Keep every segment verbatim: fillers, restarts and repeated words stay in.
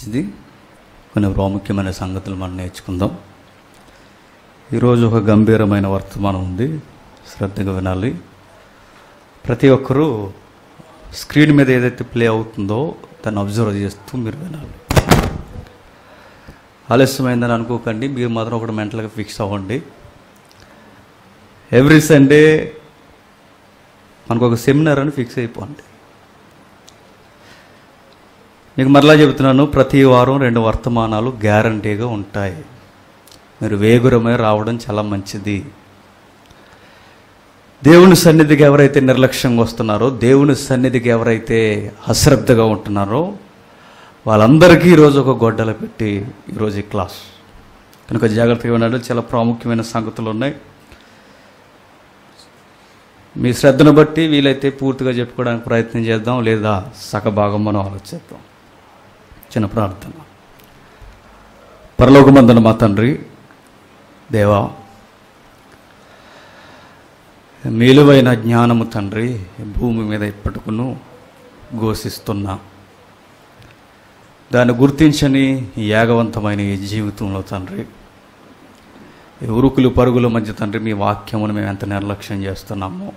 మంచిది. కొన్ని ప్రాముఖ్యమైన సంగతులు మనం నేర్చుకుందాం. ఈరోజు ఒక గంభీరమైన వర్తమానం ఉంది, శ్రద్ధగా వినాలి. ప్రతి ఒక్కరూ స్క్రీన్ మీద ఏదైతే ప్లే అవుతుందో దాన్ని అబ్జర్వ్ చేస్తూ మీరు వినాలి. ఆలస్యమైందని అనుకోకండి, మీరు మాత్రం ఒకటి మెంటల్గా ఫిక్స్ అవ్వండి. ఎవ్రీ సండే మనకు ఒక సెమినార్ అని ఫిక్స్ అయిపోండి. మీకు మరలా చెబుతున్నాను, ప్రతి వారం రెండు వర్తమానాలు గ్యారంటీగా ఉంటాయి. మీరు వేగురమై రావడం చాలా మంచిది. దేవుని సన్నిధికి ఎవరైతే నిర్లక్ష్యంగా వస్తున్నారో, దేవుని సన్నిధికి ఎవరైతే అశ్రద్ధగా ఉంటున్నారో వాళ్ళందరికీ ఈరోజు ఒక గొడ్డల పెట్టి ఈరోజు ఈ క్లాస్ కనుక జాగ్రత్తగా ఉండాలి. చాలా ప్రాముఖ్యమైన సంగతులు ఉన్నాయి. మీ శ్రద్ధను బట్టి వీలైతే పూర్తిగా చెప్పుకోవడానికి ప్రయత్నం చేద్దాం, లేదా సగభాగం మనం ఆలోచిద్దాం. చిన్న ప్రార్థన. పరలోకమందున మా తండ్రి దేవా, మేలువైన జ్ఞానము తండ్రి భూమి మీద ఇప్పటికును ఘోషిస్తున్నా, దాన్ని గుర్తించని యాగవంతమైన ఈ జీవితంలో తండ్రి, ఈ ఉరుకులు పరుగుల మధ్య తండ్రి మీ వాక్యమును మేము ఎంత నిర్లక్ష్యం చేస్తున్నాము.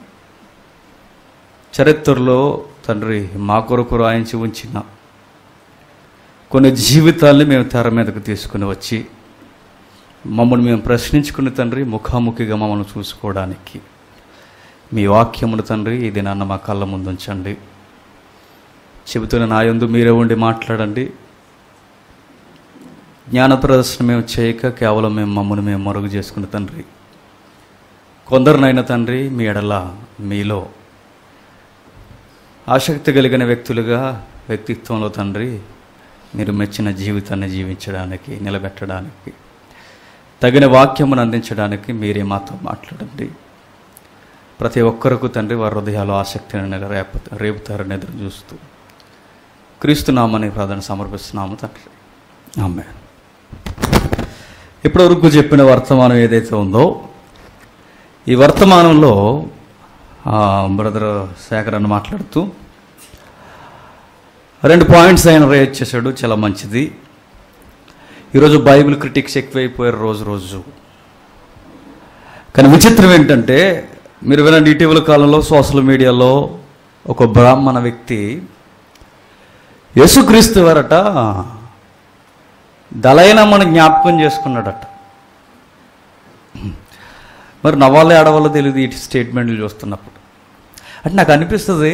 చరిత్రలో తండ్రి మా కొరకు రాయించి ఉంచిన కొన్ని జీవితాల్ని మేము తెర మీదకు తీసుకుని వచ్చి మమ్మల్ని మేము ప్రశ్నించుకుని తండ్రి ముఖాముఖిగా మమ్మల్ని చూసుకోవడానికి మీ వాక్యమును తండ్రి ఇది నాన్న మా కళ్ళ ముందు ఉంచండి. చెబుతున్న నా యందు మీరే ఉండి మాట్లాడండి. జ్ఞాన ప్రదర్శన మేము చేయక కేవలం మేము మమ్మల్ని మేము మరుగు చేసుకుని తండ్రి, కొందరినైనా తండ్రి మీ ఎడల మీలో ఆసక్తి కలిగిన వ్యక్తులుగా వ్యక్తిత్వంలో తండ్రి మీరు మెచ్చిన జీవితాన్ని జీవించడానికి, నిలబెట్టడానికి, తగిన వాక్యమును అందించడానికి మీరే మాతో మాట్లాడండి. ప్రతి ఒక్కరికి తండ్రి వారి హృదయాలు ఆసక్తిని రేపు రేపుతారని ఎదురు చూస్తూ క్రీస్తునామని ప్రార్థన సమర్పిస్తున్నాము తండ్రి, ఆమేన్. ఇప్పటివరకు చెప్పిన వర్తమానం ఏదైతే ఉందో, ఈ వర్తమానంలో బ్రదర్ శేఖర్ అని మాట్లాడుతూ రెండు పాయింట్స్ ఆయన రేట్ చేశాడు, చాలా మంచిది. ఈరోజు బైబిల్ క్రిటిక్స్ ఎక్కువైపోయారు రోజు రోజు. కానీ విచిత్రం ఏంటంటే, మీరు వినండి, ఇటీవల కాలంలో సోషల్ మీడియాలో ఒక బ్రాహ్మణ వ్యక్తి యేసుక్రీస్తు వారట దలైనమ్మని జ్ఞాపకం చేసుకున్నాడట. మరి నవ్వాలో ఆడవాళ్ళో తెలియదు ఈ స్టేట్మెంట్లు చూస్తున్నప్పుడు. అంటే నాకు అనిపిస్తుంది,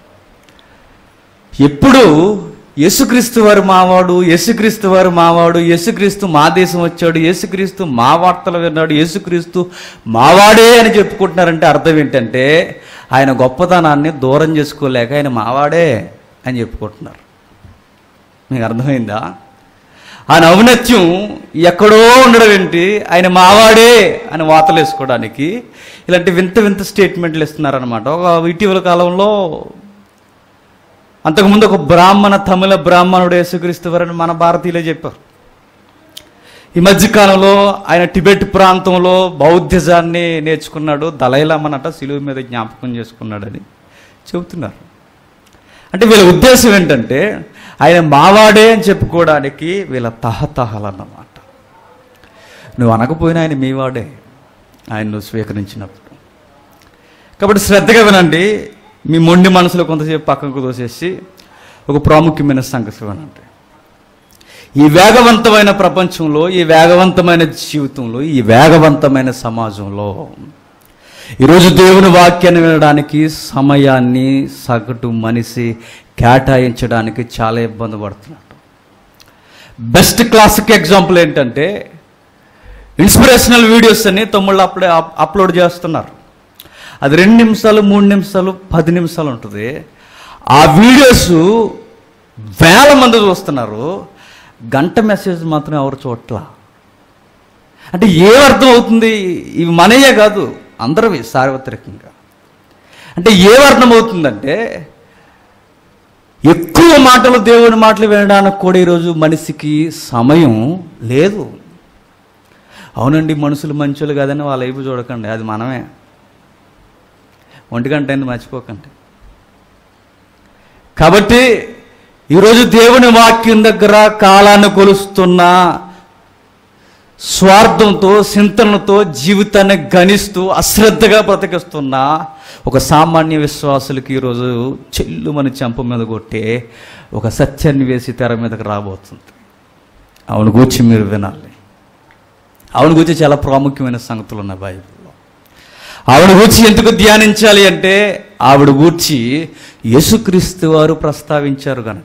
ఎప్పుడు యేసుక్రీస్తు వారు మావాడు, యేసుక్రీస్తు వారు మావాడు, యేసుక్రీస్తు మా దేశం వచ్చాడు, యేసుక్రీస్తు మా వార్తలు విన్నాడు, యేసుక్రీస్తు మావాడే అని చెప్పుకుంటున్నారంటే అర్థం ఏంటంటే, ఆయన గొప్పతనాన్ని దూరం చేసుకోలేక ఆయన మావాడే అని చెప్పుకుంటున్నారు. మీకు అర్థమైందా? ఆయన ఔన్నత్యం ఎక్కడో ఉండడం ఏంటి, ఆయన మావాడే అని వార్తలు వేసుకోవడానికి ఇలాంటి వింత వింత స్టేట్మెంట్లు ఇస్తున్నారనమాట. ఒక ఇటీవల కాలంలో అంతకుముందు ఒక బ్రాహ్మణ తమిళ బ్రాహ్మణుడు యేసుక్రీస్తు వారని మన భారతీయులే చెప్పారు. ఈ మధ్యకాలంలో ఆయన టిబెట్ ప్రాంతంలో బౌద్ధిజాన్ని నేర్చుకున్నాడు, దలైలామనట శిలువ మీద జ్ఞాపకం చేసుకున్నాడని చెబుతున్నారు. అంటే వీళ్ళ ఉద్దేశం ఏంటంటే, ఆయన మావాడే అని చెప్పుకోవడానికి వీళ్ళ తహతహలన్నమాట. నువ్వు అనకపోయినా ఆయన మీవాడే, ఆయన నువ్వు స్వీకరించినప్పుడు. కాబట్టి శ్రద్ధగా వినండి. మీ మొండి మనసులో కొంతసేపు పక్కకు తోసేసి ఒక ప్రాముఖ్యమైన సంగతి వినండి. ఈ వేగవంతమైన ప్రపంచంలో, ఈ వేగవంతమైన జీవితంలో, ఈ వేగవంతమైన సమాజంలో ఈరోజు దేవుని వాక్యాన్ని వినడానికి సమయాన్ని సగటు మనిషి కేటాయించడానికి చాలా ఇబ్బంది పడుతున్నాడు. బెస్ట్ క్లాసిక్ ఎగ్జాంపుల్ ఏంటంటే, ఇన్స్పిరేషనల్ వీడియోస్ అని తమ్ముళ్ళు అప్పుడే అప్లోడ్ చేస్తున్నారు. అది రెండు నిమిషాలు, మూడు నిమిషాలు, పది నిమిషాలు ఉంటుంది. ఆ వీడియోస్ వేల మంది చూస్తున్నారు, గంట మెసేజ్ మాత్రం ఎవరు చూడట్లా. అంటే ఏమర్థం అవుతుంది? ఇవి మనయే కాదు, అందరివి సార్వత్రికంగా. అంటే ఏమర్థం అవుతుందంటే, ఎక్కువ మాటలు దేవుని మాటలు వినడానికి కూడా ఈరోజు మనిషికి సమయం లేదు. అవునండి, మనుషులు మంచోళ్ళు కాదని వాళ్ళ వైపు చూడకండి, అది మనమే. ఒంటి గంట అయింది మర్చిపోకండి. కాబట్టి ఈరోజు దేవుని వాక్యం దగ్గర కాలాన్ని కొలుస్తున్న, స్వార్థంతో చింతనతో జీవితాన్ని గణిస్తూ అశ్రద్ధగా బ్రతికిస్తున్న ఒక సామాన్య విశ్వాసులకి ఈరోజు చెల్లుమని చెంప మీద కొట్టే ఒక సత్యాన్ని వేసి తెర మీదకి రాబోతుంది. ఆవిడ గూర్చి మీరు వినాలి. ఆవిడ గూర్చి చాలా ప్రాముఖ్యమైన సంగతులు ఉన్నాయి బైబిల్లో. ఆవిడ గూర్చి ఎందుకు ధ్యానించాలి అంటే ఆవిడ గూర్చి యేసుక్రీస్తు వారు ప్రస్తావించారు కనుక.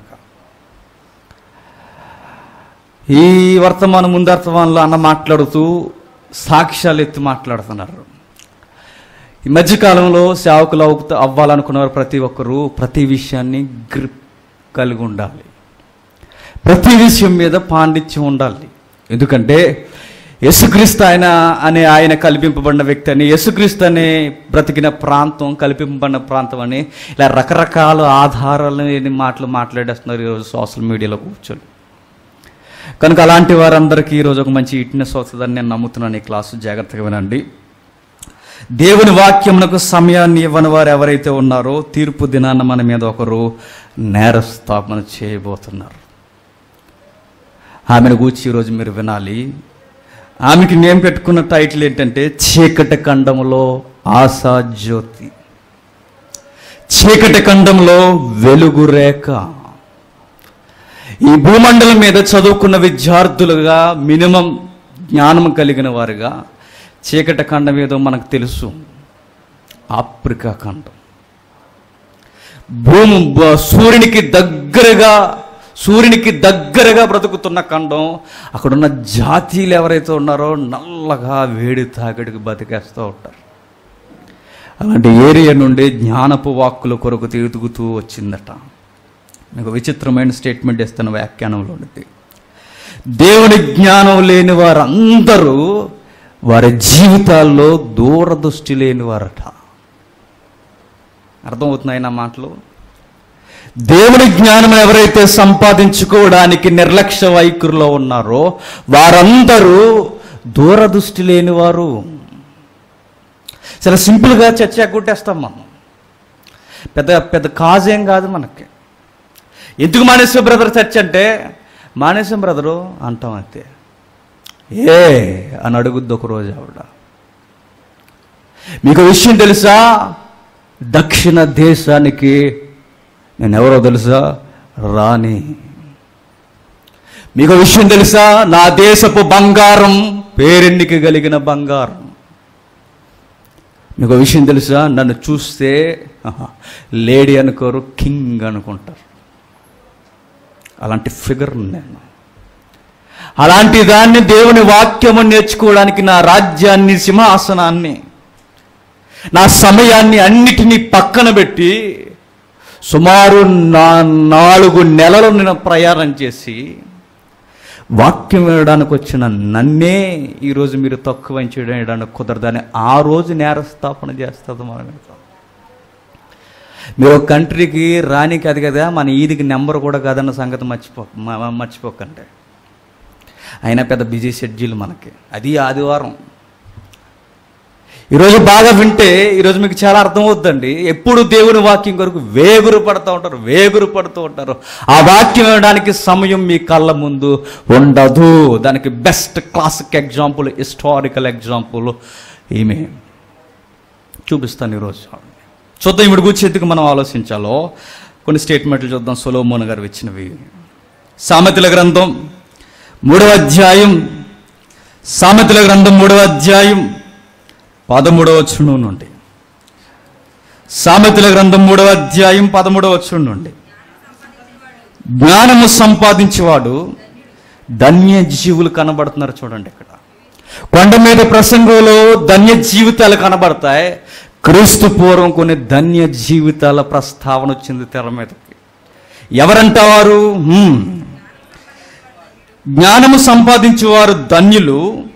ఈ వర్తమానం ముందర్థమానంలో అన్న మాట్లాడుతూ సాక్ష్యాలు ఎత్తి మాట్లాడుతున్నారు. ఈ మధ్యకాలంలో సేవకులు అవుతూ అవ్వాలనుకున్నవారు ప్రతి ఒక్కరూ ప్రతి విషయాన్ని గ్రిప్ కలిగి ఉండాలి. ప్రతి విషయం మీద పాండిత్యం ఉండాలి. ఎందుకంటే యేసుక్రీస్తు ఆయన అనే ఆయన కల్పింపబడిన వ్యక్తి అని, యేసుక్రీస్తు అనే బ్రతికిన ప్రాంతం కల్పింపబడిన ప్రాంతం అని ఇలా రకరకాల ఆధారాలు మాటలు మాట్లాడేస్తున్నారు ఈరోజు సోషల్ మీడియాలో కూర్చొని. కనుక అలాంటి వారందరికీ ఈరోజు ఒక మంచి ఇట్నెస్ వస్తుందని నేను నమ్ముతున్నాను. ఈ క్లాసు జాగ్రత్తగా వినండి. దేవుని వాక్యమునకు సమయాన్ని ఇవ్వని వారు ఎవరైతే ఉన్నారో తీర్పు దినాన మన మీద ఒకరు నేరస్థాపన చేయబోతున్నారు. ఆమెను గూర్చి ఈరోజు మీరు వినాలి. ఆమెకి నేను పెట్టుకున్న టైటిల్ ఏంటంటే చీకటి ఖండంలో ఆశాజ్యోతి, చీకటి ఖండంలో వెలుగు రేఖ. ఈ భూమండలం మీద చదువుకున్న విద్యార్థులుగా, మినిమం జ్ఞానం కలిగిన వారుగా, చీకటి ఖండం ఏదో మనకు తెలుసు. ఆఫ్రికా ఖండం, భూమి సూర్యునికి దగ్గరగా సూర్యునికి దగ్గరగా బ్రతుకుతున్న ఖండం. అక్కడున్న జాతీయులు ఎవరైతే ఉన్నారో నల్లగా వేడి తాగడికి బతికేస్తూ ఉంటారు. అలాంటి ఏరియా నుండి జ్ఞానపు వాక్కుల కొరకు తీతుకుతూ వచ్చిందట. మీకు విచిత్రమైన స్టేట్మెంట్ ఇస్తున్న వ్యాఖ్యానంలో ఉంది. దేవుని జ్ఞానం లేని వారందరూ వారి జీవితాల్లో దూరదృష్టి లేని వారట. అర్థమవుతున్నాయి నా మాటలు? దేవుని జ్ఞానం ఎవరైతే సంపాదించుకోవడానికి నిర్లక్ష్య వైఖరిలో ఉన్నారో వారందరూ దూరదృష్టి లేనివారు. చాలా సింపుల్గా చర్చ కొట్టేస్తాం మనం. పెద్ద పెద్ద కాజ్ ఏం కాదు మనకి. ఎందుకు మానేశ్వర బ్రదర్ చర్చ అంటే మానేశ్వర బ్రదరు అంటాం అంతే. ఏ అని అడుగుద్ది ఒకరోజు ఆవిడ. మీకు విషయం తెలుసా, దక్షిణ దేశానికి నేను ఎవరో తెలుసా, రాణి. మీకు విషయం తెలుసా, నా దేశపు బంగారం, పేరెన్నిక కలిగిన బంగారం. మీకు విషయం తెలుసా, నన్ను చూస్తే లేడీ అనుకోరు, కింగ్ అనుకుంటారు. అలాంటి ఫిగర్ నేను. అలాంటి దాన్ని దేవుని వాక్యము నేర్చుకోవడానికి నా రాజ్యాన్ని, సింహాసనాన్ని, నా సమయాన్ని అన్నిటినీ పక్కన పెట్టి సుమారు నా నాలుగు నెలలు నేను ప్రయాణం చేసి వాక్యం వినడానికి వచ్చిన నన్నే ఈరోజు మీరు తక్కువ చేయడానికి కుదరదని ఆ రోజు నేరస్థాపన చేస్తుంది. మనం మీరు ఒక కంట్రీకి రానికి అది కదా, మన ఈదికి నెంబర్ కూడా కాదన్న సంగతి మర్చిపో మర్చిపోకండి. అయినా పెద్ద బిజీ షెడ్యూల్ మనకి. అది ఆదివారం. ఈరోజు బాగా వింటే ఈరోజు మీకు చాలా అర్థమవుతుందండి. ఎప్పుడు దేవుని వాక్యం కొరకు వేగురు పడుతూ ఉంటారు, వేగురు పడుతూ ఉంటారు. ఆ వాక్యం వినడానికి సమయం మీ కళ్ళ ముందు ఉండదు. దానికి best classic example, historical example ఈమె చూపిస్తాను ఈరోజు. చూద్దాం ఈవిడ గురించి ఎందుకు మనం ఆలోచించాలో. కొన్ని స్టేట్మెంట్లు చూద్దాం సొలొమోను గారు ఇచ్చినవి. సామెతల గ్రంథం మూడవ అధ్యాయం, సామెతల గ్రంథం మూడవ అధ్యాయం పదమూడవ వచనం నుండి. సామెతల గ్రంథం మూడవ అధ్యాయం పదమూడవ వచనం నుండి. జ్ఞానము సంపాదించేవాడు ధన్య జీవులు కనబడుతున్నారు. చూడండి ఇక్కడ కొండ మీద ప్రసంగంలో ధన్య జీవితాలు కనబడతాయి. క్రీస్తు పూర్వం కొన్ని ధన్య జీవితాల ప్రస్తావన వచ్చింది తెర మీదకి. ఎవరంటావారు? జ్ఞానము సంపాదించేవారు ధన్యులు,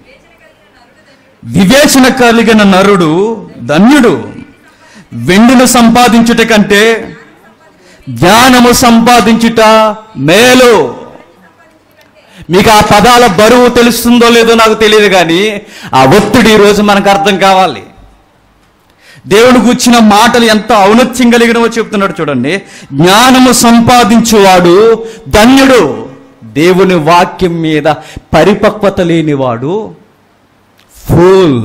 వివేచన కలిగిన నరుడు ధన్యుడు. వెండిని సంపాదించుట కంటే జ్ఞానము సంపాదించుట మేలు. మీకు ఆ పదాల బరువు తెలుస్తుందో లేదో నాకు తెలియదు, కానీ ఆ ఒత్తిడి ఈరోజు మనకు అర్థం కావాలి. దేవుని గూర్చిన మాటలు ఎంత ఔన్నత్యం కలిగినవో చెప్తున్నాడు చూడండి. జ్ఞానము సంపాదించువాడు ధన్యుడు, దేవుని వాక్యం మీద పరిపక్వత లేనివాడు ఫూల్.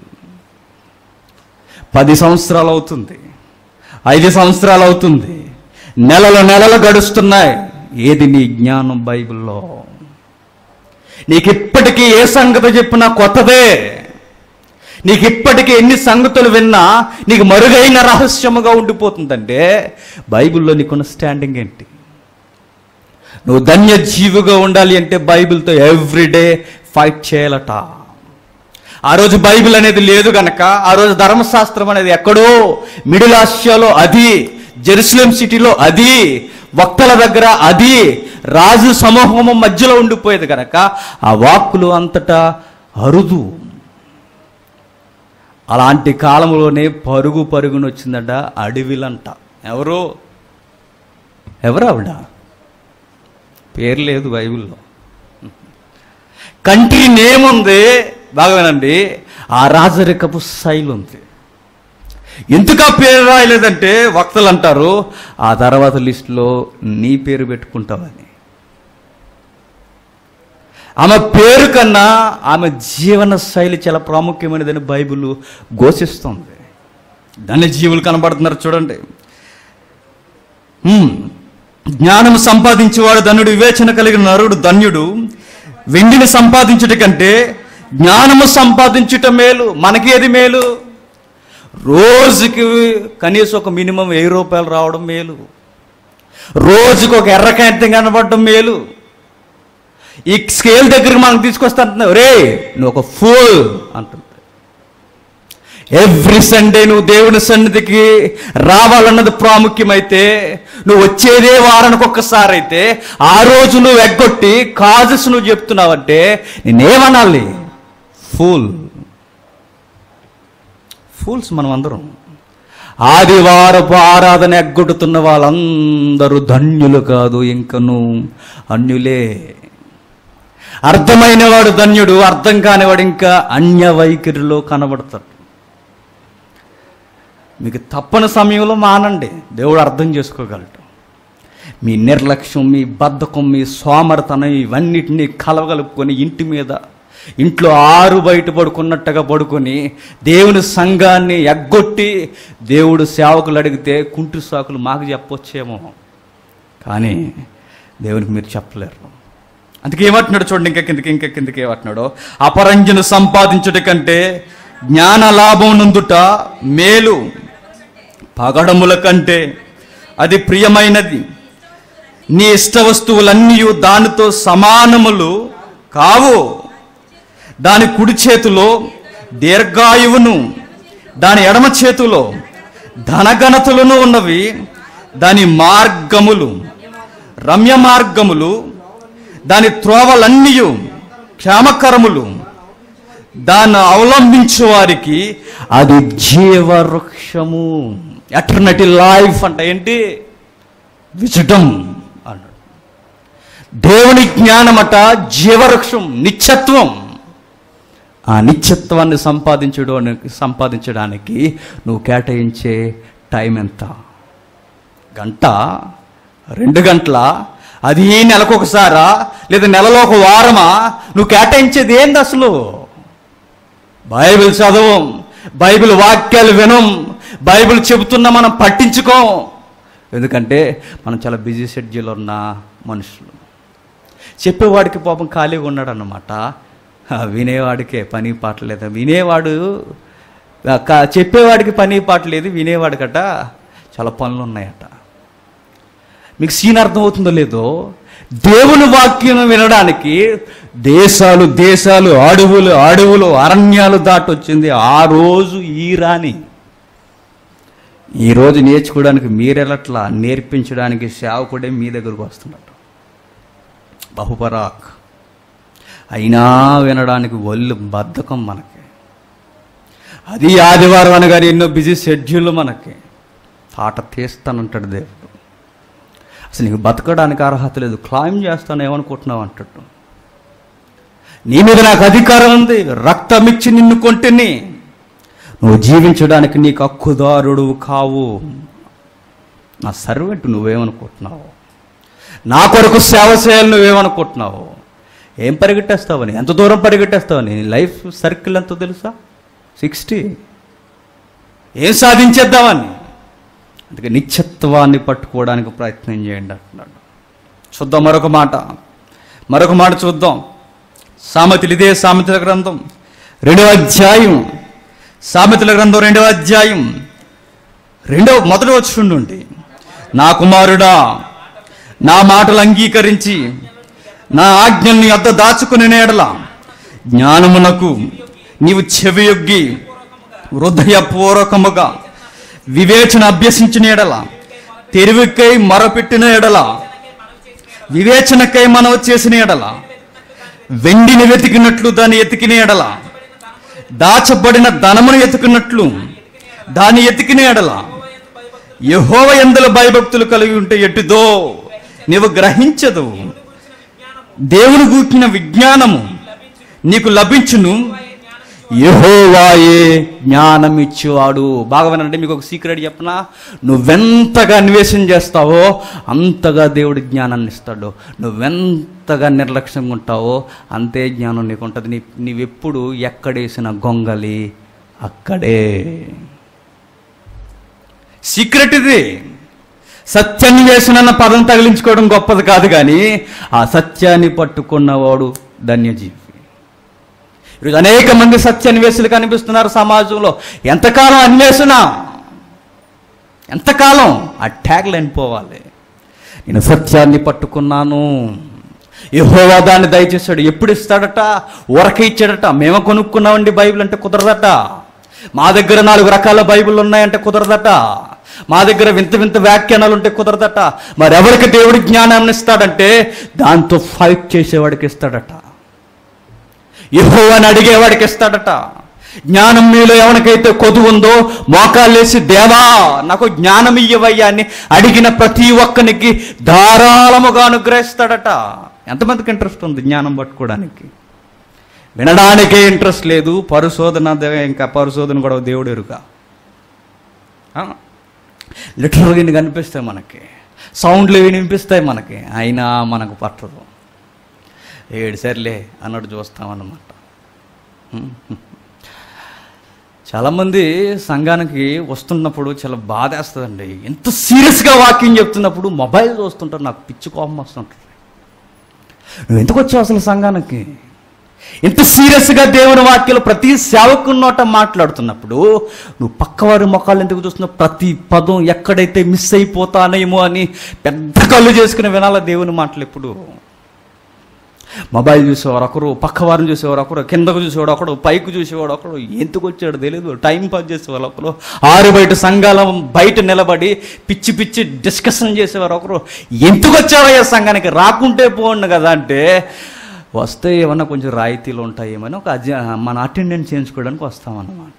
పది సంవత్సరాలు అవుతుంది, ఐదు సంవత్సరాలు అవుతుంది, నెలలు నెలలు గడుస్తున్నాయి. ఏది నీ జ్ఞానం? బైబిల్లో నీకు ఇప్పటికీ ఏ సంగతి చెప్పినా కొత్తదే. నీకు ఇప్పటికీ ఎన్ని సంగతులు విన్నా నీకు మరుగైన రహస్యముగా ఉండిపోతుందంటే బైబిల్లో నీకున్న స్టాండింగ్ ఏంటి? నువ్వు ధన్య జీవిగా ఉండాలి అంటే బైబిల్తో ఎవ్రీడే ఫైట్ చేయాలట. ఆ రోజు బైబిల్ అనేది లేదు గనక ఆ రోజు ధర్మశాస్త్రం అనేది ఎక్కడో మిడిల్ ఆసియాలో, అది జెరూసలేం సిటీలో, అది వక్తల దగ్గర, అది రాజు సమూహము మధ్యలో ఉండిపోయేది కనుక ఆ వాక్కులు అంతటా అరుదు. అలాంటి కాలంలోనే పరుగు పరుగున వచ్చిందట అడవిలంట. ఎవరు ఎవరు ఆవిడ? పేరు లేదు బైబిల్లో. కంట్రీ నేమ్ ఉంది, బాగా వినండి, ఆ రాజరికపు శైలి ఉంది. ఎందుకు ఆ పేరు రాయలేదంటే వక్తలు అంటారు ఆ తర్వాత లిస్టులో నీ పేరు పెట్టుకుంటావని. ఆమె పేరు కన్నా ఆమె జీవన శైలి చాలా ప్రాముఖ్యమైనదని బైబిల్ ఘోషిస్తుంది. ధన్య జీవులు కనబడుతున్నారు చూడండి. జ్ఞానం సంపాదించేవాడు ధన్యుడు, వివేచన కలిగిన నరుడు ధన్యుడు. వెండిని సంపాదించుట కంటే జ్ఞానము సంపాదించుట మేలు. మనకి ఏది మేలు? రోజుకి కనీసం ఒక మినిమం వెయ్యి రూపాయలు రావడం మేలు. రోజుకి ఒక ఎర్ర కాగితం కనబడడం మేలు. ఈ స్కేల్ దగ్గరికి మనకు తీసుకొస్తా, రే నువ్వు ఒక ఫూల్ అంటుంది. ఎవ్రీ సండే నువ్వు దేవుని సన్నిధికి రావాలన్నది ప్రాముఖ్యమైతే, నువ్వు వచ్చేదే వారానికి ఒక్కసారి అయితే, ఆ రోజు నువ్వు ఎగ్గొట్టి కాజెస్ నువ్వు చెప్తున్నావంటే నేనేమనాలి? ఫూల్. ఫూల్స్ మనం అందరం. ఆదివారపు ఆరాధన ఎగ్గొట్టుతున్న వాళ్ళందరూ ధన్యులు కాదు, ఇంకను అన్యులే. అర్థమైన వాడు ధన్యుడు, అర్థం కానివాడు ఇంకా అన్య వైఖరిలో కనబడతాడు. మీకు తప్పని సమయంలో మానండి, దేవుడు అర్థం చేసుకోగలడు. మీ నిర్లక్ష్యం, మీ బద్ధకం, మీ సోమరతనం ఇవన్నిటినీ కలవగలుపుకొని ఇంటి మీద, ఇంట్లో ఆరు బయట పడుకున్నట్టుగా పడుకొని దేవుని సంఘాన్ని ఎగ్గొట్టి దేవుడు సేవకులు అడిగితే కుంటి సాకులు మాకు చెప్పొచ్చేమో, కానీ దేవునికి మీరు చెప్పలేరు. అందుకే ఏమంటున్నాడు చూడండి, ఇంకా కిందకి ఇంకా కిందకి ఏమంటున్నాడో, అపరంజను సంపాదించుట కంటే జ్ఞాన లాభం నందుట మేలు, పగడముల కంటే అది ప్రియమైనది. నీ ఇష్ట వస్తువులన్నీ దానితో సమానములు కావు. దాని కుడి చేతిలో దీర్ఘాయువును, దాని ఎడమ చేతిలో ధనఘనతలను ఉన్నవి. దాని మార్గములు రమ్య మార్గములు, దాని త్రోవలన్నీ క్షేమకరములు. దాన్ని అవలంబించే వారికి అది జీవవృక్షము. ఎటర్నిటీ లైఫ్ అంట ఏంటి? విజడమ్ అన్నాడు. దేవుని జ్ఞానమట జీవవృక్షం, నిత్యత్వం. ఆ నిత్యత్వాన్ని సంపాదించడానికి సంపాదించడానికి నువ్వు కేటాయించే టైం ఎంత? గంట? రెండు గంటల? అది నెలకు ఒకసారా, లేదా నెలలో ఒక వారమా? నువ్వు కేటాయించేది ఏంది అసలు? బైబిల్ చదవం, బైబిల్ వాక్యాలు వినం, బైబిల్ చెబుతున్నా మనం పట్టించుకోం. ఎందుకంటే మనం చాలా బిజీ షెడ్యూల్ ఉన్న మనుషులు. చెప్పేవాడికి పాపం ఖాళీగా ఉన్నాడు అన్నమాట, వినేవాడికే పని పాట లేదు. వినేవాడు చెప్పేవాడికి పని పాట లేదు, వినేవాడికట చాలా పనులు ఉన్నాయట. మీకు సీన్ అర్థమవుతుందో లేదో, దేవుని వాక్యం వినడానికి దేశాలు దేశాలు, అడవులు అడవులు, అరణ్యాలు దాటొచ్చింది ఆ రోజు ఈ రాని. ఈరోజు నేర్చుకోవడానికి మీరెలట్లా, నేర్పించడానికి సేవకుడే మీ దగ్గరకు వస్తున్నాడు. బహుపరాక్. అయినా వినడానికి ఒళ్ళు బద్ధకం మనకి. అది ఆదివారం అనగానే ఎన్నో బిజీ షెడ్యూల్ మనకి. తాట తీస్తానంటాడు దేవుడు. అసలు నీకు బతకడానికి అర్హత లేదు, క్లైమ్ చేస్తాను ఏమనుకుంటున్నావు అంటాడు. నీ మీద నాకు అధికారం ఉంది, రక్తం ఇచ్చి నిన్ను కొంటిని, నువ్వు జీవించడానికి నీకు హక్కుదారుడు కావు. నా సర్వెంట్ నువ్వేమనుకుంటున్నావు? నా కొరకు సేవ చేయాలి నువ్వేమనుకుంటున్నావు? ఏం పరిగెట్టేస్తావని, ఎంత దూరం పరిగెట్టేస్తావని? నీ లైఫ్ సర్కిల్ ఎంతో తెలుసా? సిక్స్టీ. ఏం సాధించేద్దామని? అందుకే నిత్యత్వాన్ని పట్టుకోవడానికి ప్రయత్నం చేయండి అంటున్నాడు. చూద్దాం మరొక మాట, మరొక మాట చూద్దాం. సామెతలు, ఇదే సామెతల గ్రంథం రెండవ అధ్యాయం, సామెతల గ్రంథం రెండవ అధ్యాయం రెండవ మొదటి వచనం నుండి, నా కుమారుడా, నా మాటలు అంగీకరించి నా ఆజ్ఞల్ని యొద్ద దాచుకుని ఎడల జ్ఞానమునకు నీవు చెవియొగ్గి హృదయపూర్వకముగా వివేచన అభ్యసించిన ఎడల, తెలివికై మొరపెట్టిన ఎడల, వివేచనకై మనవ చేసిన ఎడల, వెండిని వెతికినట్లు దాన్ని ఎతికిన ఎడల, దాచబడిన ధనమును ఎతికినట్లు దాన్ని ఎతికిన ఎడల, యెహోవా యందు భయభక్తులు కలిగి ఉంటే ఎటుదో నీవు గ్రహించదు. దేవుని గూర్చిన విజ్ఞానము నీకు లభించును, యెహోవాయే జ్ఞానం ఇచ్చేవాడు. బాగా వినండి, మీకు ఒక సీక్రెట్ చెప్పనా? నువ్వెంతగా అన్వేషణ చేస్తావో అంతగా దేవుడు జ్ఞానాన్ని ఇస్తాడు. నువ్వెంతగా నిర్లక్ష్యంగా ఉంటావో అంతే జ్ఞానం నీకు ఉంటుంది. నీ నీవెప్పుడు ఎక్కడేసిన గొంగలి అక్కడే. సీక్రెట్ ఇది. సత్యాన్వేషణ అన్న పదం తగిలించుకోవడం గొప్పది కాదు, కానీ ఆ సత్యాన్ని పట్టుకున్నవాడు ధన్యజీవి. ఈరోజు అనేక మంది సత్యాన్వేషులు కనిపిస్తున్నారు సమాజంలో. ఎంతకాలం అన్వేషణ? ఎంతకాలం? ఆ ట్యాగ్ లైన్ పోవాలి. నేను సత్యాన్ని పట్టుకున్నాను, యెహోవా దాన్ని దయచేశాడు. ఎప్పుడు ఇస్తాడట? ఊరక ఇచ్చాడట. మేము కొనుక్కున్నామండి బైబిల్ అంటే కుదరదట. మా దగ్గర నాలుగు రకాల బైబిల్ ఉన్నాయంటే కుదరదట. మా దగ్గర వింత వింత వ్యాఖ్యానాలు ఉంటే కుదరదట. మరెవరికి దేవుడి జ్ఞానాన్ని ఇస్తాడంటే దాంతో ఫైట్ చేసేవాడికి ఇస్తాడట. యెహోవాని అడిగేవాడికి ఇస్తాడట. జ్ఞానం మీలో ఎవరికైతే కొదువు ఉందో మోకాళ్ళేసి, దేవా నాకు జ్ఞానం ఇయ్యవయ్యా అని అడిగిన ప్రతి ఒక్కనికి ధారాళముగా అనుగ్రహిస్తాడట. ఎంతమందికి ఇంట్రెస్ట్ ఉంది జ్ఞానం పట్టుకోవడానికి? వినడానికే ఇంట్రెస్ట్ లేదు. పరిశోధన, ఇంకా పరిశోధన కూడా దేవుడు ఎరుక. లిటరల్గా ఇన్ని కనిపిస్తాయి మనకి, సౌండ్లు ఇవి వినిపిస్తాయి మనకి, అయినా మనకు పట్టదు. ఏడు సర్లే అన్నట్టు చూస్తామన్నమాట. చాలామంది సంఘానికి వస్తున్నప్పుడు చాలా బాధేస్తుందండి. ఎంత సీరియస్గా వాక్యం చెప్తున్నప్పుడు మొబైల్ చూస్తుంటారు. నాకు పిచ్చి కోపం వస్తుంటుంది. నువ్వు ఎందుకు వచ్చావు అసలు సంఘానికి? ఇంత సీరియస్గా దేవుని వాక్యాలు ప్రతి సేవకుని నోట మాట్లాడుతున్నప్పుడు నువ్వు పక్కవారి మొక్కలు ఎందుకు చూస్తున్నావు? ప్రతి పదం ఎక్కడైతే మిస్ అయిపోతానేమో అని పెద్ద కళ్ళు చేసుకుని వినాల దేవుని మాటలు. ఎప్పుడు మొబైల్ చూసేవారు ఒకరు, పక్కవారిని చూసేవారు ఒకరు, కిందకు చూసేవాడు ఒకడు, పైకి చూసేవాడు ఒకడు, ఎందుకు వచ్చాడు తెలియదు, టైం పాస్ చేసేవాళ్ళు ఒకరు, ఆరు బయట సంఘాల బయట నిలబడి పిచ్చి పిచ్చి డిస్కషన్ చేసేవారు ఒకరు. ఎందుకు వచ్చావయ్యా సంఘానికి? రాకుంటే పోండి కదా అంటే, వస్తే ఏమన్నా కొంచెం రాయితీలు ఉంటాయేమని ఒక అజ మన అటెండెన్స్ చేయించుకోవడానికి వస్తామన్నమాట.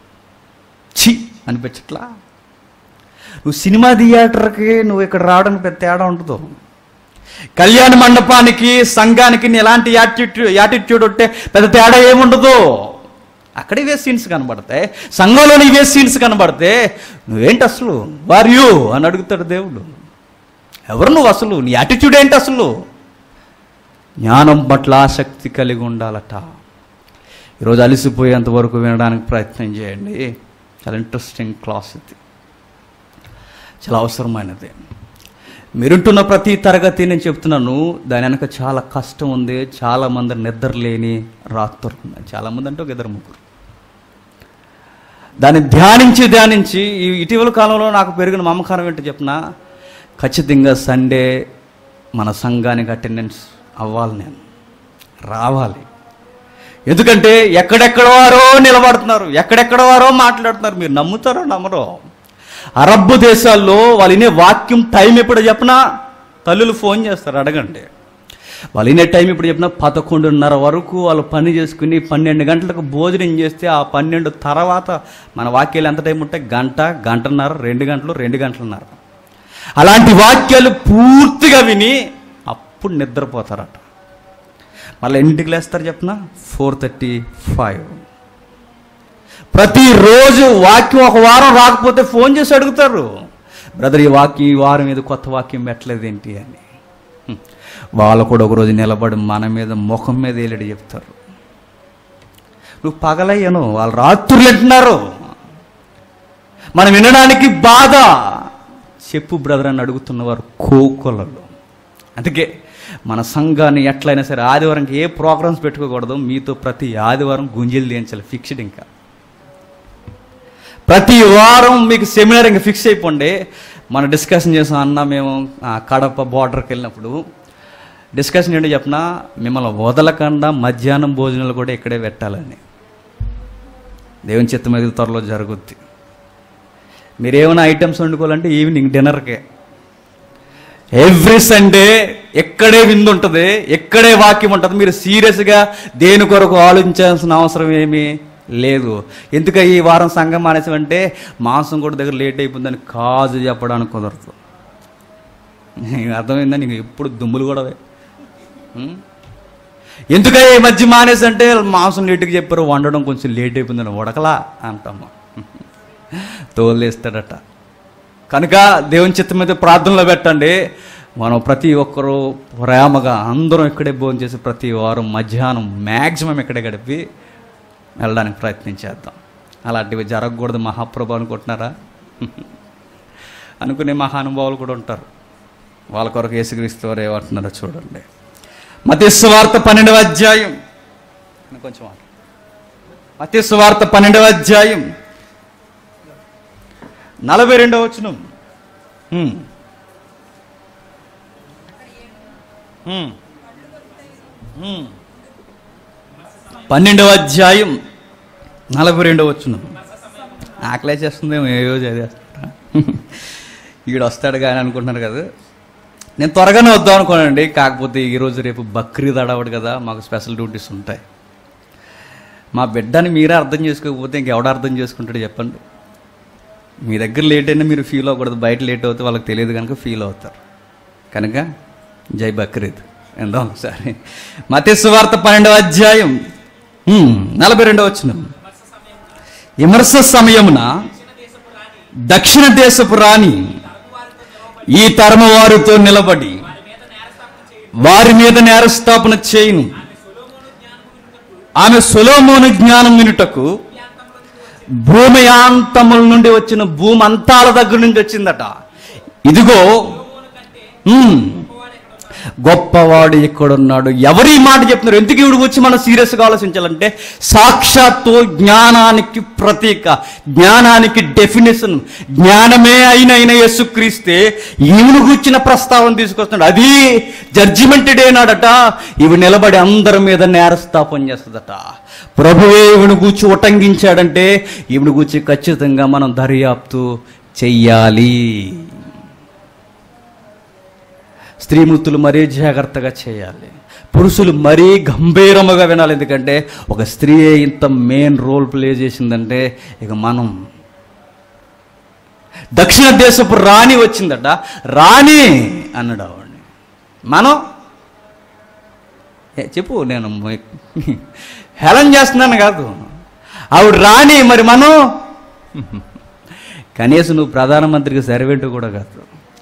ఛీ అనిపించట్లా? నువ్వు సినిమా థియేటర్కి నువ్వు ఇక్కడ రావడానికి పెద్ద తేడా ఉంటుందో. కళ్యాణ మండపానికి సంఘానికి ఎలాంటి యాటిట్యూడ్ యాటిట్యూడ్ ఉంటే పెద్ద తేడా ఏముండదు. అక్కడ ఇవే సీన్స్ కనబడతాయి, సంఘంలోని ఇవే సీన్స్ కనబడితే నువ్వేంటి అసలు, వార్ యూ అని అడుగుతాడు దేవుడు. ఎవరు నువ్వు అసలు? నీ యాటిట్యూడ్ ఏంటి అసలు? జ్ఞానం పట్ల ఆసక్తి కలిగి ఉండాలట. ఈరోజు అలసిపోయేంత వరకు వినడానికి ప్రయత్నం చేయండి. చాలా ఇంట్రెస్టింగ్ క్లాస్ ఇది, చాలా అవసరమైనది. మీరుంటున్న ప్రతి తరగతి నేను చెప్తున్నాను, దాని వెనక చాలా కష్టం ఉంది. చాలామంది నిద్ర లేని రాత్రులు ఉన్నాయి. చాలామంది అంటే ఒక ఇద్దరు ముగ్గురు దాన్ని ధ్యానించి ధ్యానించి ఈ ఇటీవల కాలంలో నాకు పెరిగిన మమకారం ఏంటో చెప్పిన, ఖచ్చితంగా సండే మన సంఘానికి అటెండెన్స్ అవ్వాలి, నేను రావాలి. ఎందుకంటే ఎక్కడెక్కడ వారో నిలబడుతున్నారు, ఎక్కడెక్కడ వారో మాట్లాడుతున్నారు. మీరు నమ్ముతారో నమ్మరో, అరబ్బు దేశాల్లో వాళ్ళు వినే వాక్యం టైం ఎప్పుడు చెప్పినా తల్లులు ఫోన్ చేస్తారు, అడగండి. వాళ్ళు వినే టైం ఇప్పుడు చెప్పినా పదకొండున్నర వరకు వాళ్ళు పని చేసుకుని పన్నెండు గంటలకు భోజనం చేస్తే ఆ పన్నెండు తర్వాత మన వాక్యాలు ఎంత టైం ఉంటాయి? గంట, గంటన్నర, రెండు గంటలు, రెండు గంటలున్నర. అలాంటి వాక్యాలు పూర్తిగా విని అప్పుడు నిద్రపోతారట. మళ్ళీ ఎన్నింటికి లేస్తారు చెప్పిన? ఫోర్ థర్టీ ఫైవ్ ప్రతిరోజు వాక్యం ఒక వారం రాకపోతే ఫోన్ చేసి అడుగుతారు, బ్రదర్ ఈ వాక్యం ఈ వారం మీద కొత్త వాక్యం పెట్టలేదు ఏంటి అని. వాళ్ళు కూడా ఒకరోజు నిలబడి మన మీద ముఖం మీద ఏలేడు చెప్తారు. నువ్వు పగలయ్యను, వాళ్ళు రాత్రులు వింటున్నారు, మనం వినడానికి బాధ. చెప్పు బ్రదర్ అని అడుగుతున్నవారు కోకొలలు. అందుకే మన సంఘాన్ని ఎట్లయినా సరే ఆదివారంకి ఏ ప్రోగ్రామ్స్ పెట్టుకోకూడదు, మీతో ప్రతి ఆదివారం గుంజీలు తీయించాలి, ఫిక్స్డ్. ఇంకా ప్రతి వారం మీకు సెమినార్ ఇంకా ఫిక్స్ అయిపోండి. మనం డిస్కషన్ చేసాం అన్న, మేము కడప బార్డర్కి వెళ్ళినప్పుడు డిస్కషన్ ఏంటో చెప్పిన, మిమ్మల్ని వదలకుండా మధ్యాహ్నం భోజనాలు కూడా ఇక్కడే పెట్టాలని. దేవుని చిత్తం మీద త్వరలో జరుగుద్ది. మీరేమైనా ఐటమ్స్ వండుకోవాలంటే ఈవినింగ్ డిన్నర్కే. ఎవ్రీ సండే ఎక్కడే విందు ఉంటుంది, ఎక్కడే వాక్యం ఉంటుంది. మీరు సీరియస్గా దేని కొరకు ఆలోచించాల్సిన అవసరం ఏమీ లేదు. ఎందుక ఈ వారం సంఘం మానేసామంటే మాంసం కూడా దగ్గర లేట్ అయిపోతుందని కాజు చెప్పడానికి కుదరదు. అర్థమైందా? నీకు ఎప్పుడు దుమ్ములు కూడా ఎందుక ఈ మధ్య మానేసి అంటే మాంసం లేటుగా చెప్పారు, వండడం కొంచెం లేట్ అయిపోయిందని ఉడకలా అంటాము, తోలేస్తాడట. కనుక దేవుని చిత్తం మీద ప్రార్థనలో పెట్టండి. మనం ప్రతి ఒక్కరూ ప్రేమగా అందరం ఇక్కడే భోజనం చేసి ప్రతి వారం మధ్యాహ్నం మ్యాక్సిమం ఇక్కడే గడిపి వెళ్ళడానికి ప్రయత్నం చేద్దాం. అలాంటివి జరగకూడదు మహాప్రభు అనుకుంటున్నారా? అనుకునే మహానుభావులు కూడా ఉంటారు. వాళ్ళ కొరకు యేసుక్రీస్తు వారు ఏమంటున్నారో చూడండి. మత్తయి సువార్త పన్నెండవ అధ్యాయం, కొంచెం మత్తయి సువార్త పన్నెండవ అధ్యాయం నలభై రెండవ వచనం. పన్నెండవ అధ్యాయం నలభై రెండవ వచనం. ఆకలే చేస్తుందేమో, ఏవో చదివేస్తారా, ఈడు వస్తాడు కానీ అనుకుంటున్నారు కదా. నేను త్వరగానే వద్దాం అనుకోనండి, కాకపోతే ఈరోజు రేపు బక్రీద్ అడవడు కదా, మాకు స్పెషల్ డ్యూటీస్ ఉంటాయి. మా బిడ్డని మీరే అర్థం చేసుకోకపోతే ఇంకెవడ అర్థం చేసుకుంటాడు చెప్పండి? మీ దగ్గర లేట్ అయినా మీరు ఫీల్ అవ్వకూడదు, బయట లేట్ అవుతే వాళ్ళకి తెలియదు కనుక ఫీల్ అవుతారు. కనుక జై బక్రీద్ ఎందాం ఒకసారి. మత్తయి సువార్త పన్నెండవ అధ్యాయం నలభై రెండవ వచనం. విమర్శ సమయమున దక్షిణ దేశపు రాణి ఈ తరము వారితో నిలబడి వారి మీద నేరస్థాపన చేయును. ఆమె సొలొమోను జ్ఞానం వినుటకు భూమి అంతముల నుండి వచ్చిన భూమి అంతాల దగ్గర నుంచి వచ్చిందట. ఇదిగో గొప్పవాడు ఎక్కడున్నాడు. ఎవరు ఈ మాట చెప్తున్నారు? ఎందుకు ఇవిడు వచ్చి మనం సీరియస్గా ఆలోచించాలంటే సాక్షాత్తు జ్ఞానానికి ప్రతీక, జ్ఞానానికి డెఫినేషన్, జ్ఞానమే అయిన అయిన యేసుక్రీస్తే ఈవిని కూర్చిన ప్రస్తావన తీసుకొస్తున్నాడు. అది జడ్జిమెంట్ డే నాడట. ఇవి నిలబడి అందరి మీద నేరస్థాపన చేస్తుందట. ప్రభువే ఈవిని కూర్చి ఉటంకించాడంటే ఈవిని కూర్చి ఖచ్చితంగా మనం దర్యాప్తు చెయ్యాలి. స్త్రీమూర్తులు మరీ జాగ్రత్తగా చేయాలి, పురుషులు మరీ గంభీరముగా వినాలి. ఎందుకంటే ఒక స్త్రీ ఇంత మెయిన్ రోల్ ప్లే చేసిందంటే ఇక మనం. దక్షిణ దేశపు రాణి వచ్చిందట. రాణి అన్నాడు ఆవిడ్ని. మనం చెప్పు, నేను హేళన చేస్తున్నాను కాదు, ఆవిడ రాణి. మరి మనం కనీసం నువ్వు ప్రధానమంత్రికి సర్వెంట్ కూడా కాదు,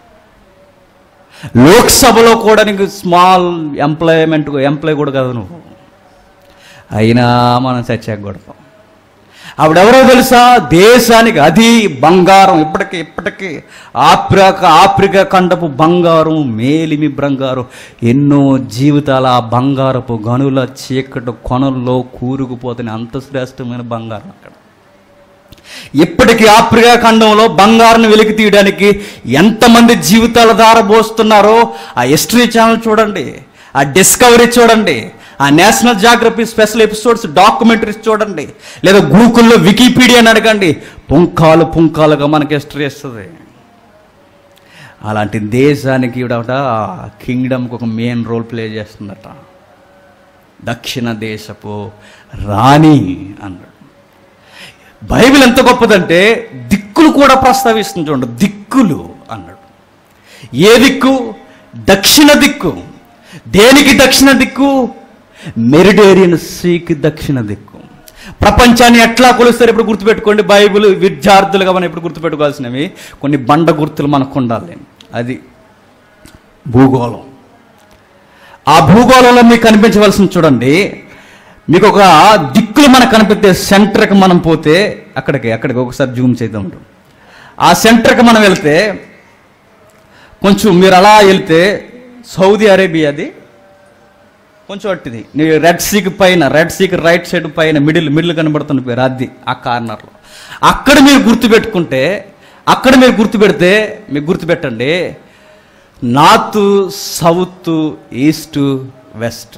లోక్సభలో కూడా నీకు స్మాల్ ఎంప్లాయ్మెంట్ ఎంప్లాయ్ కూడా కాదు నువ్వు. అయినా మనం చచ్చాక కొడతాం. ఆవిడెవరో తెలుసా? దేశానికి అది బంగారం. ఇప్పటికీ ఇప్పటికీ ఆఫ్రికా ఆఫ్రికా ఖండపు బంగారం, మేలిమి బంగారం. ఎన్నో జీవితాల ఆ బంగారపు గనుల చీకటి కొనల్లో కూరుకుపోతున్న అంత శ్రేష్టమైన బంగారం అక్కడ. ఇప్పటికీ ఆఫ్రికా ఖండంలో బంగారాన్ని వెలికి తీయడానికి ఎంతమంది జీవితాల దారబోస్తున్నారో ఆ హిస్టరీ ఛానల్ చూడండి, ఆ డిస్కవరీ చూడండి, ఆ national geography special episodes documentaries చూడండి, లేదా గూగుల్లో వికీపీడియాని అడగండి. పుంఖాలు పుంఖాలుగా మనకి హిస్టరీ ఇస్తుంది. అలాంటి దేశానికి ఇవిడట కింగ్డమ్కి ఒక మెయిన్ రోల్ ప్లే చేస్తుందట. దక్షిణ దేశపు రాణి అన్నాడు. బైబిల్ ఎంత గొప్పదంటే దిక్కులు కూడా ప్రస్తావిస్తుంది చూడండి. దిక్కులు అన్నాడు. ఏ దిక్కు? దక్షిణ దిక్కు. దేనికి దక్షిణ దిక్కు? మెరిడేరియన్ సీకి దక్షిణ దిక్కు. ప్రపంచాన్ని ఎట్లా కొలుస్తారు ఇప్పుడు గుర్తుపెట్టుకోండి. బైబిల్ విద్యార్థులుగా మనం ఇప్పుడు గుర్తుపెట్టుకోవాల్సినవి కొన్ని బండ గుర్తులు మనకు ఉండాలి. అది భూగోళం. ఆ భూగోళంలో మీకు కనిపించవలసింది చూడండి. మీకు ఒక దిక్కులు మనకు కనిపిస్తే సెంటర్కి మనం పోతే అక్కడికి అక్కడికి ఒకసారి జూమ్ చేద్దాం. ఆ సెంటర్కి మనం వెళ్తే కొంచెం మీరు అలా వెళ్తే సౌదీ అరేబియాది కొంచెం అట్టిది. రెడ్ సీకి పైన రెడ్ సీకి రైట్ సైడ్ పైన మిడిల్ మిడిల్ కనబడుతున్న పేరు అది ఆ కార్నర్లో. అక్కడ మీరు గుర్తుపెట్టుకుంటే అక్కడ మీరు గుర్తుపెడితే మీకు గుర్తుపెట్టండి నార్త్ సౌత్ ఈస్ట్ వెస్ట్,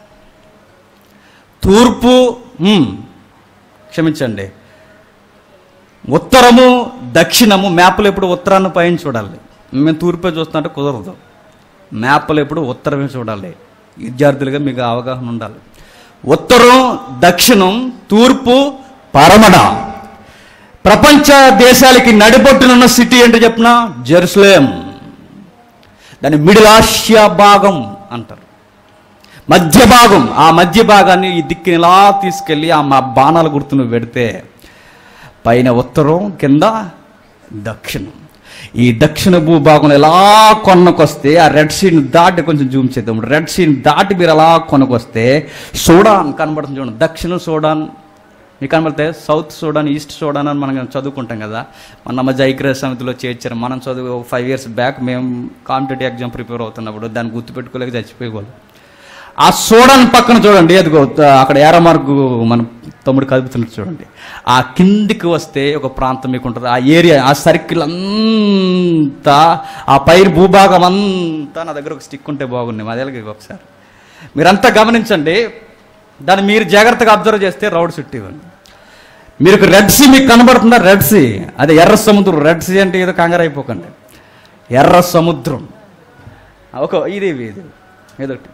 తూర్పు క్షమించండి ఉత్తరము దక్షిణము. మ్యాప్లో ఎప్పుడు ఉత్తరాన్ని పైన చూడాలి. మేము తూర్పే చూస్తుంటే కుదరదు. మ్యాప్లో ఎప్పుడు ఉత్తరమే చూడాలి. విద్యార్థులుగా మీకు అవగాహన ఉండాలి. ఉత్తరం దక్షిణం తూర్పు పరమణ. ప్రపంచ దేశాలకి నడిబొట్టునున్న సిటీ ఏంటో చెప్పిన జెరూసలేం. దాన్ని మిడిల్ ఆసియా భాగం అంటారు. మధ్య భాగం. ఆ మధ్య భాగాన్ని ఈ దిక్కుని ఇలా తీసుకెళ్ళి ఆ మా బాణాల గుర్తును పెడితే పైన ఉత్తరం కింద దక్షిణం. ఈ దక్షిణ భూభాగంలో ఎలా కొనకొస్తే ఆ రెడ్ సీని దాటి కొంచెం జూమ్ చేద్దాం. రెడ్ సీని దాటి మీరు అలా కొనకొస్తే సూడాన్ కనబడుతుంది చూడండి. దక్షిణ సూడాన్ మీకు కనబడితే సౌత్ సూడాన్ ఈస్ట్ సూడాన్ అని మనం చదువుకుంటాం కదా. మన మధ్య ఐక్యరాజ్య సమితిలో చేర్చారు. మనం చదువు ఒక ఫైవ్ ఇయర్స్ బ్యాక్ మేము కాంపిటేటివ్ ఎగ్జామ్ ప్రిపేర్ అవుతున్నప్పుడు దాన్ని గుర్తుపెట్టుకోలేక చచ్చిపోయేవాళ్ళు. ఆ సూడాన్ పక్కన చూడండి, అదిగో అక్కడ ఏర మార్కు మన తమ్ముడు కదుపుతున్నట్టు చూడండి. ఆ కిందికి వస్తే ఒక ప్రాంతం మీకు ఉంటుంది. ఆ ఏరియా ఆ సర్కిల్ అంతా ఆ పైరు భూభాగం అంతా నా దగ్గర ఒక స్టిక్ ఉంటే బాగున్నాయి అదేలాగే ఒకసారి మీరంతా గమనించండి. దాన్ని మీరు జాగ్రత్తగా అబ్జర్వ్ చేస్తే రౌడ్ చుట్టి ఇవ్వండి. మీరు రెడ్ సీ మీకు కనబడుతుందా? రెడ్ సీ అదే ఎర్ర సముద్రం. రెడ్ సీ అంటే ఏదో కంగారు అయిపోకండి. ఎర్ర సముద్రం ఒక ఇది ఇది ఏదోటి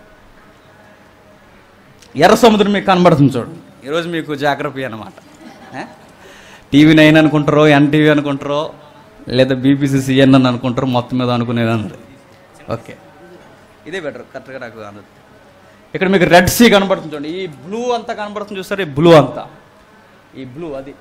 ఎర్ర సముద్రం మీకు కనబడుతుంది చూడండి. ఈరోజు మీకు జాగ్రత్త అనమాట. టీవీ నైన్ అనుకుంటారో ఎన్టీవీ అనుకుంటారో లేదా బీబీసీ సిఎన్ అని అనుకుంటారో మొత్తం మీద అనుకునేది అన్నది. ఓకే ఇదే బెటర్ కరెక్ట్గా నాకు అన్నది. ఇక్కడ మీకు రెడ్ సీ కనబడుతుంది చూడండి. ఈ బ్లూ అంతా కనబడుతుంది చూస్తారు. ఈ బ్లూ అంతా ఈ బ్లూ అది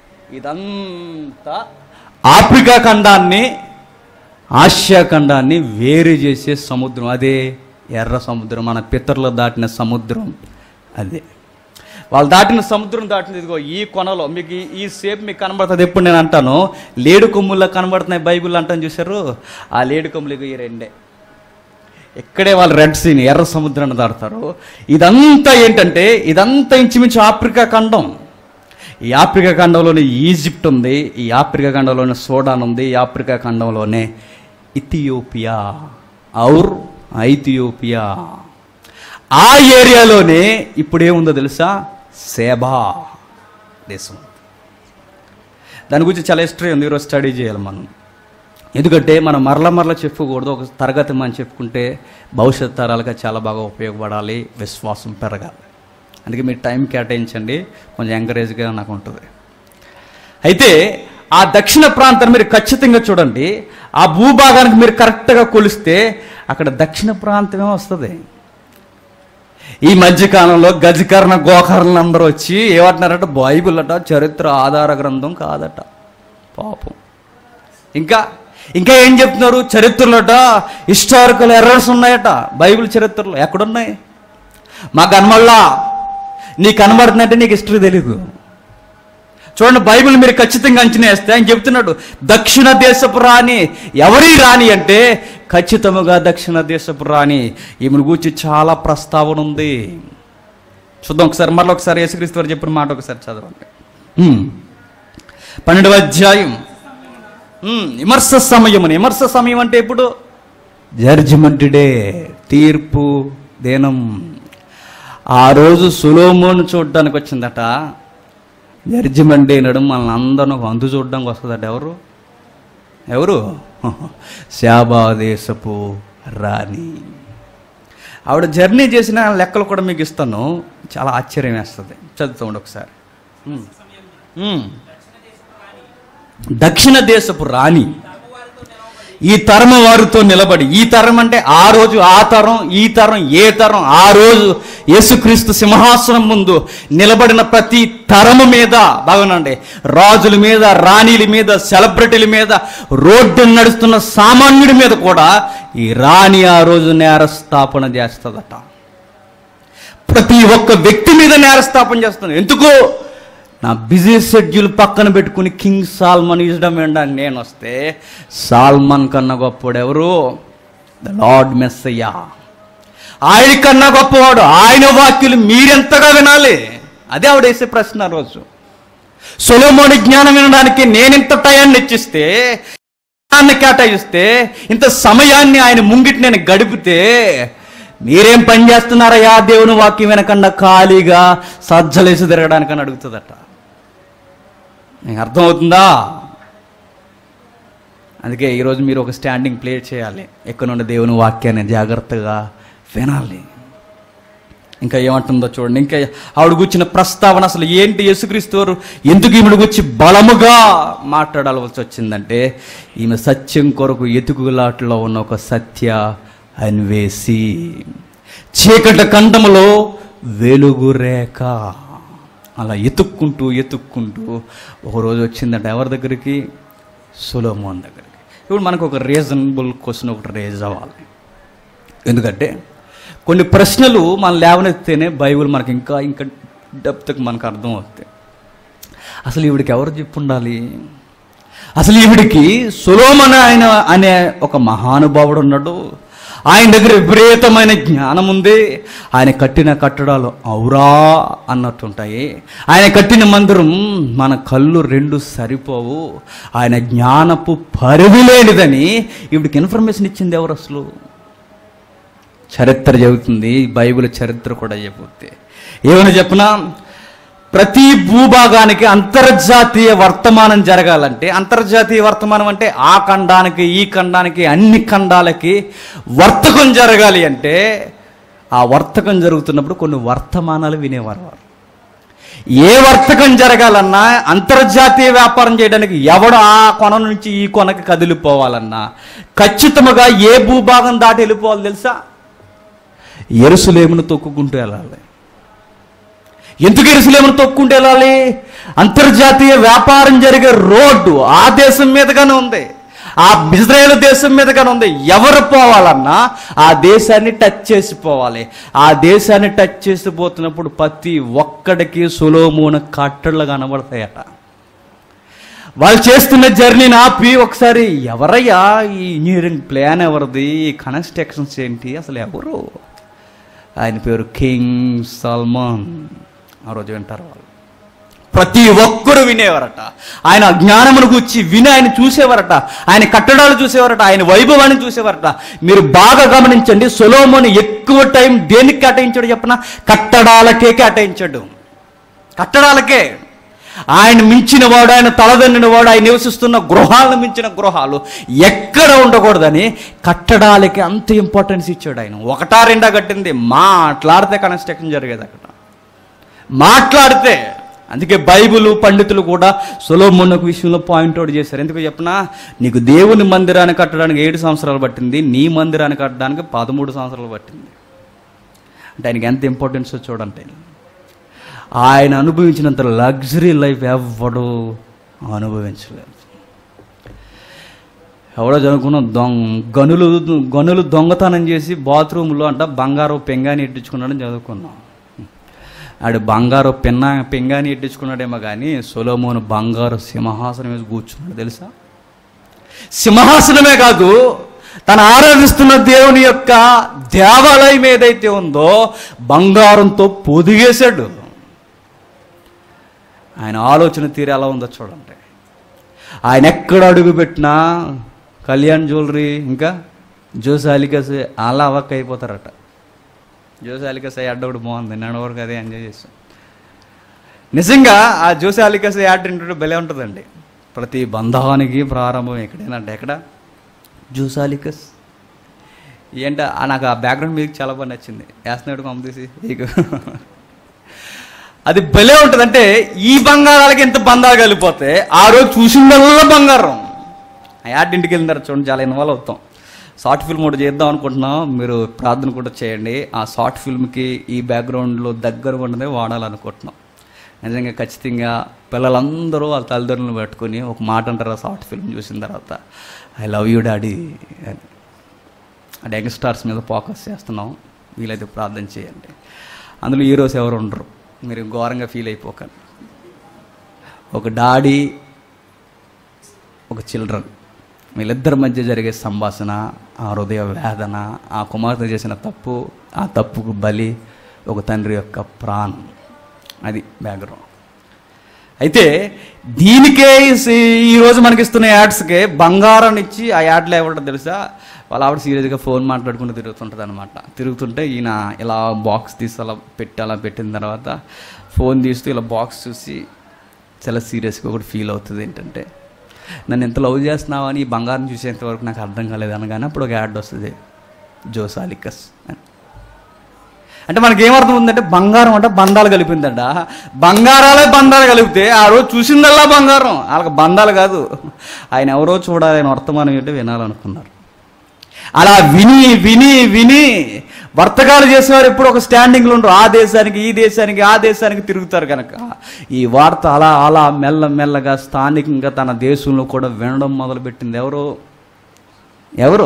ఇదంతా ఆఫ్రికా ఖండాన్ని ఆసియా ఖండాన్ని వేరు చేసే సముద్రం. అదే ఎర్ర సముద్రం. మన పితరులు దాటిన సముద్రం అదే. వాళ్ళు దాటిన సముద్రం దాటిన ఇదిగో ఈ కొనలో మీకు ఈ సేపు మీకు కనబడుతుంది. ఎప్పుడు నేను అంటాను లేడు కొమ్ముల్లో కనబడుతున్నాయి బైబిల్ అంటాను చూసారు. ఆ లేడు కొమ్ములు ఈ రెండే. ఇక్కడే వాళ్ళు రెడ్ సీని ఎర్ర సముద్రాన్ని దాడతారు. ఇదంతా ఏంటంటే ఇదంతా ఇంచుమించు ఆఫ్రికా ఖండం. ఈ ఆఫ్రికా ఖండంలోనే ఈజిప్ట్ ఉంది. ఈ ఆఫ్రికా ఖండంలోనే సూడాన్ ఉంది. ఈ ఆఫ్రికా ఖండంలోనే ఇథియోపియా ఔర్ ఐథియోపియా. ఆ ఏరియాలోనే ఇప్పుడు ఏముందో తెలుసా? సేబా దేశం. దాని గురించి చాలా హిస్టరీ ఉంది. ఈరోజు స్టడీ చేయాలి మనం. ఎందుకంటే మనం మరల మరల చెప్పుకూడదు. ఒక తరగతి మనం చెప్పుకుంటే భవిష్యత్ తరాలుగా చాలా బాగా ఉపయోగపడాలి, విశ్వాసం పెరగాలి. అందుకే మీరు టైం కేటాయించండి, కొంచెం ఎంకరేజ్గా నాకు ఉంటుంది. అయితే ఆ దక్షిణ ప్రాంతాన్ని మీరు ఖచ్చితంగా చూడండి. ఆ భూభాగానికి మీరు కరెక్ట్గా కొలిస్తే అక్కడ దక్షిణ ప్రాంతమే వస్తుంది. ఈ మధ్యకాలంలో గజకర్ణ గోకర్ణలు అందరూ వచ్చి ఏమంటున్నారట? బైబిల్ అట చరిత్ర ఆధార గ్రంథం కాదట పాపం. ఇంకా ఇంకా ఏం చెప్తున్నారు? చరిత్రలోట హిస్టారికల్ ఎర్రర్స్ ఉన్నాయట బైబిల్ చరిత్రలో. ఎక్కడున్నాయి? మా కనబడలా. నీకు కనబడుతుందంటే నీకు హిస్టరీ తెలీదు. చూడండి బైబిల్ మీరు ఖచ్చితంగా అంచనా వేస్తే ఆయన చెప్తున్నాడు దక్షిణ దేశపు రాణి. ఎవరి రాణి అంటే ఖచ్చితంగా దక్షిణ దేశపు రాణి. ఈమెను గూర్చి చాలా ప్రస్తావన ఉంది. చూద్దాం ఒకసారి. మరలా ఒకసారి యేసుక్రీస్తు వారు చెప్పిన మాట ఒకసారి చదవండి. పన్నెండవ అధ్యాయం విమర్శ సమయం అని. విమర్శ సమయం అంటే ఎప్పుడు? జడ్జిమెంట్ డే, తీర్పు దినం. ఆ రోజు సొలొమోను చూడడానికి వచ్చిందట. జడ్జిమెంట్ డే నడు మనల్ని అందరూ అందు చూడడానికి వస్తుందట. ఎవరు ఎవరు శాబా దేశపు రాణి. ఆవిడ జర్నీ చేసిన లెక్కలు కూడా మీకు ఇస్తాను. చాలా ఆశ్చర్యం వేస్తుంది. చదువుతాం ఒకసారి. దక్షిణ దేశపు రాణి ఈ తరం వారితో నిలబడి. ఈ తరం అంటే ఆ రోజు ఆ తరం, ఈ తరం ఏ తరం. ఆ రోజు యేసుక్రీస్తు సింహాసనం ముందు నిలబడిన ప్రతి తరము మీద బాగునండి, రాజుల మీద, రాణిల మీద, సెలబ్రిటీల మీద, రోడ్డు నడుస్తున్న సామాన్యుడి మీద కూడా ఈ రాణి ఆ రోజు నేరస్థాపన చేస్తుందట. ప్రతి ఒక్క వ్యక్తి మీద నేరస్థాపన చేస్తుంది. ఎందుకు? నా బిజీ షెడ్యూల్ పక్కన పెట్టుకుని కింగ్ సాల్మన్ యూజ్డమ్ ఏంటని నేను వస్తే, సాల్మన్ కన్నా గొప్పవాడు ఎవరు? The Lord Messiah. ఆయన కన్నా గొప్పవాడు. ఆయన వాక్యులు మీరెంతగా వినాలి? అదే ఆవిడ వేసే ప్రశ్న ఆ రోజు. సొలొమోను జ్ఞానం వినడానికి నేను ఇంత టయాన్ని ఇచ్చిస్తే, కేటాయిస్తే, ఇంత సమయాన్ని ఆయన ముంగిటి నేను గడిపితే, మీరేం పని చేస్తున్నారయ్యా దేవుని వాక్యం వినకుండా ఖాళీగా సజ్జలేసి తిరగడానికని అడుగుతుందట. నీకు అర్థమవుతుందా? అందుకే ఈరోజు మీరు ఒక స్టాండింగ్ ప్లే చేయాలి. ఎక్కడ నుండి దేవుని వాక్యాన్ని జాగ్రత్తగా వినాలి. ఇంకా ఏమంటుందో చూడండి. ఇంకా ఆవిడ కూర్చిన ప్రస్తావన అసలు ఏంటి? యేసుక్రీస్తు వారు ఎందుకు ఈమెను గురించి బలముగా మాట్లాడాల్సి వచ్చిందంటే, ఈమె సత్యం కొరకు ఎతుకులాటలో ఉన్న ఒక సత్య అన్వేసి, చీకటి కంఠములో వెలుగు రేఖ, అలా ఎతుక్కుంటూ ఎతుక్కుంటూ ఒకరోజు వచ్చిందంట. ఎవరి దగ్గరికి? సొలొమోను దగ్గరికి. ఇప్పుడు మనకు ఒక రీజనబుల్ క్వశ్చన్ ఒకటి రేజ్ అవ్వాలి. ఎందుకంటే కొన్ని ప్రశ్నలు మనం లేవనెత్తేనే బైబిల్ మనకి ఇంకా ఇంకా డెప్త్కి మనకు అర్థం అవుతాయి. అసలు ఈవిడికి ఎవరు చెప్పుండాలి? అసలు ఈవిడికి సొలొమోను ఆయన అనే ఒక మహానుభావుడు ఉన్నాడు. ఆయన దగ్గర విపరీతమైన జ్ఞానం ఉంది. ఆయన కట్టిన కట్టడాలు ఔరా అన్నట్టుంటాయి. ఆయన కట్టిన మందిరం మన కళ్ళు రెండు సరిపోవు. ఆయన జ్ఞానపు పరిధి లేనిదని ఈవిడికి ఇన్ఫర్మేషన్ ఇచ్చింది ఎవరు? అసలు చరిత్ర చెబుతుంది, బైబిల్ చరిత్ర కూడా చెబుతుంది. ఏమైనా చెప్పినా, ప్రతి భూభాగానికి అంతర్జాతీయ వర్తమానం జరగాలంటే, అంతర్జాతీయ వర్తమానం అంటే ఆ ఖండానికి ఈ ఖండానికి అన్ని ఖండాలకి వర్తకం జరగాలి అంటే, ఆ వర్తకం జరుగుతున్నప్పుడు కొన్ని వర్తమానాలు వినేవారు వారు. ఏ వర్తకం జరగాలన్నా, అంతర్జాతీయ వ్యాపారం చేయడానికి ఎవడు ఆ కొన నుంచి ఈ కొనకి కదిలిపోవాలన్నా ఖచ్చితంగా ఏ భూభాగం దాటి వెళ్ళిపోవాలి తెలుసా? యెరూషలేమును తొక్కుకుంటూ వెళ్ళాలి. ఎందుకు యెరూషలేమును తొక్కుంటూ వెళ్ళాలి? అంతర్జాతీయ వ్యాపారం జరిగే రోడ్డు ఆ దేశం మీదగానే ఉంది, ఆ ఇజ్రాయేల్ దేశం మీదగానే ఉంది. ఎవరు పోవాలన్నా ఆ దేశాన్ని టచ్ చేసి పోవాలి. ఆ దేశాన్ని టచ్ చేసి పోతున్నప్పుడు ప్రతి ఒక్కడికి సొలొమోను కట్టడలు కనబడతాయట. వాళ్ళు చేస్తున్న జర్నీని ఆపి ఒకసారి, ఎవరయ్యా ఈ ఇంజనీరింగ్ ప్లాన్ ఎవరిది, ఈ కన్స్ట్రక్షన్స్ ఏంటి, అసలు ఎవరు? ఆయన పేరు కింగ్ సాల్మన్. ఆ రోజు వింటారు వాళ్ళు. ప్రతి ఒక్కరు వినేవారట. ఆయన జ్ఞానమును గురించి విని ఆయన చూసేవారట. ఆయన కట్టడాలు చూసేవారట. ఆయన వైభవాన్ని చూసేవారట. మీరు బాగా గమనించండి, సొలొమోను ఎక్కువ టైం దేనికి కేటాయించాడు చెప్పనా? కట్టడాలకే కేటాయించాడు. కట్టడాలకే. ఆయన మించిన వాడు, ఆయన తలదన్నిన వాడు, ఆయన నివసిస్తున్న గృహాలను మించిన గృహాలు ఎక్కడ ఉండకూడదని కట్టడాలకి అంత ఇంపార్టెన్స్ ఇచ్చాడు ఆయన. ఒకటా రెండా కట్టింది, మాట్లాడితే కన్స్ట్రక్షన్ జరిగేది అక్కడ, మాట్లాడితే. అందుకే బైబిల్ పండితులు కూడా సొలొమోను విషయంలో పాయింట్అవుట్ చేశారు. ఎందుకు చెప్పనా? నీకు దేవుని మందిరాన్ని కట్టడానికి ఏడు సంవత్సరాలు పట్టింది, నీ మందిరాన్ని కట్టడానికి పదమూడు సంవత్సరాలు పట్టింది. అంటే ఆయనకి ఎంత ఇంపార్టెన్స్ చూడండి. ఆయన అనుభవించినంత లగ్జరీ లైఫ్ ఎవడు అనుభవించలేదు. ఎవడో చదువుకున్న దొంగ గనులు గనులు దొంగతనం చేసి బాత్రూంలో అంట బంగారు పెంగాని ఎట్టించుకున్నాడని చదువుకున్నాం. ఆడు బంగారు పెన్నా పెంగాని ఎట్టించుకున్నాడేమో కానీ సొలొమోను బంగారు సింహాసనం వేసి కూర్చున్నాడు తెలుసా? సింహాసనమే కాదు, తను ఆరాధిస్తున్న దేవుని యొక్క దేవాలయం ఏదైతే ఉందో బంగారంతో పొదిగేశాడు. ఆయన ఆలోచన తీరు ఎలా ఉందో చూడండి. ఆయన ఎక్కడ అడుగు పెట్టినా కళ్యాణ్ జ్యువెలరీ ఇంకా జోసాలికస్ అలా అవక్క అయిపోతారట. జోసాలికస్ యాడ్ ఒకటి బాగుంది, నేను వరకు అదే ఎంజాయ్ చేస్తాను. నిజంగా ఆ జోసాలికస్ యాడ్ ఇంటూ భలే ఉంటుందండి. ప్రతి బంధానికి ప్రారంభం ఎక్కడేనంటే ఎక్కడ జోసాలికస్ ఏంట. నాకు ఆ బ్యాక్గ్రౌండ్ మీకు చాలా బాగా నచ్చింది. వేస్తున్నాడు పంపేసి మీకు అది భలే ఉంటుంది. అంటే ఈ బంగారాలకి ఎంత బంధాలు కలిగిపోతే ఆ రోజు చూసిందల్లా బంగారం. ఆ యాడ్ ఇంటికి వెళ్ళిన తర్వాత చూడండి, చాలా ఇన్వాల్వ్ అవుతాం. షార్ట్ ఫిల్మ్ కూడా చేద్దాం అనుకుంటున్నాం, మీరు ప్రార్థన కూడా చేయండి. ఆ షార్ట్ ఫిల్మ్కి ఈ బ్యాక్గ్రౌండ్లో దగ్గర ఉన్నదే వాడాలనుకుంటున్నాం. నిజంగా ఖచ్చితంగా పిల్లలందరూ వాళ్ళ తల్లిదండ్రులను పట్టుకొని ఒక మాట అంటారు షార్ట్ ఫిల్మ్ చూసిన తర్వాత, ఐ లవ్ యూ డాడీ అని. అంటే యంగ్స్టార్స్ మీద ఫోకస్ చేస్తున్నాం, వీలైతే ప్రార్థన చేయండి. అందులో హీరోస్ ఎవరు ఉండరు, మీరు ఘోరంగా ఫీల్ అయిపోకండి. ఒక డాడీ, ఒక చిల్డ్రన్, వీళ్ళిద్దరి మధ్య జరిగే సంభాషణ, ఆ హృదయ వేదన, ఆ కుమార్తె చేసిన తప్పు, ఆ తప్పుకు బలి ఒక తండ్రి యొక్క ప్రాణం, అది బ్యాక్గ్రౌండ్. అయితే దీనికే ఈరోజు మనకిస్తున్న యాడ్స్కే బంగారాన్ని ఇచ్చి, ఆ యాడ్లో ఏమంటారు తెలుసా, వాళ్ళ ఆవిడ సీరియస్గా ఫోన్ మాట్లాడుకుంటూ తిరుగుతుంటుంది అనమాట. తిరుగుతుంటే ఈయన ఇలా బాక్స్ తీసి అలా పెట్టి అలా పెట్టిన తర్వాత ఫోన్ తీస్తూ ఇలా బాక్స్ చూసి చాలా సీరియస్గా ఒకటి ఫీల్ అవుతుంది. ఏంటంటే, నన్ను ఎంత లవ్ చేస్తున్నావు అని ఈ బంగారం చూసేంతవరకు నాకు అర్థం కాలేదు అనగానే అప్పుడు ఒక యాడ్ వస్తుంది, జోసాలికస్ అని. అంటే మనకేమర్థం ఉందంటే, బంగారం అంటే బంధాలు కలిపిందంట. బంగారాలే బంధాలు కలిపితే ఆ రోజు చూసిందల్లా బంగారం, వాళ్ళకి బంధాలు కాదు. ఆయన ఎవరో చూడాలి, ఆయన వర్తమానం ఏంటో వినాలనుకున్నారు. అలా విని విని విని వర్తకాలు చేసేవారు ఎప్పుడు ఒక స్టాండింగ్లో ఉండరు. ఆ దేశానికి ఈ దేశానికి ఆ దేశానికి తిరుగుతారు కనుక ఈ వార్త అలా అలా మెల్ల మెల్లగా స్థానికంగా తన దేశంలో కూడా వినడం మొదలుపెట్టింది. ఎవరు ఎవరు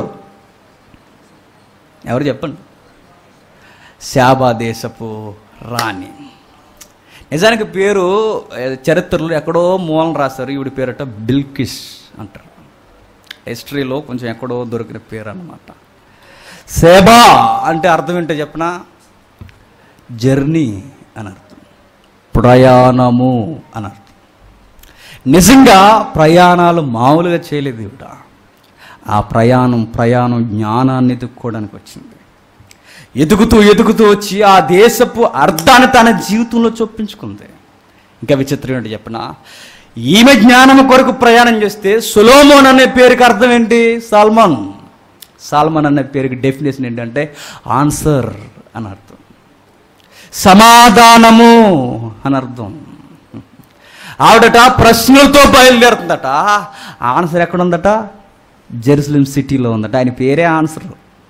ఎవరు చెప్పండి? శాబా దేశపు రాణి. నిజానికి పేరు చరిత్రలో ఎక్కడో మూలం రాశారు, ఈవిడ పేరట బిల్కిస్ అంటారు. హిస్టరీలో కొంచెం ఎక్కడో దొరికిన పేరు అన్నమాట. సేబా అంటే అర్థం ఏంటో చెప్పనా? జర్నీ అని అర్థం, ప్రయాణము అని అర్థం. నిజంగా ప్రయాణాలు మామూలుగా చేయలేదు ఈవిడ. ఆ ప్రయాణం ప్రయాణం జ్ఞానాన్ని ఎదుక్కోవడానికి వచ్చింది. ఎదుగుతూ ఎదుగుతూ వచ్చి ఆ దేశపు అర్థాన్ని తన జీవితంలో చొప్పించుకుంది. ఇంకా విచిత్రం ఏంటో చెప్పనా? ఈమె జ్ఞానం కొరకు ప్రయాణం చేస్తే సొలొమోన్ అనే పేరుకి అర్థం ఏంటి? సాల్మన్. సాల్మన్ అనే పేరుకి డెఫినేషన్ ఏంటంటే ఆన్సర్ అని అర్థం, సమాధానము అని అర్థం. ఆవిడట ప్రశ్నలతో బయలుదేరుతుందట. ఆన్సర్ ఎక్కడుందట? జెరూసలేం సిటీలో ఉందట. ఆయన పేరే ఆన్సర్.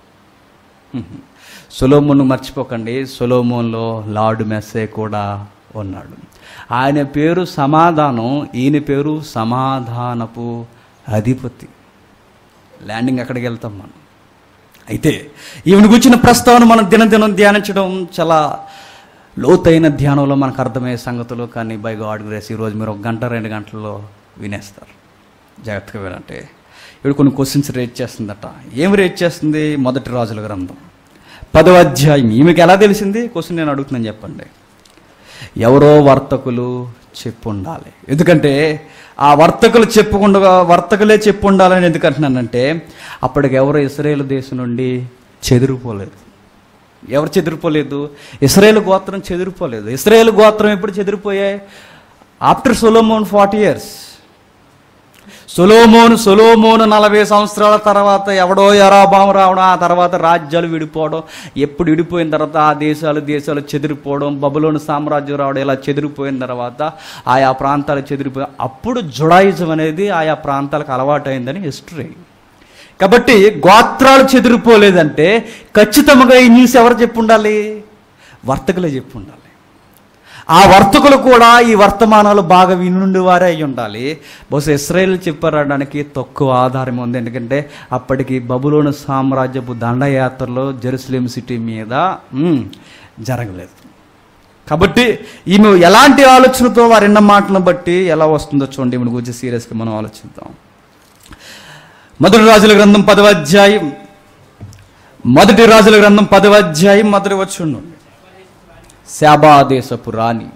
సొలొమోన్ మర్చిపోకండి, సొలొమోన్లో లార్డ్ మెస్సే కూడా ఉన్నాడు. ఆయన పేరు సమాధానం, ఈయన పేరు సమాధానపు అధిపతి. ల్యాండింగ్ అక్కడికి వెళ్తాం మనం. అయితే ఈవిని గురించిన ప్రస్తావన మనం దినదినం ధ్యానించడం చాలా లోతైన ధ్యానంలో మనకు అర్థమయ్యే సంగతులు. కానీ బై గాడ్ గ్రేస్ ఈరోజు మీరు ఒక గంట రెండు గంటల్లో వినేస్తారు. జాగ్రత్తగా వినంటే ఇప్పుడు కొన్ని క్వశ్చన్స్ రేట్ చేస్తుందట. ఏమి రేట్ చేస్తుంది? మొదటి రాజుల గ్రంథం పదవ అధ్యాయం. ఈమెకి ఎలా తెలిసింది? క్వశ్చన్ నేను అడుగుతున్నాను, చెప్పండి. ఎవరో వర్తకులు చెప్పుండాలి. ఎందుకంటే ఆ వర్తకులు చెప్పుకుండా వర్తకులే చెప్పుండాలని ఎందుకంటున్నానంటే, అప్పటికి ఎవరు ఇశ్రాయేలు దేశం నుండి చెదిరిపోలేదు. ఎవరు చెదిరిపోలేదు? ఇశ్రాయేలు గోత్రం చెదిరిపోలేదు. ఇశ్రాయేలు గోత్రం ఎప్పుడు చెదిరిపోయాయి? After Solomon forty years. సొలొమోను సొలొమోను నలభై సంవత్సరాల తర్వాత ఎవడో యరొబాము రావడం, ఆ తర్వాత రాజ్యాలు విడిపోవడం. ఎప్పుడు విడిపోయిన తర్వాత ఆ దేశాలు దేశాలు చెదిరిపోవడం, బబులోను సామ్రాజ్యం రావడం, ఇలా చెదిరిపోయిన తర్వాత ఆయా ప్రాంతాలు చెదిరిపోయి అప్పుడు జుడాయిజం అనేది ఆయా ప్రాంతాలకు అలవాటైందని హిస్టరీ. కాబట్టి గోత్రాలు చెదిరిపోలేదంటే ఖచ్చితంగా ఈ న్యూస్ ఎవరు చెప్పుండాలి? వర్తకులే చెప్పుండాలి. ఆ వర్తకులు కూడా ఈ వర్తమానాలు బాగా వినుండి వారే అయి ఉండాలి. బహుశా ఇశ్రాయేల్ చెప్పడానికి తక్కువ ఆధారం ఉంది. ఎందుకంటే అప్పటికి బబులోను సామ్రాజ్యపు దండయాత్రలో జెరూసలేం సిటీ మీద జరగలేదు. కాబట్టి ఈమె ఎలాంటి ఆలోచనతో వారిన్న మాటలను బట్టి ఎలా వస్తుందో చూడండి. ఈమెను గురించి సీరియస్గా మనం ఆలోచిద్దాం. మొదటి రాజుల గ్రంథం పదవ అధ్యాయం మొదటి రాజుల గ్రంథం పదవ అధ్యాయం మొదటి వచనం. శాబా దేశపు రాణి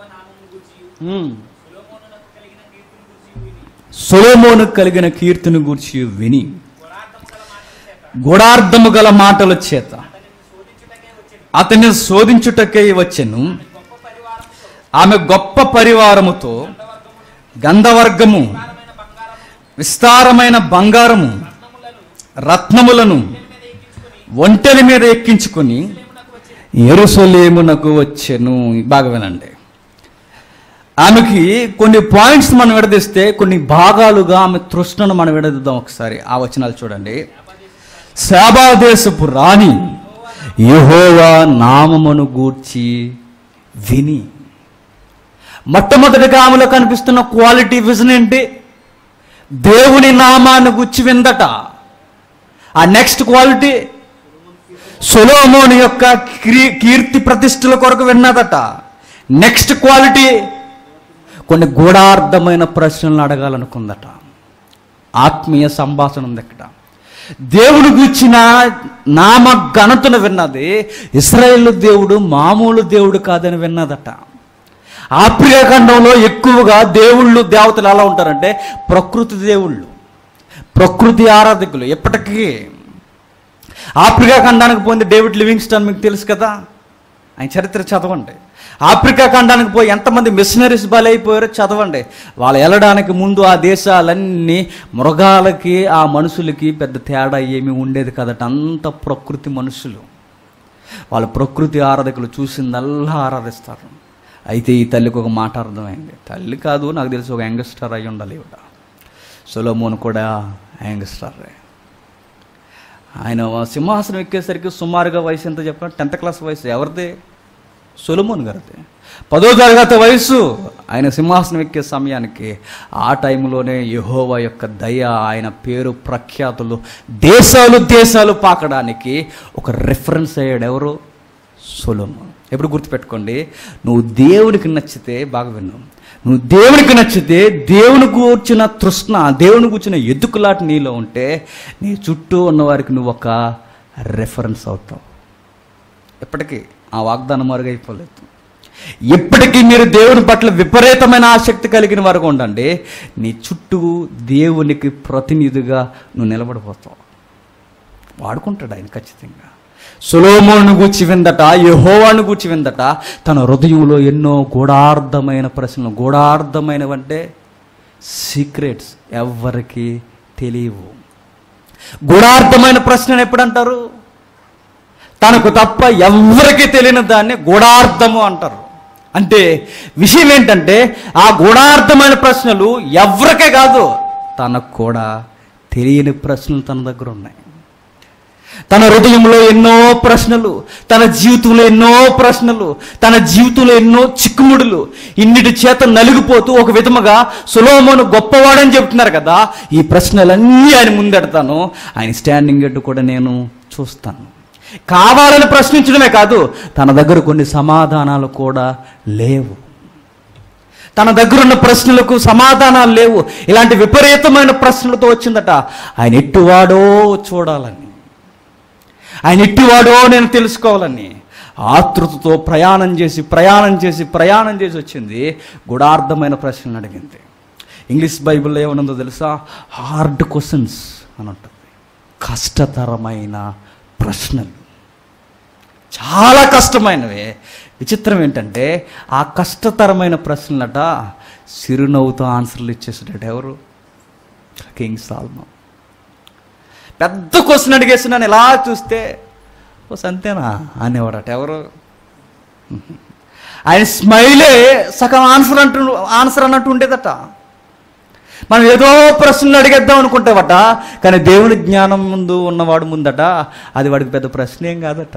సొలొమోను కలిగిన కీర్తిని గూర్చి విని గుడార్థము గల మాటల చేత అతన్ని శోధించుటకై వచ్చెను. ఆమె గొప్ప పరివారముతో గంధవర్గము, విస్తారమైన బంగారము, రత్నములను ఒంటెల మీద ఎక్కించుకొని యెరూషలేమునకు వచ్చెను. బాగా వినండి. ఆమెకి కొన్ని పాయింట్స్ మనం విడదీస్తే కొన్ని భాగాలుగా ఆమె తృష్ణను మనం విడదిద్దాం. ఒకసారి ఆ వచనాలు చూడండి. శాబా దేశపు రాణి యెహోవా నామమును గూర్చి విని. మొట్టమొదటిగా ఆమెలో కనిపిస్తున్న క్వాలిటీ విజన్ ఏంటి? దేవుని నామాన్ని గుచ్చి విందట. ఆ నెక్స్ట్ క్వాలిటీ సొలొమోను యొక్క కీర్తి ప్రతిష్టల కొరకు విన్నదట. నెక్స్ట్ క్వాలిటీ కొన్ని గూఢార్థమైన ప్రశ్నలను అడగాలనుకుందట. ఆత్మీయ సంభాషణ ఉంది అక్కడ. దేవుడు గూర్చిన నామ ఘనతను విన్నది. ఇశ్రాయేలు దేవుడు మామూలు దేవుడు కాదని విన్నదట. ఆఫ్రికా ఖండంలో ఎక్కువగా దేవుళ్ళు దేవతలు ఎలా ఉంటారంటే ప్రకృతి దేవుళ్ళు, ప్రకృతి ఆరాధకులు. ఎప్పటికీ ఆఫ్రికా ఖండానికి పోయింది డేవిడ్ లివింగ్స్టన్, మీకు తెలుసు కదా, ఆయన చరిత్ర చదవండి. ఆఫ్రికా ఖండానికి పోయి ఎంతమంది మిషనరీస్ బలైపోయారో చదవండి. వాళ్ళు వెళ్ళడానికి ముందు ఆ దేశాలన్నీ మృగాలకి ఆ మనుషులకి పెద్ద తేడా ఏమీ ఉండేది కదట. అంత ప్రకృతి మనుషులు, వాళ్ళ ప్రకృతి ఆరాధకులు చూసిందల్లా ఆరాధిస్తారు. అయితే ఈ తల్లికి ఒక మాట అర్థమైంది. తల్లి కాదు, నాకు తెలిసి ఒక యంగ్స్టర్ అయి ఉండాలి ఇవిడ. సొలొమోను కూడా యంగ్స్టరే. ఆయన సింహాసనం ఎక్కేసరికి సుమారుగా వయసు ఎంత చెప్పిన టెన్త్ క్లాస్ వయసు. ఎవరిది? సొలొమోను గారిది. పదో తరగతి వయసు. ఆయన సింహాసనం ఎక్కే సమయానికి ఆ టైంలోనే యెహోవా యొక్క దయ, ఆయన పేరు ప్రఖ్యాతులు దేశాలు దేశాలు పాకడానికి ఒక రిఫరెన్స్ అయ్యాడు. ఎవరు? సొలొమోను. ఎప్పుడు గుర్తుపెట్టుకోండి, నువ్వు దేవునికి నచ్చితే, బాగా విన్నావు, నువ్వు దేవునికి నచ్చితే, దేవుని కూర్చిన తృష్ణ, దేవుని కూర్చిన ఎదుకులాట నీలో ఉంటే నీ చుట్టూ ఉన్నవారికి నువ్వు ఒక రెఫరెన్స్ అవుతావు. ఎప్పటికీ ఆ వాగ్దానం మరుగైపోలేదు. ఎప్పటికీ మీరు దేవుని పట్ల విపరీతమైన ఆసక్తి కలిగిన వారుగా ఉండండి, నీ చుట్టూ దేవునికి ప్రతినిధిగా నువ్వు నిలబడిపోతావు. వాడుకుంటాడు ఆయన ఖచ్చితంగా. సొలొమోనును గూర్చి విందట, యెహోవాను గూర్చి విందట. తన హృదయంలో ఎన్నో గూఢార్థమైన ప్రశ్నలు. గూఢార్థమైనవంటే సీక్రెట్స్, ఎవ్వరికి తెలియవు. గూఢార్థమైన ప్రశ్నను ఎప్పుడంటారు? తనకు తప్ప ఎవ్వరికి తెలియని దాన్ని గూఢార్థము అంటారు. అంటే విషయం ఏంటంటే ఆ గూఢార్థమైన ప్రశ్నలు ఎవరికే కాదు, తనకు కూడా తెలియని ప్రశ్నలు తన దగ్గర ఉన్నాయి. తన హృదయంలో ఎన్నో ప్రశ్నలు, తన జీవితంలో ఎన్నో ప్రశ్నలు, తన జీవితంలో ఎన్నో చిక్కుముడులు. ఇన్నిటి చేత నలిగిపోతూ ఒక విధముగా సొలొమోను గొప్పవాడని చెప్తున్నారు కదా, ఈ ప్రశ్నలన్నీ ఆయన ముందెడతాను, ఆయన స్టాండింగ్ ఎట్టు కూడా నేను చూస్తాను. కావాలని ప్రశ్నించడమే కాదు, తన దగ్గర కొన్ని సమాధానాలు కూడా లేవు. తన దగ్గర ఉన్న ప్రశ్నలకు సమాధానాలు లేవు. ఇలాంటి విపరీతమైన ప్రశ్నలతో వచ్చిందట. ఆయన ఎట్టువాడో చూడాలని, ఆయన ఎట్టివాడో నేను తెలుసుకోవాలని ఆతృతతో ప్రయాణం చేసి ప్రయాణం చేసి ప్రయాణం చేసి వచ్చింది. గూఢార్థమైన ప్రశ్నలు అడిగింది. ఇంగ్లీష్ బైబిల్లో ఏమనుందో తెలుసా? హార్డ్ క్వశ్చన్స్ అని ఉంటుంది. కష్టతరమైన ప్రశ్నలు, చాలా కష్టమైనవి. విచిత్రం ఏంటంటే ఆ కష్టతరమైన ప్రశ్నలట చిరునవ్వుతో ఆన్సర్లు ఇచ్చేసాడట. ఎవరు? King salmon. పెద్ద క్వశ్చన్ అడిగేసి నన్ను ఎలా చూస్తే ఓ సంతేనా అనేవాడట. ఎవరు? ఆయన స్మైలే సగం ఆన్సర్ అంటూ ఆన్సర్ అన్నట్టు ఉండేదట. మనం ఏదో ప్రశ్నలు అడిగేద్దాం అనుకుంటావట, కానీ దేవుని జ్ఞానం ముందు ఉన్నవాడు ముందట అది వాడికి పెద్ద ప్రశ్న ఏం కాదట.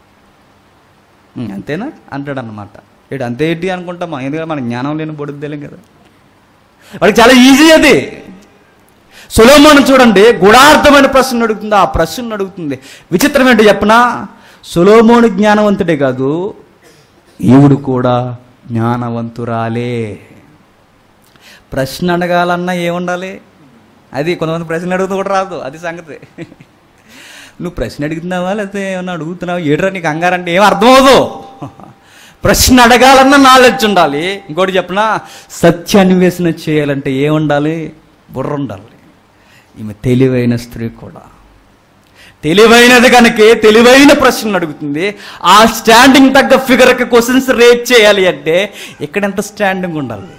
అంతేనా అంటాడు అన్నమాట. ఏడు అంతే ఏంటి అనుకుంటామా? ఎందుకంటే మన జ్ఞానం లేని బొడుగు తెలియదు కదా, వాడికి చాలా ఈజీ అది. సొలొమోను చూడండి, గూఢార్థమైన ప్రశ్న అడుగుతుంది. ఆ ప్రశ్న అడుగుతుంది. విచిత్రం ఏంటో చెప్పనా? సొలొమోను జ్ఞానవంతుడే కాదు, ఈవిడు కూడా జ్ఞానవంతురాలే. ప్రశ్న అడగాలన్నా ఏముండాలి? అది కొంతమంది ప్రశ్నలు అడుగుతూ కూడా రాదు, అది సంగతి. నువ్వు ప్రశ్న అడుగుతున్నావా లేకపోతే ఏమన్నా అడుగుతున్నావా? ఏడ్రా నీకు అంగారంటే ఏం అర్థమవుదు. ప్రశ్న అడగాలన్నా నాలెడ్జ్ ఉండాలి. ఇంకోటి చెప్పనా, సత్యాన్వేషణ చేయాలంటే ఏముండాలి? బుర్ర ఉండాలి. ఈమె తెలివైన స్త్రీ కూడా. తెలివైనది కనుకే తెలివైన ప్రశ్నలు అడుగుతుంది. ఆ స్టాండింగ్ తగ్గ ఫిగర్కి క్వశ్చన్స్ రేట్ చేయాలి అంటే ఇక్కడ ఎంత స్టాండింగ్ ఉండాలి?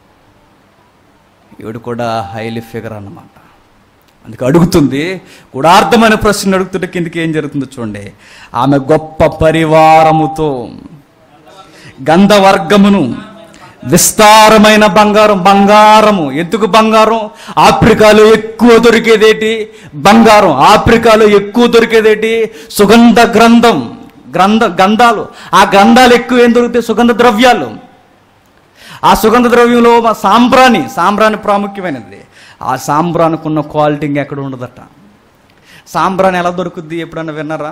ఈవిడ కూడా హైలీ ఫిగర్ అన్నమాట. అందుకే అడుగుతుంది. గూఢార్థమైన ప్రశ్న అడుగుతుంటే కిందకి ఏం జరుగుతుందో చూడండి. ఆమె గొప్ప పరివారముతో గంధవర్గమును విస్తారమైన బంగారం. బంగారము ఎందుకు బంగారం? ఆఫ్రికాలో ఎక్కువ దొరికేదేటి? బంగారం. ఆఫ్రికాలో ఎక్కువ దొరికేదేటి? సుగంధ గ్రంథం గ్రంథ గంధాలు. ఆ గంధాలు ఎక్కువ ఏం దొరుకుతాయి? సుగంధ ద్రవ్యాలు. ఆ సుగంధ ద్రవ్యంలో సాంబ్రాణి సాంబ్రాణి ప్రాముఖ్యమైనది. ఆ సాంబ్రానికి ఉన్న క్వాలిటీ ఇంకెక్కడ ఉండదట. సాంబ్రాణి ఎలా దొరుకుద్ది ఎప్పుడన్నా విన్నారా?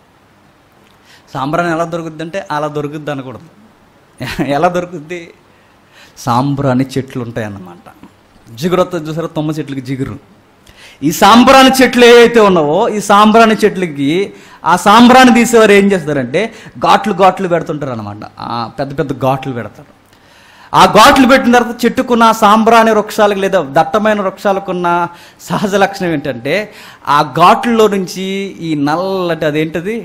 సాంబ్రాణి ఎలా దొరుకుద్ది అంటే అలా దొరుకుద్ది అనకూడదు. ఎలా దొరుకుద్ది? సాంబ్రాణి చెట్లు ఉంటాయన్నమాట. జిగురు వస్తుంది చూసారా, తుమ్మ చెట్లకి జిగురు. ఈ సాంబ్రాణి చెట్లు ఏవైతే ఉన్నావో ఈ సాంబ్రాణి చెట్లకి ఆ సాంబ్రాణి తీసేవారు ఏం చేస్తారంటే ఘాట్లు ఘాట్లు పెడుతుంటారు అనమాట. పెద్ద పెద్ద ఘాట్లు పెడతారు. ఆ ఘాట్లు పెట్టిన తర్వాత చెట్టుకున్న సాంబ్రాణి వృక్షాలకు లేదా దట్టమైన వృక్షాలకున్న సహజ లక్షణం ఏంటంటే ఆ ఘాట్లలో నుంచి ఈ నల్లటి అదేంటది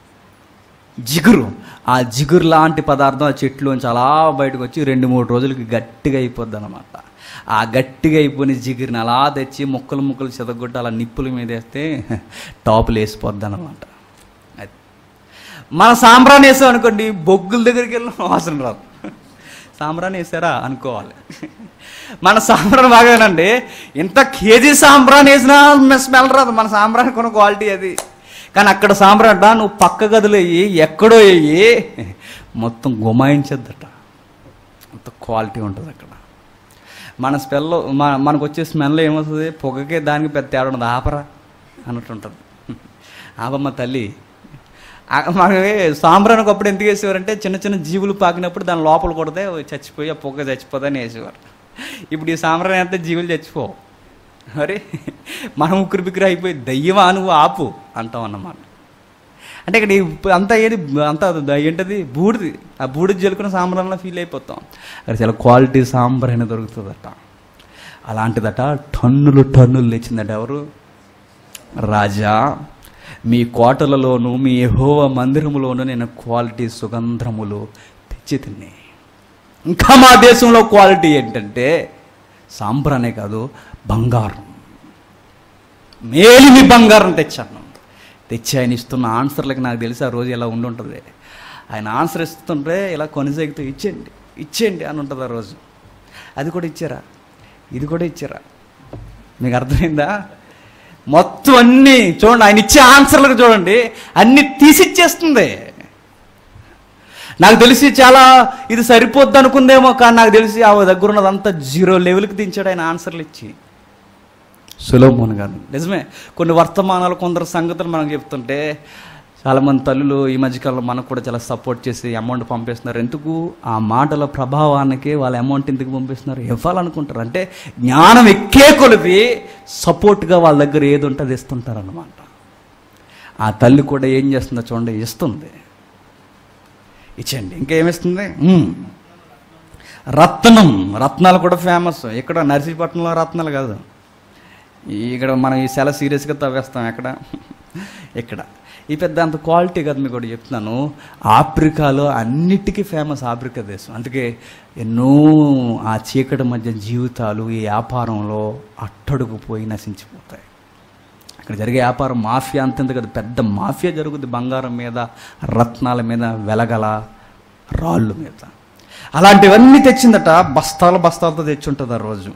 జిగురు, ఆ జిగురు లాంటి పదార్థం ఆ చెట్లోంచి అలా బయటకు వచ్చి రెండు మూడు రోజులకి గట్టిగా అయిపోద్ది అనమాట. ఆ గట్టిగా అయిపోయిన జిగురిని అలా తెచ్చి ముక్కలు ముక్కలు చెదగొట్టి అలా నిప్పుల మీద వేస్తే టాపులు వేసిపోద్ది అనమాట. అది మన సాంబ్రాణి వేసాం అనుకోండి, బొగ్గుల దగ్గరికి వెళ్ళిన వాసన రాదు. సాంబ్రాణి వేసారా అనుకోవాలి. మన సాంబ్రాణి బాగానండి, ఇంత కేజీ సాంబ్రాణి వేసినా స్మెల్ రాదు. మన సాంబ్రాణి కొన్న క్వాలిటీ అది. కానీ అక్కడ సాంబ్రాణి అంట నువ్వు పక్క గదిలో వేయి, ఎక్కడో వేయి, మొత్తం గుమాయించద్దట. అంత క్వాలిటీ ఉంటుంది అక్కడ. మన స్మెల్లో మన మనకు వచ్చే స్మెల్ ఏమవుతుంది? పొగకే దానికి పెద్ద తేడా ఉండదు. ఆపరా అన్నట్టు ఉంటుంది. ఆపమ్మ తల్లి. మనకి సాంబ్రానికి అప్పుడు ఎందుకు వేసేవారంటే చిన్న చిన్న జీవులు పాకినప్పుడు దాని లోపల కొడితే చచ్చిపోయి ఆ పొగ చచ్చిపోదని వేసేవారు. ఇప్పుడు ఈ సాంబ్రాన్ని అయితే జీవులు చచ్చిపోవు. మరి మనం ఉక్కిరి బిక్కిరి అయిపోయి దయ్యమా నువ్వు ఆపు అంటాం అన్నమాట. అంటే ఇక్కడ అంతా ఏది అంతా ఏంటది బూడిది. ఆ బూడిది జలుకున్న సాంబ్రాన్లో ఫీల్ అయిపోతాం. అక్కడ చాలా క్వాలిటీ సాంబ్రాణి దొరుకుతుందట. అలాంటిదట టన్నులు టన్నులు తెచ్చిందట. ఎవరు? రాజా, మీ కోటలలోనూ మీ యెహోవా మందిరములోనూ నేను క్వాలిటీ సుగంధములు తెచ్చి తిన్నాయి. ఇంకా మా దేశంలో క్వాలిటీ ఏంటంటే సాంబ్రానే కాదు, బంగారం, మేలిమి బంగారం తెచ్చాను. తెచ్చి ఆయన ఇస్తున్న ఆన్సర్లకి నాకు తెలిసి ఆ రోజు ఎలా ఉండి ఉంటుంది. ఆయన ఆన్సర్ ఇస్తుంటే ఇలా కొనసాగుతూ ఇచ్చేయండి ఇచ్చేయండి అని ఉంటుంది ఆ రోజు. అది కూడా ఇచ్చారా? ఇది కూడా ఇచ్చారా? మీకు అర్థమైందా? మొత్తం అన్నీ చూడండి, ఆయన ఇచ్చే ఆన్సర్లకు చూడండి, అన్నీ తీసిచ్చేస్తుంది. నాకు తెలిసి చాలా ఇది సరిపోద్ది అనుకుందేమో, కానీ నాకు తెలిసి ఆ దగ్గర ఉన్నదంతా జీరో లెవెల్కి దించాడు ఆయన ఆన్సర్లు ఇచ్చి. సొలొమోను గారు నిజమే. కొన్ని వర్తమానాలు కొందరు సంగతులు మనకు చెప్తుంటే చాలామంది తల్లులు ఈ మధ్యకాలంలో మనకు కూడా చాలా సపోర్ట్ చేసి అమౌంట్ పంపిస్తున్నారు. ఎందుకు? ఆ మాటల ప్రభావానికి వాళ్ళ అమౌంట్ ఎందుకు పంపిస్తున్నారు? ఇవ్వాలనుకుంటారు. అంటే జ్ఞానం ఎక్కే కొలిపి సపోర్ట్గా వాళ్ళ దగ్గర ఏది ఉంటే అది ఇస్తుంటారు అన్నమాట. ఆ తల్లి కూడా ఏం చేస్తుందో చూడండి, ఇస్తుంది. ఇచ్చండి. ఇంకేమిస్తుంది? రత్నం. రత్నాలు కూడా ఫేమస్. ఇక్కడ నర్సీపట్నంలో రత్నాలు కాదు, ఇక్కడ మనం ఈ సెల సీరియస్గా తవ్వేస్తాం. ఎక్కడ? ఇక్కడ ఈ పెద్ద అంత క్వాలిటీ కదా. మీకు కూడా చెప్తున్నాను, ఆఫ్రికాలో అన్నిటికీ ఫేమస్ ఆఫ్రికా దేశం. అందుకే ఎన్నో ఆ చీకటి మధ్య జీవితాలు ఈ వ్యాపారంలో అట్టడుగు పోయి నశించిపోతాయి. అక్కడ జరిగే వ్యాపారం మాఫియా అంతంత కదా, పెద్ద మాఫియా జరుగుద్ది. బంగారం మీద, రత్నాల మీద, వెలగల రాళ్ళు మీద. అలాంటివన్నీ తెచ్చిందట. బస్తాలు బస్తాలతో తెచ్చుంటుంది ఆ రోజు.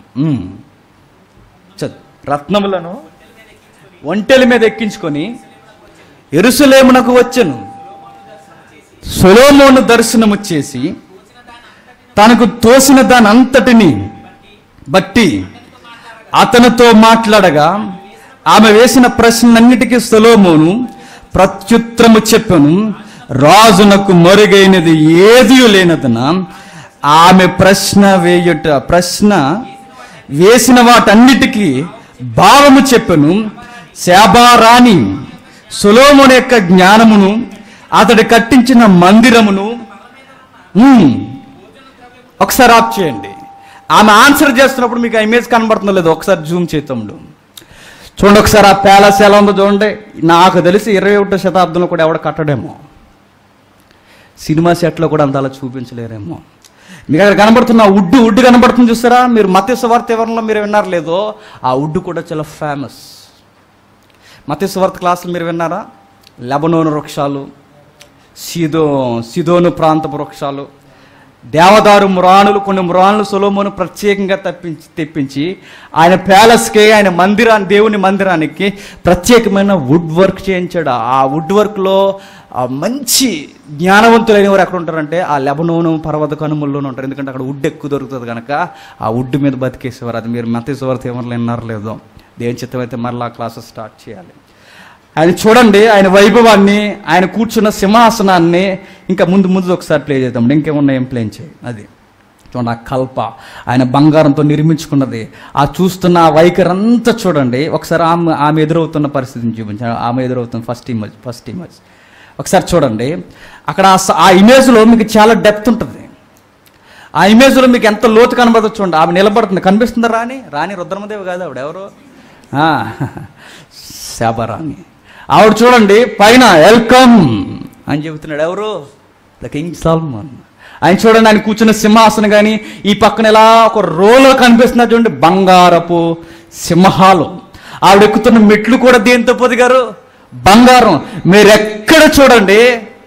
రత్నములను ఒంటెల మీద ఎక్కించుకొని యెరూషలేమునకు వచ్చెను. సొలొమోను దర్శనము చేసి తనకు తోసిన దాని అంతటిని బట్టి అతనితో మాట్లాడగా ఆమె వేసిన ప్రశ్నలన్నిటికీ సొలొమోను ప్రత్యుత్తరము చెప్పెను. రాజునకు మరుగైనది ఏదీ లేనదన ఆమె ప్రశ్న వేయుట ప్రశ్న వేసిన వాటన్నిటికీ భావము చెప్పెను. శాబారాణి సొలొమోను యొక్క జ్ఞానమును, అతడు కట్టించిన మందిరమును. ఒకసారి ఆఫ్ చేయండి. ఆమె ఆన్సర్ చేస్తున్నప్పుడు మీకు ఆ ఇమేజ్ కనబడుతుందో లేదో ఒకసారి జూమ్ చేద్దాంలో చూడండి. ఒకసారి ఆ ప్యాలెస్ ఎలా ఉందో చూడండి. నాకు తెలిసి ఇరవై ఒకటో శతాబ్దంలో కూడా ఎవడ కట్టడేమో, సినిమా సెట్లో కూడా అంత అలా చూపించలేరేమో. మీకు అక్కడ కనబడుతున్న ఉడ్డు ఉడ్డు కనబడుతుంది చూస్తారా? మీరు మత్తయి సువార్త వివరణలో మీరు విన్నారు లేదో, ఆ ఉడ్డు కూడా చాలా ఫేమస్. మత్తయి సువార్త క్లాసులు మీరు విన్నారా? లెబనోను వృక్షాలు, సిదో సిదోను ప్రాంతపు వృక్షాలు, దేవదారు మ్రాణులు. కొన్ని మ్రాణులు సొలొమోను ప్రత్యేకంగా తప్పించి తెప్పించి ఆయన ప్యాలెస్కి, ఆయన మందిరాన్ని, దేవుని మందిరానికి ప్రత్యేకమైన వుడ్ వర్క్ చేయించాడు. ఆ వుడ్ వర్క్లో ఆ మంచి జ్ఞానవంతులైన వారు ఎక్కడ ఉంటారంటే ఆ లెబనోను పర్వత కనుమల్లోనే ఉంటారు. ఎందుకంటే అక్కడ వుడ్ ఎక్కువ దొరుకుతుంది కనుక ఆ వుడ్ మీద బతికేసేవారు. అది మీరు మత్తయి సువార్త ఏమన్నా విన్నారో లేదో, దేని చిత్తం అయితే మరలా క్లాసెస్ స్టార్ట్ చేయాలి. ఆయన చూడండి, ఆయన వైభవాన్ని, ఆయన కూర్చున్న సింహాసనాన్ని ఇంకా ముందు ముందు ఒకసారి ప్లే చేద్దాం. ఇంకేమున్నా ఏం ప్లే చేయి. అది చూడండి, ఆ కల్ప ఆయన బంగారంతో నిర్మించుకున్నది. ఆ చూస్తున్న ఆ వైఖరి అంతా చూడండి. ఒకసారి ఆమె ఆమె ఎదురవుతున్న పరిస్థితిని చూపించాను. ఆమె ఎదురవుతున్న ఫస్ట్ ఇమేజ్ ఫస్ట్ ఇమేజ్ ఒకసారి చూడండి. అక్కడ ఆ ఇమేజ్లో మీకు చాలా డెప్త్ ఉంటుంది. ఆ ఇమేజ్లో మీకు ఎంత లోతు కనబడుతుంది చూడండి. ఆమె నిలబడుతుంది, కనిపిస్తుందా? రాణి రాణి రుద్రమదేవి కాదు ఆవిడ, ఎవరు? శాబరాణి. ఆవిడ చూడండి పైన వెల్కమ్ అని చెబుతున్నాడు. ఎవరు? The king Solomon. ఆయన చూడండి, ఆయన కూర్చున్న సింహాసనం కానీ ఈ పక్కన ఎలా ఒక రోలో కనిపిస్తున్నారు చూడండి, బంగారపు సింహాలు. ఆవిడ ఎక్కుతున్న మెట్లు కూడా దేంతో పొదిగారు? బంగారం. మీరు ఎక్కడ చూడండి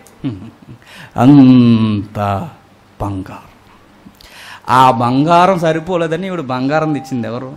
అంత బంగారం. ఆ బంగారం సరిపోలేదని ఇవిడు బంగారం తెచ్చింది ఎవరు?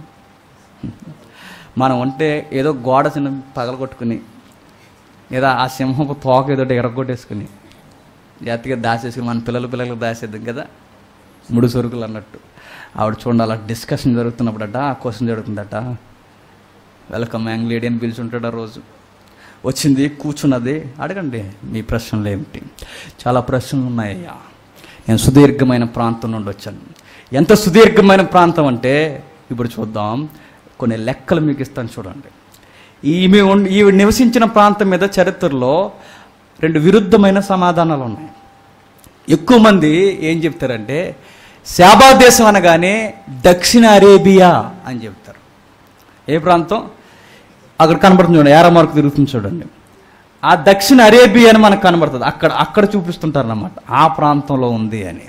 మనం ఉంటే ఏదో గోడ చిన్న పగలగొట్టుకుని లేదా ఆ సింహపు తోక ఏదో ఎరగొట్టేసుకుని జాతిగా దాచేసుకుని మన పిల్లల పిల్లలకు దాచేద్దాం కదా, ముడి సరుకులు అన్నట్టు. ఆవిడ చూడండి అలా డిస్కషన్ జరుగుతున్నప్పుడట ఆ క్వశ్చన్ జరుగుతుందట. వెల్కమ్ యాంగ్ లేడీ అని పిలుచుంటాడు. ఆ రోజు వచ్చింది, కూర్చున్నది. అడగండి మీ ప్రశ్నలు ఏమిటి? చాలా ప్రశ్నలు ఉన్నాయ్యా. నేను సుదీర్ఘమైన ప్రాంతం నుండి వచ్చాను. ఎంత సుదీర్ఘమైన ప్రాంతం అంటే ఇప్పుడు చూద్దాం. కొన్ని లెక్కలు మీకు ఇస్తాను చూడండి. ఈమె ఈవిడ నివసించిన ప్రాంతం మీద చరిత్రలో రెండు విరుద్ధమైన సమాధానాలు ఉన్నాయి. ఎక్కువ మంది ఏం చెప్తారంటే శాబా దేశం అనగానే దక్షిణ అరేబియా అని చెప్తారు. ఏ ప్రాంతం? అక్కడ కనబడుతుంది చూడండి, ఏరో మార్కు తిరుగుతుంది చూడండి. ఆ దక్షిణ అరేబియా అని మనకు కనబడుతుంది. అక్కడ అక్కడ చూపిస్తుంటారు అన్నమాట, ఆ ప్రాంతంలో ఉంది అని.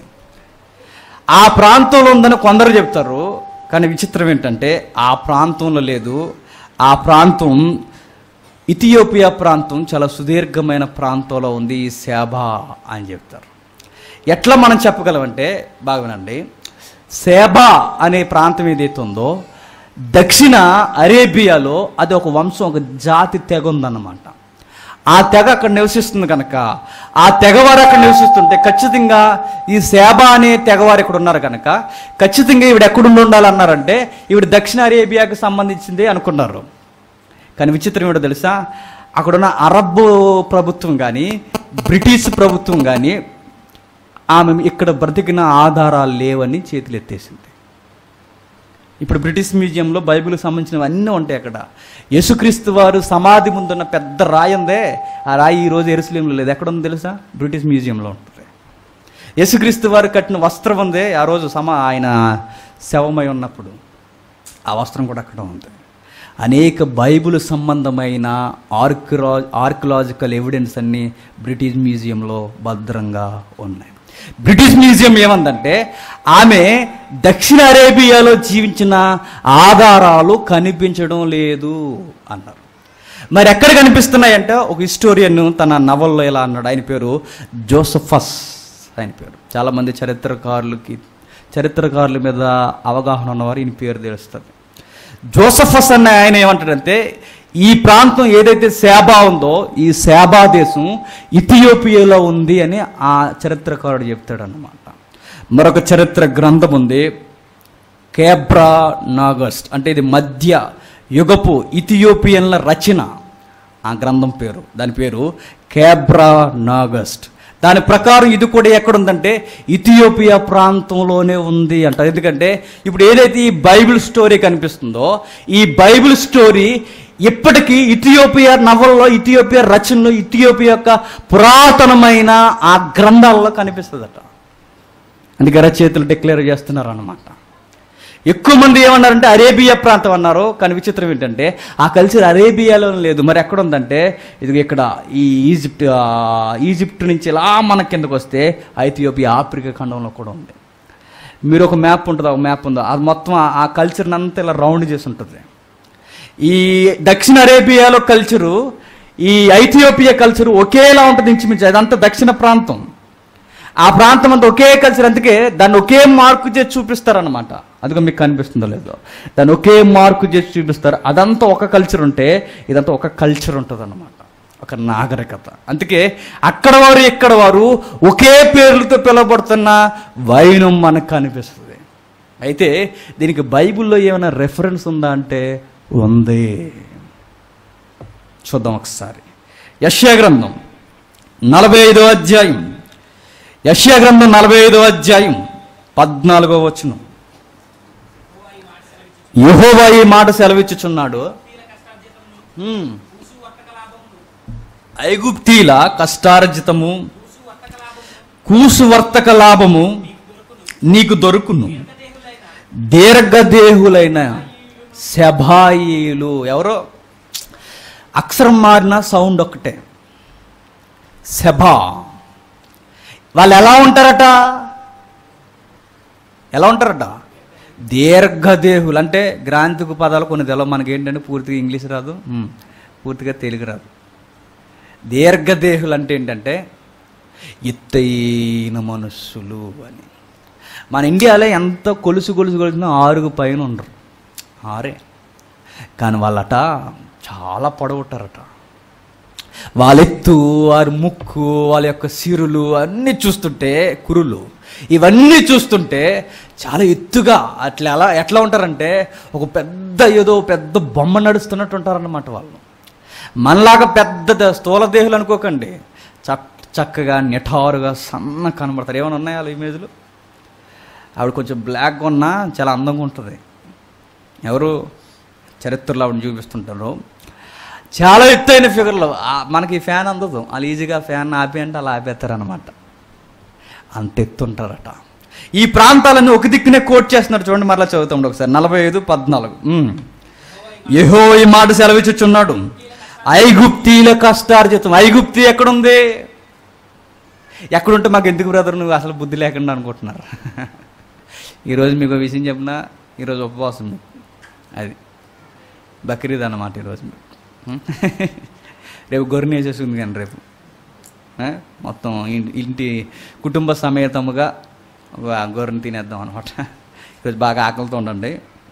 ఆ ప్రాంతంలో ఉందని కొందరు చెప్తారు. కానీ విచిత్రం ఏంటంటే ఆ ప్రాంతంలో లేదు. ఆ ప్రాంతం ఇథియోపియా ప్రాంతం, చాలా సుదీర్ఘమైన ప్రాంతంలో ఉంది ఈ సేబా అని చెప్తారు. ఎట్లా మనం చెప్పగలమంటే బాగా వినండి. సేబా అనే ప్రాంతం ఏదైతే ఉందో దక్షిణ అరేబియాలో అది ఒక వంశం, ఒక జాతి తెగ ఉందన్నమాట. ఆ తెగ అక్కడ నివసిస్తుంది కనుక ఆ తెగవారు అక్కడ నివసిస్తుంటే ఖచ్చితంగా ఈ సేబా అనే తెగవారు ఇక్కడ ఉన్నారు కనుక ఖచ్చితంగా ఈవిడ ఎక్కడుండి ఉండాలన్నారంటే ఈవిడ దక్షిణ అరేబియాకి సంబంధించింది అనుకున్నారు. కానీ విచిత్రం ఏమిటో తెలుసా? అక్కడున్న అరబ్ ప్రభుత్వం కానీ బ్రిటిష్ ప్రభుత్వం కానీ ఆమె ఇక్కడ బ్రతికిన ఆధారాలు లేవని చేతులు ఎత్తేసింది. ఇప్పుడు బ్రిటిష్ మ్యూజియంలో బైబిల్కి సంబంధించినవి అన్నీ ఉంటాయి. అక్కడ యేసుక్రీస్తు వారు సమాధి ముందున్న పెద్ద రాయి ఉందే, ఆ రాయి ఈరోజు యెరూషలేములో లేదు. ఎక్కడ ఉందో తెలుసా? బ్రిటిష్ మ్యూజియంలో ఉంటుంది. యేసుక్రీస్తు వారు కట్టిన వస్త్రం ఉందే, ఆ రోజు సమా ఆయన శవమై ఉన్నప్పుడు ఆ వస్త్రం కూడా అక్కడ ఉంది. అనేక బైబిల్ సంబంధమైన ఆర్కిలా ఆర్కియలాజికల్ ఎవిడెన్స్ అన్నీ బ్రిటిష్ మ్యూజియంలో భద్రంగా ఉన్నాయి. బ్రిటిష్ మ్యూజియం ఏమందంటే ఆమె దక్షిణ అరేబియాలో జీవించిన ఆధారాలు కనిపించడం లేదు అన్నారు. మరి ఎక్కడ కనిపిస్తున్నాయంటే ఒక హిస్టోరియన్ తన నవల్లో ఎలా అన్నాడు. ఆయన పేరు జోసఫస్. ఆయన పేరు చాలామంది చరిత్రకారులకి చరిత్రకారుల మీద అవగాహన ఉన్నవారు ఈయన పేరు తెలుస్తుంది. జోసఫస్ అన్న ఆయన ఏమంటాడంటే ఈ ప్రాంతం ఏదైతే సేబా ఉందో ఈ సేబా దేశం ఇథియోపియాలో ఉంది అని ఆ చరిత్రకారుడు చెప్తాడు అన్నమాట. మరొక చరిత్ర గ్రంథం ఉంది, కేబ్రా నాగస్ట్, అంటే ఇది మధ్య యుగపు ఇథియోపియన్ల రచన. ఆ గ్రంథం పేరు దాని పేరు కేబ్రా నాగస్ట్. దాని ప్రకారం ఇది కూడా ఎక్కడుందంటే ఇథియోపియా ప్రాంతంలోనే ఉంది అంటారు. ఎందుకంటే ఇప్పుడు ఏదైతే ఈ బైబిల్ స్టోరీ కనిపిస్తుందో ఈ బైబిల్ స్టోరీ ఇప్పటికీ ఇథియోపియా నవల్లో, ఇథియోపియా రచనలో, ఇథియోపియా యొక్క పురాతనమైన ఆ గ్రంథాల్లో కనిపిస్తుందట. అందుకే రచయితలు డిక్లేర్ చేస్తున్నారు అన్నమాట. ఎక్కువ మంది ఏమన్నారంటే అరేబియా ప్రాంతం అన్నారు. కానీ విచిత్రం ఏంటంటే ఆ కల్చర్ అరేబియాలో లేదు. మరి ఎక్కడ ఉందంటే ఇది ఇక్కడ ఈ ఈజిప్ట్ ఈజిప్ట్ నుంచి ఇలా మన కిందకు వస్తే ఇథియోపియా ఆఫ్రికా ఖండంలో కూడా ఉంది. మీరు ఒక మ్యాప్ ఉంటుంది, ఒక మ్యాప్ ఉందో అది మొత్తం ఆ కల్చర్ని అంతా ఇలా రౌండ్ చేసి ఉంటుంది. ఈ దక్షిణ అరేబియాలో కల్చరు, ఈ ఐథియోపియా కల్చరు ఒకేలా ఉంటుంది ఇంచుమించు. అదంతా దక్షిణ ప్రాంతం. ఆ ప్రాంతం అంతా ఒకే కల్చర్. అందుకే దాన్ని ఒకే మార్కు చేసి చూపిస్తారనమాట. అందుకో మీకు కనిపిస్తుందో లేదో, దాన్ని ఒకే మార్కు చేసి చూపిస్తారు. అదంతా ఒక కల్చర్ ఉంటే ఇదంతా ఒక కల్చర్ ఉంటుంది అన్నమాట. ఒక నాగరికత. అందుకే అక్కడ వారు ఇక్కడ వారు ఒకే పేర్లతో పిలువబడుతున్న వైనం మనకు కనిపిస్తుంది. అయితే దీనికి బైబిల్లో ఏమైనా రెఫరెన్స్ ఉందా అంటే ఉంది. చూద్దాం ఒకసారి. యెషయా గ్రంథం నలభై ఐదో అధ్యాయం యెషయా గ్రంథం నలభై ఐదో అధ్యాయం పద్నాలుగో వచనం. యెహోవా ఈ మాట సెలవిచ్చుచున్నాడు, ఐగుప్తీల కష్టార్జితము కూసు వర్తక లాభము నీకు దొరుకును. దీర్ఘదేహులైన సెబాయీలు, ఎవరో అక్షరం మారిన సౌండ్ ఒకటే, సెబా. వాళ్ళు ఎలా ఉంటారట ఎలా ఉంటారట దీర్ఘదేహులు. అంటే గ్రాంథిక పదాలు కొన్ని తెలవు మనకి, ఏంటంటే పూర్తిగా ఇంగ్లీష్ రాదు, పూర్తిగా తెలుగు రాదు. దీర్ఘదేహులు అంటే ఏంటంటే ఎత్తైన మనుషులు అని. మన ఇండియాలో ఎంత కొలుసు కొలుసు కొలిసినా ఆరుగు పైన ఉండరు, ఆరే. కానీ వాళ్ళట చాలా పొడవుంటారట. వాళ్ళెత్తు, వారి ముక్కు, వాళ్ళ యొక్క సిరులు అన్నీ చూస్తుంటే, కురులు ఇవన్నీ చూస్తుంటే చాలా ఎత్తుగా అట్లా ఎలా ఎట్లా ఉంటారంటే ఒక పెద్ద ఏదో పెద్ద బొమ్మ నడుస్తున్నట్టు ఉంటారన్నమాట వాళ్ళు. మనలాగా పెద్ద స్థూలదేహులు అనుకోకండి, చక్ చక్కగా నిఠారుగా సన్న కనబడతారు. ఏమైనా ఉన్నాయా వాళ్ళ ఇమేజ్లు? ఆవిడ కొంచెం బ్లాక్గా ఉన్నా చాలా అందంగా ఉంటుంది. ఎవరు చరిత్రలో ఆవిడని చూపిస్తుంటారు. చాలా ఎత్తైన ఫిగర్లు. మనకి ఫ్యాన్ అందదు, వాళ్ళు ఈజీగా ఫ్యాన్ ఆపి అంటే అలా ఆపేస్తారనమాట, అంత ఎత్తుంటారట. ఈ ప్రాంతాలన్నీ ఒక దిక్కునే కోట్ చేస్తున్నారు. చూడండి, మరలా చదువుతాం ఒకసారి. నలభై ఐదు పద్నాలుగు. యెహోవా ఈ మాట సెలవిచ్చుచున్నాడు, ఐగుప్తీల కష్టార్జితం. ఐగుప్తి ఎక్కడుంది? ఎక్కడుంటే మాకు ఎందుకు బ్రదర్ నువ్వు అసలు బుద్ధి లేకుండా అనుకుంటున్నారు. ఈరోజు మీకు విషయం చెప్పినా, ఈరోజు ఉపవాసం మీకు, అది బక్రీద్ అన్నమాట ఈరోజు మీకు. రేపు గొర్రెని వేసేసింది కానీ రేపు మొత్తం ఇంటి కుటుంబ సమేతముగా గొర్రెని తినేద్దాం అనమాట. ఈరోజు బాగా ఆకలితో ఉండండి.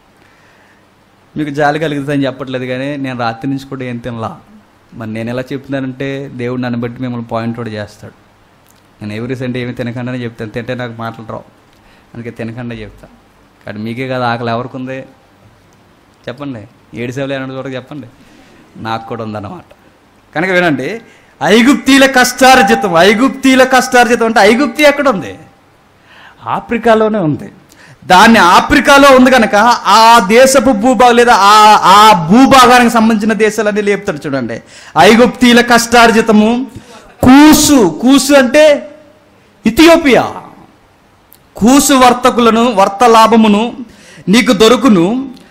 మీకు జాలి కలుగుతుందని చెప్పట్లేదు, కానీ నేను రాత్రి నుంచి కూడా ఏం తినలా. మరి నేను ఎలా చెప్తున్నానంటే దేవుడు నన్ను బట్టి మిమ్మల్ని పాయింట్ అవుట్ చేస్తాడు. నేను ఎవరి సంటే ఏమి తినకుండానే చెప్తాను, తింటే నాకు మాటలు రావు, అందుకే తినకుండా చెప్తాను. కానీ మీకే కదా ఆకలి, ఎవరికి ఉంది చెప్పండి? ఏడు సేవలు ఏమన్నా చూడక చెప్పండి, నాకు కూడా ఉందన్నమాట. కనుక వినండి, ఐగుప్తీల కష్టార్జితం. ఐగుప్తీల కష్టార్జితం అంటే ఐగుప్తి ఎక్కడ ఉంది? ఆఫ్రికాలోనే ఉంది. దాన్ని ఆఫ్రికాలో ఉంది కనుక ఆ దేశపు భూభాగం లేదా ఆ ఆ భూభాగానికి సంబంధించిన దేశాలన్నీ లేపుతాడు. చూడండి, ఐగుప్తీల కష్టార్జితము కూసు. కూసు అంటే ఇథియోపియా. కూసు వర్తకులను వర్త లాభమును నీకు దొరుకును.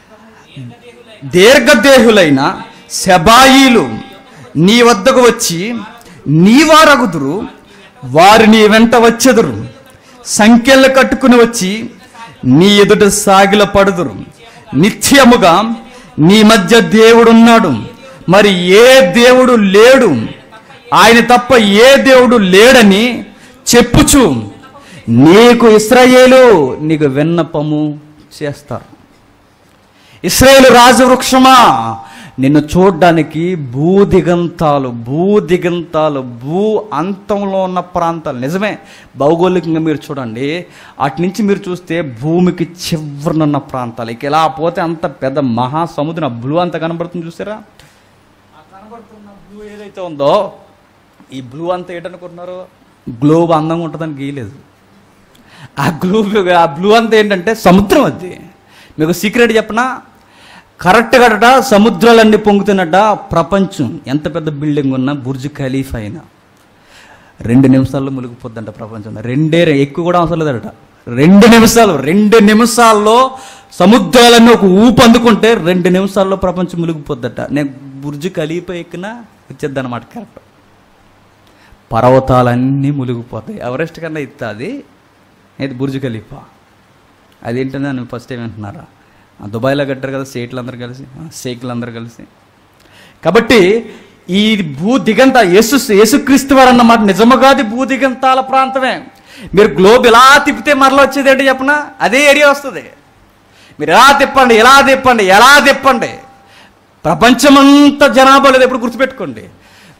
దీర్ఘదేహులైన సెబాయీలు నీ వద్దకు వచ్చి నీవారగుదురు, వారు నీ వెంట వచ్చెదురు. సంఖ్యలు కట్టుకుని వచ్చి నీ ఎదుట సాగిల పడుదురు. నిత్యముగా నీ మధ్య దేవుడున్నాడు, మరి ఏ దేవుడు లేడు, ఆయన తప్ప ఏ దేవుడు లేడని చెప్పుచు నీకు ఇశ్రాయేలు నీకు విన్నపము చేస్తారు. ఇశ్రాయేలు రాజవృక్షమా, నిన్ను చూడ్డానికి భూదిగంతాలు భూదిగంతాలు భూ అంతంలో ఉన్న ప్రాంతాలు. నిజమే, భౌగోళికంగా మీరు చూడండి, అటు నుంచి మీరు చూస్తే భూమికి చివరనున్న ప్రాంతాలు. ఇక ఇలా పోతే అంత పెద్ద మహాసముద్రం, బ్లూ అంత కనబడుతుంది చూసారా? ఆ కనబడుతున్న బ్లూ ఏదైతే ఉందో, ఈ బ్లూ అంతా ఏంటనుకుంటున్నారు? గ్లోబ్ అందంగా ఉంటుందని గీయలేదు. ఆ గ్లోబ్ ఆ బ్లూ అంతా ఏంటంటే సముద్రం. అది మీకు సీక్రెట్ చెప్పనా? కరెక్ట్గా అట సముద్రాలన్నీ పొంగుతున్నట్ట ప్రపంచం ఎంత పెద్ద బిల్డింగ్ ఉన్నా, బుర్జ్ ఖలీఫా అయినా రెండు నిమిషాల్లో మునిగిపోద్దంట ప్రపంచం. రెండే ఎక్కువ కూడా అవసరం లేదట, రెండు నిమిషాలు రెండు నిమిషాల్లో సముద్రాలన్నీ ఒక ఊపు అందుకుంటే రెండు నిమిషాల్లో ప్రపంచం మునిగిపోద్దట. నేను బుర్జ్ ఖలీఫా ఎక్కినా వచ్చేద్ది అనమాట. కరెక్ట్, పర్వతాలన్నీ మునిగిపోతాయి. ఎవరెస్ట్ కన్నా ఇస్తా అది ఏది బుర్జ్ ఖలీఫా. అదేంటని నన్ను ఫస్ట్ టైం అంటున్నారా? దుబాయ్లో కట్టారు కదా షేక్లు అందరూ కలిసి, షేక్లు అందరూ కలిసి. కాబట్టి ఈ భూ దిగంత యేసు యేసుక్రీస్తు వారు అన్నమాట నిజముగాది భూ దిగంతాల ప్రాంతమే. మీరు గ్లోబ్ ఎలా తిప్పితే మరలా వచ్చేది ఏంటి చెప్పనా? అదే ఏరియా వస్తుంది. మీరు ఎలా తిప్పండి ఎలా తిప్పండి ఎలా తిప్పండి ప్రపంచమంతా జనాభా లేదు. ఎప్పుడు గుర్తుపెట్టుకోండి,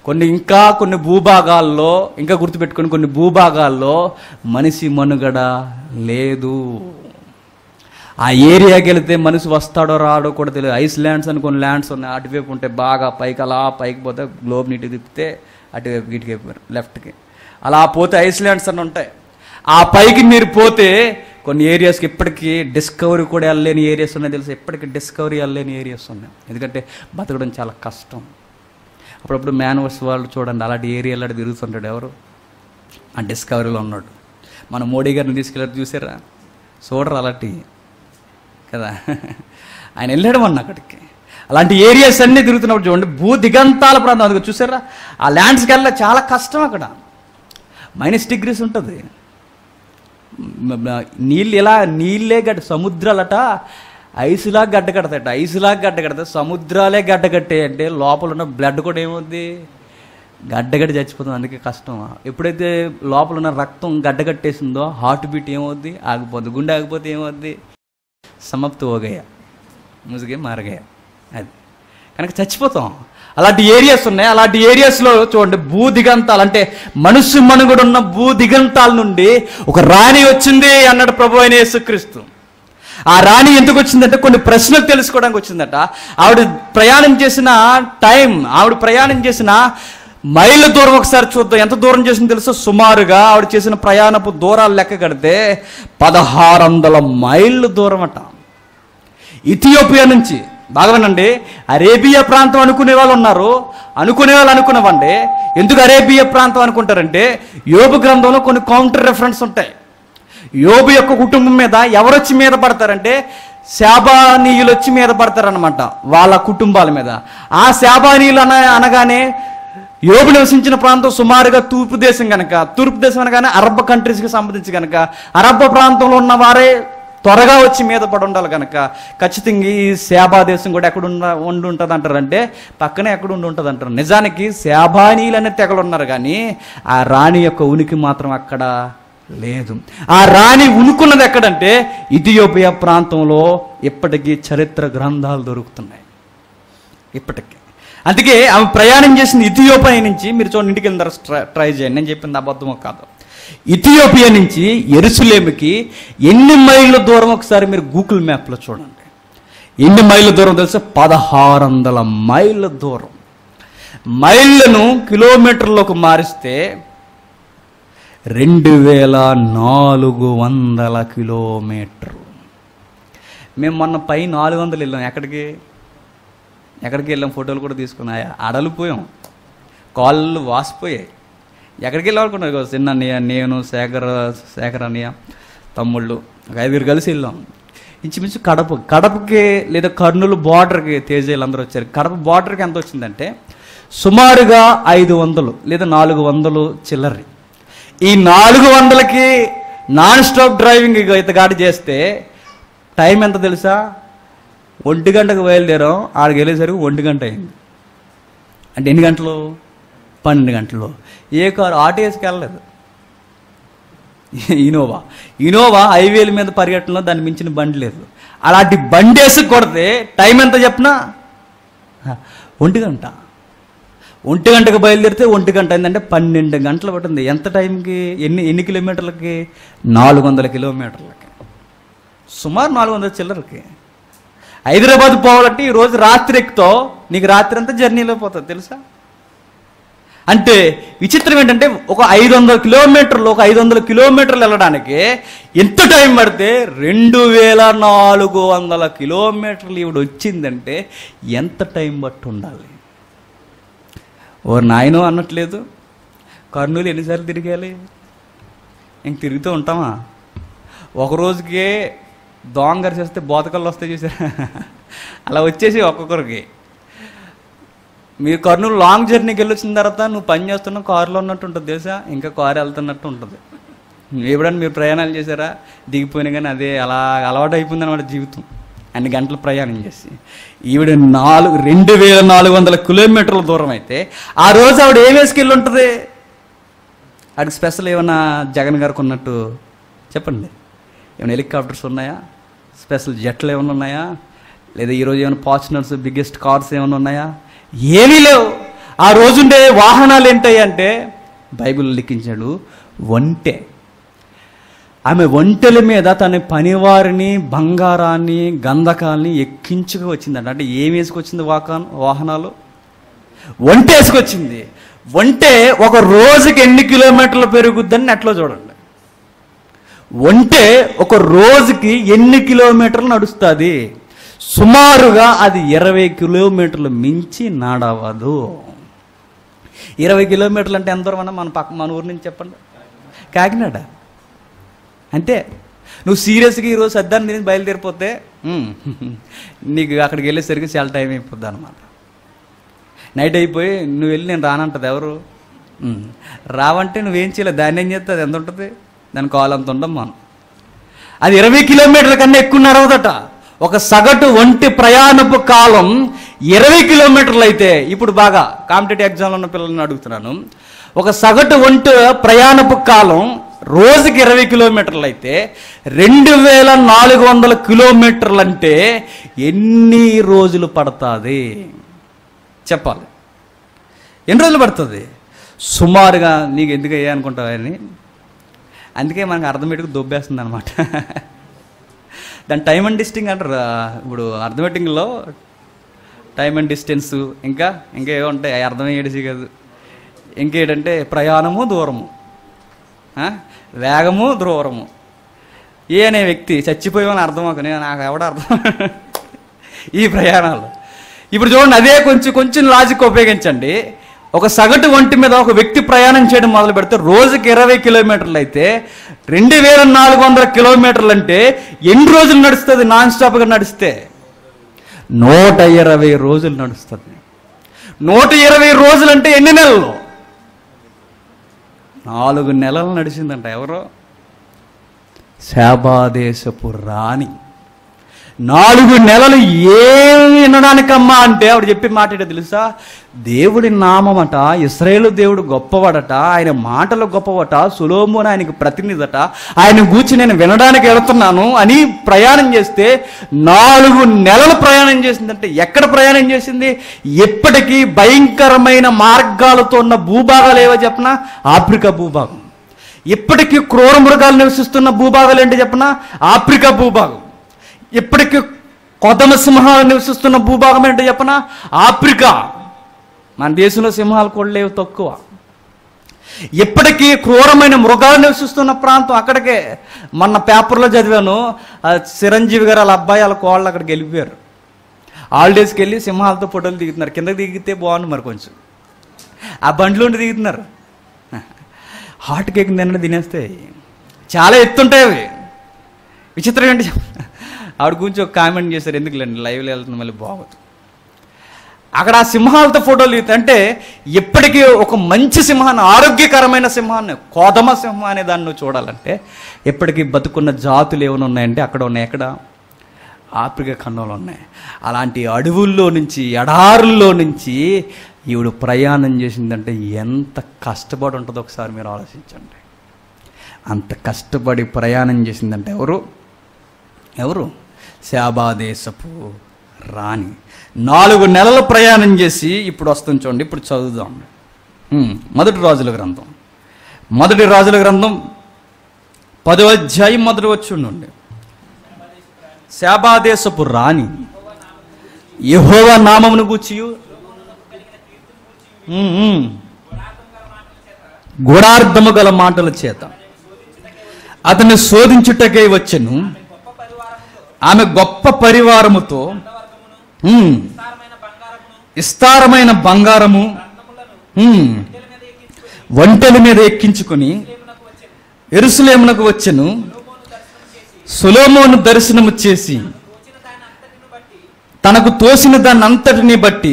కొన్ని ఇంకా కొన్ని భూభాగాల్లో ఇంకా గుర్తుపెట్టుకొని కొన్ని భూభాగాల్లో మనిషి మనుగడ లేదు. ఆ ఏరియాకి వెళితే మనిషి వస్తాడో రాడో కూడా తెలియదు. ఐస్ ల్యాండ్స్ అని కొన్ని ల్యాండ్స్ ఉన్నాయి, అటువైపు ఉంటే బాగా పైకి అలా పైకి పోతే గ్లోబ్ నీటి తిప్పితే అటువైపు ఇటుకి లెఫ్ట్కి అలా పోతే ఐస్ ల్యాండ్స్ అని ఉంటాయి. ఆ పైకి మీరు పోతే కొన్ని ఏరియాస్కి ఇప్పటికీ డిస్కవరీ కూడా వెళ్ళలేని ఏరియాస్ ఉన్నాయి తెలుసు. ఇప్పటికీ డిస్కవరీ వెళ్ళలేని ఏరియాస్ ఉన్నాయి, ఎందుకంటే బతకడం చాలా కష్టం. అప్పుడప్పుడు మ్యాన్వర్స్ వాళ్ళు చూడండి అలాంటి ఏరియాలో తిరుగుతుంటాడు, ఎవరు ఆ డిస్కవరీలో ఉన్నాడు. మన మోడీ గారిని తీసుకెళ్ళారు చూసారా, చూడరు అలాంటి కదా, ఆయన వెళ్ళాడు మొన్న అక్కడికి. అలాంటి ఏరియాస్ అన్నీ తిరుగుతున్నప్పుడు చూడండి, భూ దిగంతాల ప్రాంతం అది చూసారా, ఆ ల్యాండ్స్కి వెళ్ళా చాలా కష్టం. అక్కడ మైనస్ డిగ్రీస్ ఉంటుంది, నీళ్ళు ఇలా నీళ్ళే గడ్డ, సముద్రాలట ఐసులా గడ్డ కడతాయట, ఐసులా గడ్డ కడతాయి, సముద్రాలే గడ్డ కట్టాయి అంటే లోపల ఉన్న బ్లడ్ కూడా ఏమవుద్ది, గడ్డగడ్డ చచ్చిపోతుంది. అందుకే కష్టం. ఎప్పుడైతే లోపల ఉన్న రక్తం గడ్డగట్టేసిందో హార్ట్ బీట్ ఏమవుద్ది, ఆగిపోద్ది. గుండె ఆగిపోతే ఏమవుద్ది, సమాప్తి ఓగయ్యా, ముసుగే మారగయ్యా. అది కనుక చచ్చిపోతాం. అలాంటి ఏరియాస్ ఉన్నాయి. అలాంటి ఏరియాస్లో చూడండి, భూ దిగంతాలు అంటే మనుషు మనుగడ ఉన్న భూ దిగంతాల నుండి ఒక రాణి వచ్చింది అన్నాడు ప్రభు అయిన యేసుక్రీస్తు. ఆ రాణి ఎందుకు వచ్చిందంటే కొన్ని ప్రశ్నలు తెలుసుకోవడానికి వచ్చిందట. ఆవిడ ప్రయాణం చేసిన టైం, ఆవిడ ప్రయాణం చేసిన మైళ్ళ దూరం ఒకసారి చూద్దాం. ఎంత దూరం చేసిందో తెలుసో, సుమారుగా ఆవిడ చేసిన ప్రయాణపు దూరాలు లెక్క కడితే పదహారు వందల మైళ్ళు దూరం అట. ఇథియోపియా నుంచి, బాగా వినండి, అరేబియా ప్రాంతం అనుకునే వాళ్ళు ఉన్నారు, అనుకునే వాళ్ళు అనుకున్నవండి. ఎందుకు అరేబియా ప్రాంతం అనుకుంటారంటే యోబు గ్రంథంలో కొన్ని కౌంటర్ రెఫరెన్స్ ఉంటాయి. యోబు యొక్క కుటుంబం మీద ఎవరొచ్చి మీద పడతారంటే శాబానీయులు వచ్చి మీద పడతారనమాట, వాళ్ళ కుటుంబాల మీద. ఆ శాబానీయులు అన అనగానే యోబు నివసించిన ప్రాంతం సుమారుగా తూర్పు దేశం కనుక, తూర్పు దేశం అనగానే అరబ్ కంట్రీస్కి సంబంధించి కనుక, అరబ్ ప్రాంతంలో ఉన్న వారే త్వరగా వచ్చి మీద పడి ఉండాలి కనుక ఖచ్చితంగా ఈ శాబా దేశం కూడా ఎక్కడ ఉన్న ఉండి ఉంటుంది అంటారంటే పక్కనే ఎక్కడ ఉండి ఉంటుంది అంటారు. నిజానికి శాబానీలు అనే తెగలు ఉన్నారు, కానీ ఆ రాణి యొక్క ఉనికి మాత్రం అక్కడ లేదు. ఆ రాణి ఉనుకున్నది ఎక్కడంటే ఇథియోపియా ప్రాంతంలో. ఇప్పటికీ చరిత్ర గ్రంథాలు దొరుకుతున్నాయి ఇప్పటికీ. అందుకే ఆమె ప్రయాణం చేసిన ఇథియోపియా నుంచి, మీరు చూడండి ఇంటికి వెళ్ళిన ట్రై ట్రై చేయండి, నేను చెప్పింది అబద్ధమో కాదు. ఇథియోపియా నుంచి యెరూషలేముకి ఎన్ని మైళ్ళ దూరం ఒకసారి మీరు గూగుల్ మ్యాప్లో చూడండి. ఎన్ని మైళ్ళ దూరం తెలుసా? పదహారు వందల మైళ్ళ దూరం. మైళ్ళను కిలోమీటర్లకు మారిస్తే రెండు వేల నాలుగు వందల కిలోమీటర్లు. మేము మొన్న పై నాలుగు వందలు వెళ్ళాం. ఎక్కడికి ఎక్కడికి వెళ్ళాం, ఫోటోలు కూడా తీసుకున్నాయా, అడలిపోయాం, కాళ్ళు వాసిపోయాయి. ఎక్కడికి వెళ్ళాలనుకున్నారు, చిన్న అన్నయ్య, నేను, శేఖర్ శేఖర్ అన్నయ్య, తమ్ముళ్ళు, ఒక ఐదుగురు కలిసి వెళ్ళాం. ఇంచుమించు కడప కడపకి లేదా కర్నూలు బార్డర్కి తేజీలు అందరూ వచ్చారు. కడప బార్డర్కి ఎంత వచ్చిందంటే సుమారుగా ఐదు వందలు లేదా నాలుగు వందలు చిల్లరి. ఈ నాలుగు వందలకి నాన్ స్టాప్ డ్రైవింగ్ ఇతగాడి చేస్తే టైం ఎంత తెలుసా? ఒంటి గంటకు బయలుదేరాం, ఆడికి వెళ్ళేసరికి ఒంటి గంట అయింది. అంటే ఎన్ని గంటలు? పన్నెండు గంటలు. ఏ కారు ఆటో వేసుకు వెళ్ళలేదు, ఇనోవా ఇనోవా హైవేల మీద పరిగెట్టడంలో దాన్ని మించిన బండి లేదు. అలాంటి బండి వేసి కొడితే టైం ఎంత చెప్పనా? ఒంటి గంట. ఒంటి గంటకు బయలుదేరితే ఒంటి గంట అయిందంటే పన్నెండు గంటలు పట్టింది. ఎంత టైంకి? ఎన్ని ఎన్ని కిలోమీటర్లకి? నాలుగు వందల కిలోమీటర్లకి, సుమారు నాలుగు వందల చిల్లరకి. హైదరాబాద్ పోవాలంటే ఈరోజు రాత్రి ఎక్కుతావు, నీకు రాత్రి అంతా జర్నీలో పోతుంది తెలుసా. అంటే విచిత్రం ఏంటంటే ఒక ఐదు వందల కిలోమీటర్లు ఒక ఐదు వందల కిలోమీటర్లు వెళ్ళడానికి ఎంత టైం పడితే రెండు వేల నాలుగు వందల కిలోమీటర్లు ఇవిడ వచ్చిందంటే ఎంత టైం బట్టి ఉండాలి? ఓ నాయనో అన్నట్లేదు. కర్నూలు ఎన్నిసార్లు తిరిగాలి? ఇంక తిరుగుతూ ఉంటామా? ఒక రోజుకే దోంగర చేస్తే బోతకల్లో వస్తాయి చూసారా, అలా వచ్చేసి ఒక్కొక్కరికి. మీరు కర్నూలు లాంగ్ జర్నీకి వెళ్ళొచ్చిన తర్వాత నువ్వు పని చేస్తున్నావు కారులో ఉన్నట్టు ఉంటుంది తెలుసా, ఇంకా కారు వెళ్తున్నట్టు ఉంటుంది. ఎప్పుడైనా మీరు ప్రయాణాలు చేశారా? దిగిపోయినా కానీ అదే అలా అలవాటు అయిపోయింది అనమాట జీవితం, అన్ని గంటలు ప్రయాణం చేసి. ఈవిడ నాలుగు రెండు వేల నాలుగు వందల కిలోమీటర్ల దూరం అయితే ఆ రోజు ఆవిడ ఏ వేసుకెళ్ళి ఉంటుంది? ఆడికి స్పెషల్ ఏమన్నా జగన్ గారికి ఉన్నట్టు చెప్పండి, ఏమైనా హెలికాప్టర్స్ ఉన్నాయా? స్పెషల్ జట్లు ఏమైనా ఉన్నాయా? లేదా ఈరోజు ఏమైనా ఫార్చునర్స్ బిగ్గెస్ట్ కార్స్ ఏమైనా ఉన్నాయా? ఏమీ లేవు. ఆ రోజుండే వాహనాలు ఏంటంటే బైబిల్ లిఖించాడు ఒంటె. ఆమె ఒంటెల మీద తన పనివారిని, బంగారాన్ని, గంధకాల్ని ఎక్కించుకు వచ్చిందంట. అంటే ఏం వేసుకొచ్చింది? వాహన వాహనాలు ఒంటె వేసుకొచ్చింది. ఒంటె ఒక రోజుకి ఎన్ని కిలోమీటర్లు పెరుగుద్దని నెట్లో చూడండి. ఒంటె ఒక రోజుకి ఎన్ని కిలోమీటర్లు నడుస్తుంది? సుమారుగా అది ఇరవై కిలోమీటర్లు మించి నడవదు. ఇరవై కిలోమీటర్లు అంటే ఎంత దూరం అన్నా మన పక్క మన ఊరి నుంచి చెప్పండి, కాకినాడ అంతే. నువ్వు సీరియస్గా ఈరోజు సద్దాన్ని తిని బయలుదేరిపోతే నీకు అక్కడికి వెళ్ళేసరికి చాలా టైం అయిపోద్ది అనమాట. నైట్ అయిపోయి నువ్వు వెళ్ళి నేను రానంటది ఎవరు? రావంటే నువ్వేం చేయలేదు, దాన్ని ఏం చేస్తే అది ఎంత ఉంటుంది? దాని కాలు అంత ఉండం మనం. అది ఇరవై కిలోమీటర్ల కన్నా ఎక్కువ నడవదట. ఒక సగటు ఒంటి ప్రయాణపు కాలం ఇరవై కిలోమీటర్లు అయితే, ఇప్పుడు బాగా కాంపిటేటివ్ ఎగ్జామ్లో ఉన్న పిల్లల్ని అడుగుతున్నాను, ఒక సగటు ఒంటి ప్రయాణపు కాలం రోజుకి ఇరవై కిలోమీటర్లు అయితే రెండు వేల నాలుగు వందల కిలోమీటర్లు అంటే ఎన్ని రోజులు పడుతుంది చెప్పాలి? ఎన్ని రోజులు పడుతుంది? సుమారుగా నీకు ఎందుకు అయ్యా అనుకుంటావు అని. అందుకే మనకు అర్థమెటిక్ దొబ్బేస్తుంది అనమాట. దాని టైమ్ అండ్ డిస్టెన్స్ అంటారు. ఇప్పుడు అర్థమెటిక్లో టైమ్ అండ్ డిస్టెన్స్ ఇంకా ఇంకా ఏమో ఉంటాయి, అవి అర్థమయ్యేసి కాదు. ఇంకేంటంటే ప్రయాణము, దూరము, వేగము, దూరము. ఏ అనే వ్యక్తి చచ్చిపోయామని అర్థం ఒక నేను నాకు ఎవడ అర్థం ఈ ప్రయాణాలు. ఇప్పుడు చూడండి, అదే కొంచెం కొంచెం లాజిక్ ఉపయోగించండి. ఒక సగటు ఒంటి మీద ఒక వ్యక్తి ప్రయాణం చేయడం మొదలు పెడితే రోజుకి ఇరవై కిలోమీటర్లు అయితే రెండు వేల నాలుగు వందల కిలోమీటర్లు అంటే ఎన్ని రోజులు నడుస్తుంది? నాన్ స్టాప్గా నడిస్తే నూట ఇరవై రోజులు నడుస్తుంది. నూట ఇరవై రోజులు అంటే ఎన్ని నెలలు? నాలుగు నెలలు నడిచిందంట. ఎవరో శాబాదేశపు రాణి. నాలుగు నెలలు ఏమి వినడానికమ్మా అంటే ఆవిడ చెప్పి మాట్లాడే తెలుసా? దేవుడి నామమట, ఇశ్రాయేలు దేవుడు గొప్పవాడట, ఆయన మాటలు గొప్పవట, సొలొమోను ఆయనకు ప్రతినిధట, ఆయన గూర్చి నేను వినడానికి వెళుతున్నాను అని ప్రయాణం చేస్తే నాలుగు నెలలు ప్రయాణం చేసిందంటే ఎక్కడ ప్రయాణం చేసింది? ఎప్పటికీ భయంకరమైన మార్గాలతో ఉన్న భూభాగాలు ఏవో చెప్పనా? ఆఫ్రికా భూభాగం. ఇప్పటికీ క్రూర మృగాలు నివసిస్తున్న భూభాగాలు ఏంటి చెప్పనా? ఆఫ్రికా భూభాగం. ఇప్పటికీ కొదమ సింహాలు నివసిస్తున్న భూభాగం ఏంటో చెప్పనా? ఆఫ్రికా. మన దేశంలో సింహాలు కూడా లేవు, తక్కువ. ఇప్పటికీ క్రూరమైన మృగాలు నివసిస్తున్న ప్రాంతం అక్కడికే. మొన్న పేపర్లో చదివాను, చిరంజీవి గారు వాళ్ళ అబ్బాయి వాళ్ళ కోళ్ళు అక్కడికి వెళ్ళిపోయారు. హాలిడేస్కి వెళ్ళి సింహాలతో ఫోటోలు దిగుతున్నారు. కిందకి దిగితే బాగుంది మరి కొంచెం. ఆ బండ్లో ఉండి దిగుతున్నారు. హాట్ కేక్ తిన్న తినేస్తాయి, చాలా ఎత్తుంటాయి అవి. విచిత్రం ఏంటి? ఆవిడ గురించి ఒక కామెంట్ చేశారు, ఎందుకులేండి లైవ్లో వెళ్తుంది మళ్ళీ బాగోదు. అక్కడ ఆ సింహాలతో ఫోటోలు దిగుతుంటే ఎప్పటికీ ఒక మంచి సింహాన్ని, ఆరోగ్యకరమైన సింహాన్ని, కోదమ సింహం అనే దాన్ని నువ్వు చూడాలంటే ఎప్పటికీ బతుకున్న జాతులు ఏమైనా ఉన్నాయంటే అక్కడ ఉన్నాయి. ఎక్కడ? ఆఫ్రికా ఖండంలో ఉన్నాయి. అలాంటి అడవుల్లో నుంచి, ఎడారుల్లో నుంచి ఈవిడ ప్రయాణం చేసిందంటే ఎంత కష్టపడి ఉంటుందో ఒకసారి మీరు ఆలోచించండి. అంత కష్టపడి ప్రయాణం చేసిందంటే ఎవరు ఎవరు శాబాదేశపు రాణి. నాలుగు నెలల ప్రయాణం చేసి ఇప్పుడు వస్తుంది చూడండి. ఇప్పుడు చదువుదాం. మొదటి రాజుల గ్రంథం మొదటి రాజుల గ్రంథం పదో అధ్యాయం మొదటి వచ్చి ఉండండి. శాబాదేశపు రాణి యెహోవా నామమును గూర్చియు గూఢార్థము గల మాటల చేత అతన్ని శోధించుటకై వచ్చెను. ఆమె గొప్ప పరివారముతో విస్తారమైన బంగారము ఒంటెల మీద ఎక్కించుకొని యెరూషలేమునకు వచ్చెను. సొలొమోను దర్శనము చేసి తనకు తోసిన దాన్ని అంతటిని బట్టి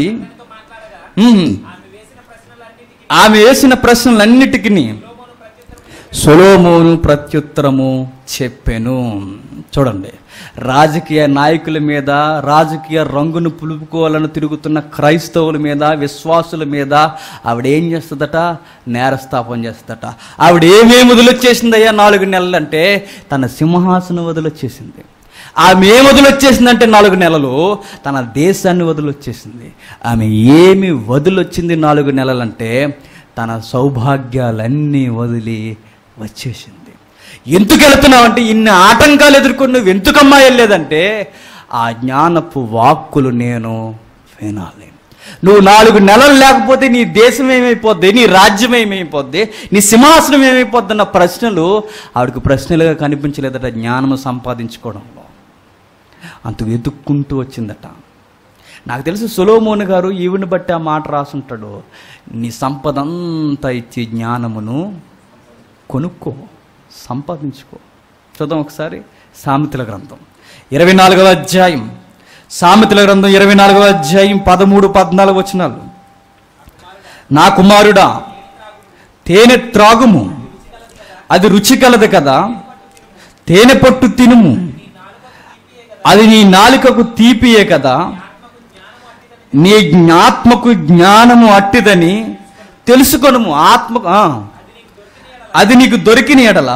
ఆమె వేసిన ప్రశ్నలన్నిటికీ సొలొమోను ప్రత్యుత్తరము చెప్పెను. చూడండి, రాజకీయ నాయకుల మీద, రాజకీయ రంగును పులుపుకోవాలని తిరుగుతున్న క్రైస్తవుల మీద, విశ్వాసుల మీద ఆవిడేం చేస్తుందట? నేరస్థాపన చేస్తుందట. ఆవిడ ఏమేమి వదిలొచ్చేసిందయ్యా నాలుగు నెలలు అంటే తన సింహాసనం వదిలొచ్చేసింది. ఆమె ఏం వదిలొచ్చేసిందంటే నాలుగు నెలలు తన దేశాన్ని వదిలొచ్చేసింది. ఆమె ఏమి వదిలొచ్చింది నాలుగు నెలలంటే తన సౌభాగ్యాలన్నీ వదిలి వచ్చేసింది. ఎందుకు వెళుతున్నావంటే ఇన్ని ఆటంకాలు ఎదుర్కొని నువ్వు ఎందుకమ్మా వెళ్ళలేదంటే ఆ జ్ఞానపు వాక్కులు నేను వినాలి. నువ్వు నాలుగు నెలలు లేకపోతే నీ దేశం ఏమైపోద్ది, నీ రాజ్యం ఏమైపోద్ది, నీ సింహాసనం ఏమైపోద్ది అన్న ప్రశ్నలు ఆవిడకు ప్రశ్నలుగా కనిపించలేదట. జ్ఞానము సంపాదించుకోవడంలో అంత వెతుక్కుంటూ వచ్చిందట. నాకు తెలుసు సొలొమోను గారు ఈవిని బట్టి ఆ మాట రాసుంటాడు, నీ సంపద అంతా ఇచ్చి జ్ఞానమును కొనుక్కో, సంపాదించుకో. చూద్దాం ఒకసారి సామెతల గ్రంథం ఇరవై నాలుగవ అధ్యాయం. సామెతల గ్రంథం ఇరవై నాలుగవ అధ్యాయం పదమూడు పద్నాలుగు వచనాలు. నా కుమారుడా, తేనె త్రాగుము, అది రుచి కలదు కదా, తేనె పట్టు తినుము, అది నీ నాలుకకు తీపియే కదా, నీ ఆత్మకు జ్ఞానము అట్టిదని తెలుసుకొనుము. ఆత్మ అది నీకు దొరికిన ఎడల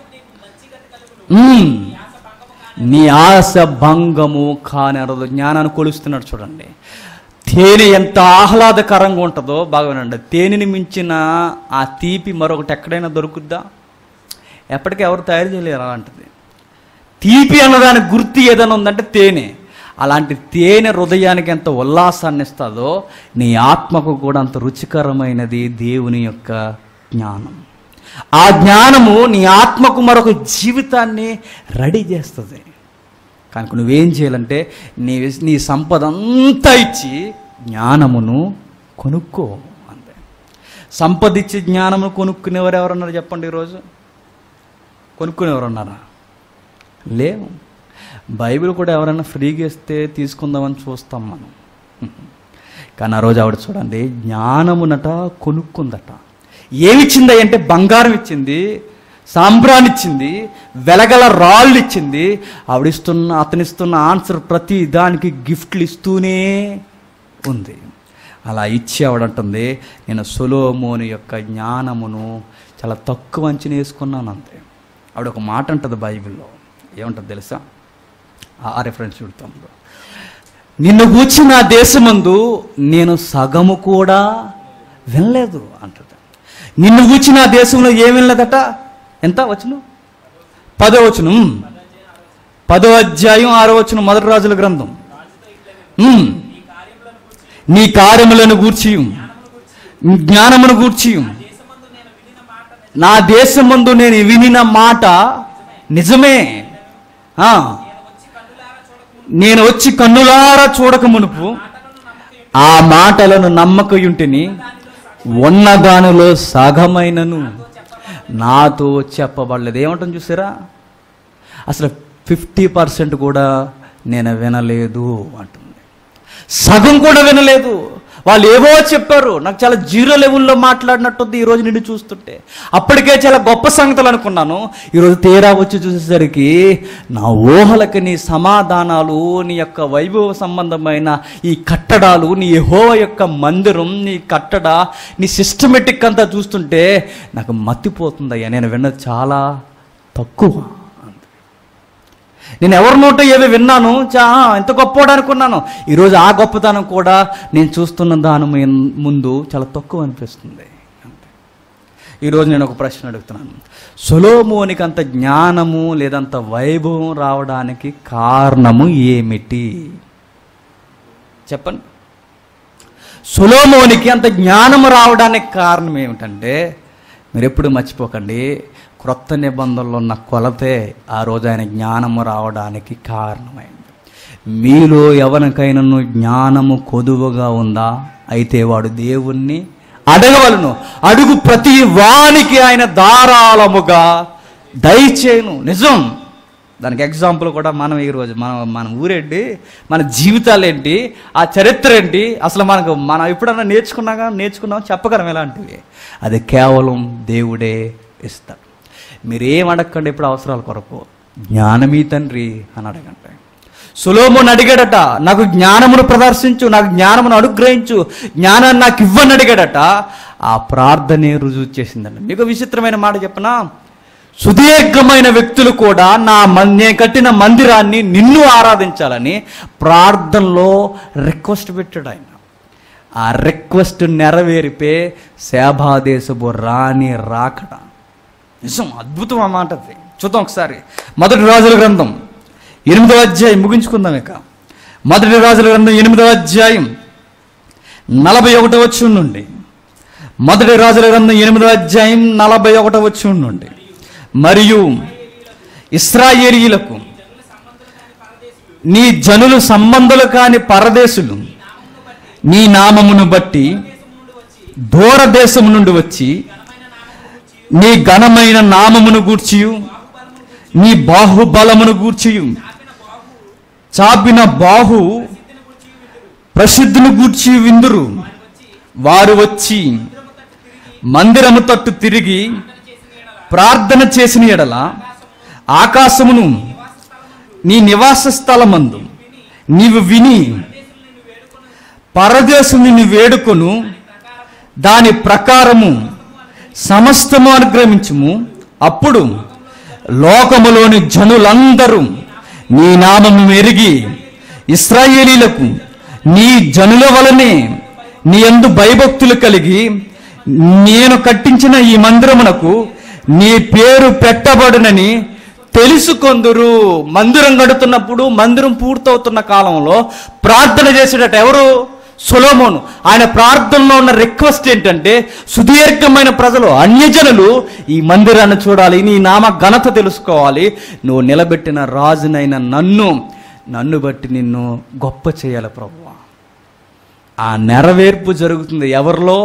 నీ ఆశ భంగము కానరదు. జ్ఞానాన్ని కొలుస్తున్నాడు చూడండి. తేనె ఎంత ఆహ్లాదకరంగా ఉంటుందో బాగా వినండి. తేనెని మించిన ఆ తీపి మరొకటి ఎక్కడైనా దొరుకుద్దా? ఎప్పటికీ ఎవరు తయారు చేయలేరు అలాంటిది. తీపి అన్నదానికి గుర్తు ఏదైనా ఉందంటే తేనె. అలాంటి తేనె హృదయానికి ఎంత ఉల్లాసాన్ని ఇస్తుందో నీ ఆత్మకు కూడా అంత రుచికరమైనది దేవుని యొక్క జ్ఞానం. ఆ జ్ఞానము నీ ఆత్మకు మరొక జీవితాన్ని రెడీ చేస్తుంది. కనుక నువ్వేం చేయాలంటే నీ నీ సంపద అంతా ఇచ్చి జ్ఞానమును కొనుక్కో అంతే. సంపద ఇచ్చి జ్ఞానమును కొనుక్కునేవారు ఎవరున్నారు చెప్పండి? ఈరోజు కొనుక్కునేవారు ఉన్నారా? లేవు. బైబిల్ కూడా ఎవరైనా ఫ్రీగా ఇస్తే తీసుకుందామని చూస్తాం మనం. కానీ ఆ రోజు ఆవిడ చూడండి, జ్ఞానమునట కొనుక్కుందట. ఏమిచ్చింది అంటే బంగారం ఇచ్చింది, సాంబ్రాన్ని ఇచ్చింది, వెలగల రాళ్ళు ఇచ్చింది. ఆవిడిస్తున్న అతనిస్తున్న ఆన్సర్ ప్రతి దానికి గిఫ్ట్లు ఇస్తూనే ఉంది. అలా ఇచ్చి ఆవిడంటుంది, నేను సొలొమోను యొక్క జ్ఞానమును చాలా తక్కువ అంచనా వేసుకున్నాను అంతే. ఆవిడ ఒక మాట అంటుంది బైబిల్లో, ఏమంటుంది తెలుసా? ఆ రెఫరెన్స్ చూడతాం. నిన్ను గూర్చి నా దేశమందు నేను సగము కూడా వినలేదు అంటది. నిన్ను గూర్చి నా దేశంలో ఏం వినలేదట? ఎంత వచనం? పదో వచనం, పదో అధ్యాయం ఆరో వచనం, మొదటి రాజుల గ్రంథం. నీ కార్యములను గూర్చి జ్ఞానమును గూర్చి నా దేశమందు నేను వినిన మాట నిజమే. నేను వచ్చి కన్నులారా చూడక మునుపు ఆ మాటలను నమ్మకయుంటిని, ఉన్నదానిలో సగమైనను నాతో చెప్పబడలేదు. ఏమంటుంది చూసారా? అసలు ఫిఫ్టీ పర్సెంట్ కూడా నేను వినలేదు అంటుంది. సగం కూడా వినలేదు. వాళ్ళు ఏవో చెప్పారు, నాకు చాలా జీరో లెవెల్లో మాట్లాడినట్టుంది ఈరోజు నిన్ను చూస్తుంటే. అప్పటికే చాలా గొప్ప సంగతులు అనుకున్నాను, ఈరోజు తీరా వచ్చి చూసేసరికి నా ఊహలకి నీ సమాధానాలు, నీ యొక్క వైభవ సంబంధమైన ఈ కట్టడాలు, నీ యెహోవా యొక్క మందిరం, నీ కట్టడ, నీ సిస్టమేటిక్ అంతా చూస్తుంటే నాకు మత్తిపోతుందయ్యా. నేను విన్నది చాలా తక్కువ. నేను ఎవరి నోట ఏదో విన్నాను, చా ఎంత గొప్పవాడు అనుకున్నాను. ఈరోజు ఆ గొప్పతనం కూడా నేను చూస్తున్న దాని ముందు చాలా తక్కువ అనిపిస్తుంది. ఈరోజు నేను ఒక ప్రశ్న అడుగుతున్నాను, సొలొమోనికి అంత జ్ఞానము లేదంత వైభవం రావడానికి కారణము ఏమిటి చెప్పండి? సొలొమోనికి అంత జ్ఞానము రావడానికి కారణం ఏమిటంటే, మీరు ఎప్పుడు మర్చిపోకండి, క్రొత్త నిబంధనలో ఉన్న కొలతే ఆ రోజు ఆయన జ్ఞానము రావడానికి కారణమైంది. మీలో ఎవరికైనా జ్ఞానము కొదువుగా ఉందా? అయితే వాడు దేవుణ్ణి అడగవలను. అడుగు ప్రతి వానికి ఆయన ధారాళముగా దయచేయును. నిజం. దానికి ఎగ్జాంపుల్ కూడా మనం ఈరోజు మనం మన ఊరేంటి, మన జీవితాలు ఏంటి, ఆ చరిత్ర ఏంటి, అసలు మనకు మనం ఎప్పుడన్నా నేర్చుకున్నాగా నేర్చుకున్నాం చెప్పగలం ఎలాంటివి. అది కేవలం దేవుడే ఇస్తాడు. మీరేం అడగండి ఇప్పుడు అవసరాల కొరకు, జ్ఞానమీ తండ్రి అని అడగండి. సొలొమోను అడిగాడట, నాకు జ్ఞానమును ప్రదర్శించు, నాకు జ్ఞానమును అనుగ్రహించు, జ్ఞానాన్ని నాకు ఇవ్వని అడిగాడట. ఆ ప్రార్థనే రుజువు చేసిందండి. మీకు విచిత్రమైన మాట చెప్పనా? సుదీర్ఘమైన వ్యక్తులు కూడా నా నేను కట్టిన మందిరాన్ని నిన్ను ఆరాధించాలని ప్రార్థనలో రిక్వెస్ట్ పెట్టాడు ఆయన. ఆ రిక్వెస్ట్ నెరవేరిపే సేబాదేశపు రాణి రాకడ. నిజం, అద్భుతం ఆ మాట. అది చూద్దాం ఒకసారి. మొదటి రాజుల గ్రంథం ఎనిమిదవ అధ్యాయం, ముగించుకుందాం ఇక. మొదటి రాజుల గ్రంథం ఎనిమిదవ అధ్యాయం నలభై ఒకటో వచనం నుండి. మొదటి రాజుల గ్రంథం ఎనిమిదవ అధ్యాయం నలభై ఒకటో వచనం నుండి. మరియు ఇశ్రాయేలీయులకు నీ జనులు సంబంధులు కాని పరదేశులు నీ నామమును బట్టి దూరదేశము నుండి వచ్చి నీ ఘనమైన నామమును గూర్చియు నీ బాహుబలమును గూర్చియు చాపిన బాహు ప్రసిద్ధుని గూర్చి విందురు. వారు వచ్చి మందిరము తట్టు తిరిగి ప్రార్థన చేసిన ఎడల ఆకాశమును నీ నివాస స్థలమందు నీవు విని పరదేశం నిన్ను వేడుకొను, దాని ప్రకారము సమస్తము అనుగ్రహించుము. అప్పుడు లోకములోని జనులందరూ నీ నామము ఎరిగి ఇశ్రాయేలీలకు నీ జనుల వలనే నీ యందు భయభక్తులు కలిగి నేను కట్టించిన ఈ మందిరమునకు నీ పేరు పెట్టబడునని తెలుసుకొందురు. మందిరం కడుతున్నప్పుడు, మందిరం పూర్తవుతున్న కాలంలో ప్రార్థన చేసేటట్టు ఎవరు? సొలొమోను. ఆయన ప్రార్థనలో ఉన్న రిక్వెస్ట్ ఏంటంటే, సుదీర్ఘమైన ప్రజలు, అన్యజనులు ఈ మందిరాన్ని చూడాలి, నీ నామ ఘనత తెలుసుకోవాలి, నువ్వు నిలబెట్టిన రాజునైన నన్ను నన్ను బట్టి నిన్ను గొప్ప చేయాలి ప్రభువా. ఆ నెరవేర్పు జరుగుతుంది ఎవరిలో?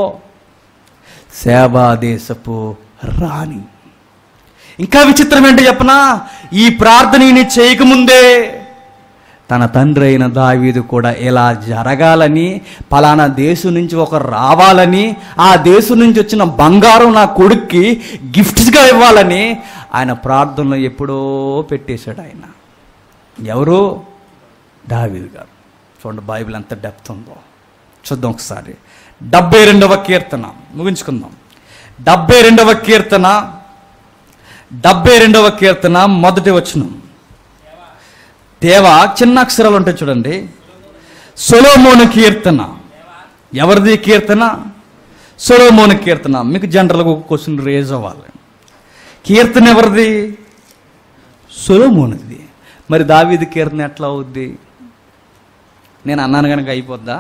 సేబాదేశపు రాణి. ఇంకా విచిత్రం ఏంటో చెప్పనా? ఈ ప్రార్థన ఈయన చేయకముందే తన తండ్రి అయిన దావీదు కూడా ఇలా జరగాలని, పలానా దేశం నుంచి ఒకరు రావాలని, ఆ దేశం నుంచి వచ్చిన బంగారం నా కొడుక్కి గిఫ్ట్స్గా ఇవ్వాలని ఆయన ప్రార్థనలో ఎప్పుడో పెట్టేశాడు ఆయన. ఎవరు? దావీదు గారు. చూడండి బైబిల్ ఎంత డెప్త్ ఉందో చూద్దాం ఒకసారి. డెబ్బై రెండవ కీర్తన, ముగించుకుందాం. డెబ్బై రెండవ కీర్తన డెబ్బై రెండవ కీర్తన మొదటి వచనం. దేవా, చిన్న అక్షరాలు ఉంటాయి చూడండి. సొలొమోను కీర్తన. ఎవరిది కీర్తన? సొలొమోను కీర్తన. మీకు జనరల్గా ఒక క్వశ్చన్ రేజ్ అవ్వాలి. కీర్తన ఎవరిది? సొలొమోనుది. మరి దావీదు కీర్తన ఎట్లా అవుద్ది? నేను అన్నాను కనుక అయిపోద్దా?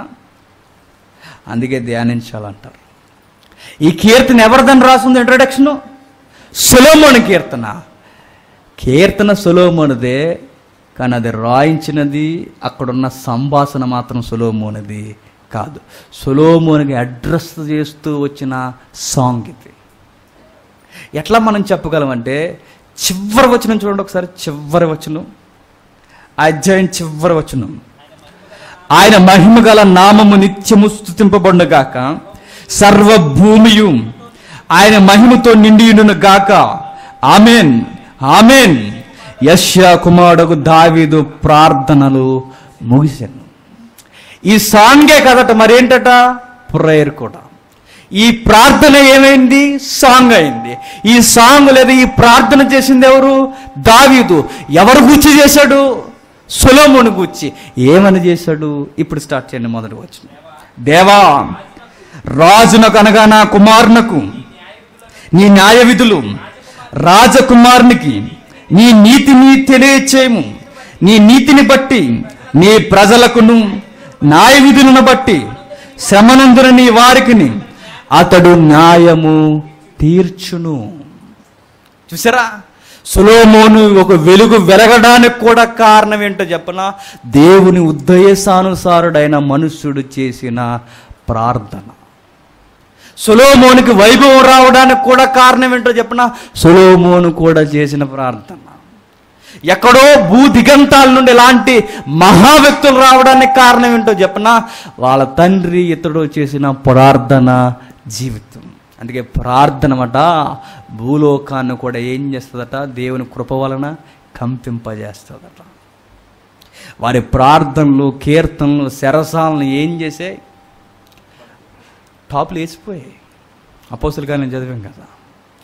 అందుకే ధ్యానించాలంటారు. ఈ కీర్తన ఎవరిదని రాసింది? ఇంట్రడక్షను సొలొమోను కీర్తన. కీర్తన సొలొమోనుదే, కానీ అది రాయించినది, అక్కడున్న సంభాషణ మాత్రం సొలొమోనుది కాదు. సొలొమోనుకి అడ్రస్ చేస్తూ వచ్చిన సాంగ్ ఇది. ఎట్లా మనం చెప్పగలమంటే, చివరి వచనం చూడండి ఒకసారి. చివరి వచనం, అధ్యాయం చివరి వచనం. ఆయన మహిమ గల నామము నిత్యము స్తుతింపబడునుగాక, సర్వభూమియు ఆయన మహిమతో నిండియుండును గాక. ఆమెన్, ఆమెన్. యెషయా కుమారుడు దావీదు ప్రార్థనలు ముగిసాను. ఈ సాంగే కదట, మరేంటట? ప్రేయర్ కూడా. ఈ ప్రార్థన ఏమైంది? సాంగ్ అయింది. ఈ సాంగ్ లేదా ఈ ప్రార్థన చేసింది ఎవరు? దావీదు. ఎవరు గూర్చి చేశాడు? సొలొమోను గూర్చి. ఏమని చేశాడు? ఇప్పుడు స్టార్ట్ చేయండి. మొదటి వచ్చిన, దేవా, రాజునకు అనగా నా కుమారునకు నీ న్యాయ విధులు, రాజకుమారునికి నీ నీతిని తెలియచేయము. నీ నీతిని బట్టి నీ ప్రజలకును, న్యాయ విధులను బట్టి శ్రమనందున నీ వారికి అతడు న్యాయము తీర్చును. చూసారా? సొలొమోను ఒక వెలుగు వెలగడానికి కూడా కారణం ఏంటో చెప్పనా? దేవుని ఉద్దేశానుసారుడైన మనుష్యుడు చేసిన ప్రార్థన. సొలొమోనుకి వైభవం రావడానికి కూడా కారణం ఏంటో చెప్పనా? సొలొమోను కూడా చేసిన ప్రార్థన. ఎక్కడో భూ దిగంతాల నుండి ఇలాంటి మహా వ్యక్తులు రావడానికి కారణం ఏంటో చెప్పనా? వాళ్ళ తండ్రి ఇతడు చేసిన ప్రార్థన జీవితం. అందుకే ప్రార్థన అట భూలోకాన్ని కూడా ఏం చేస్తుందట? దేవుని కృప వలన కంపింపజేస్తుందట. వారి ప్రార్థనలు, కీర్తనలు, శరసాలను ఏం చేసే టాప్లు వేసిపోయాయి. అపోస్తుల కార్యాలు నేను చదివాం కదా.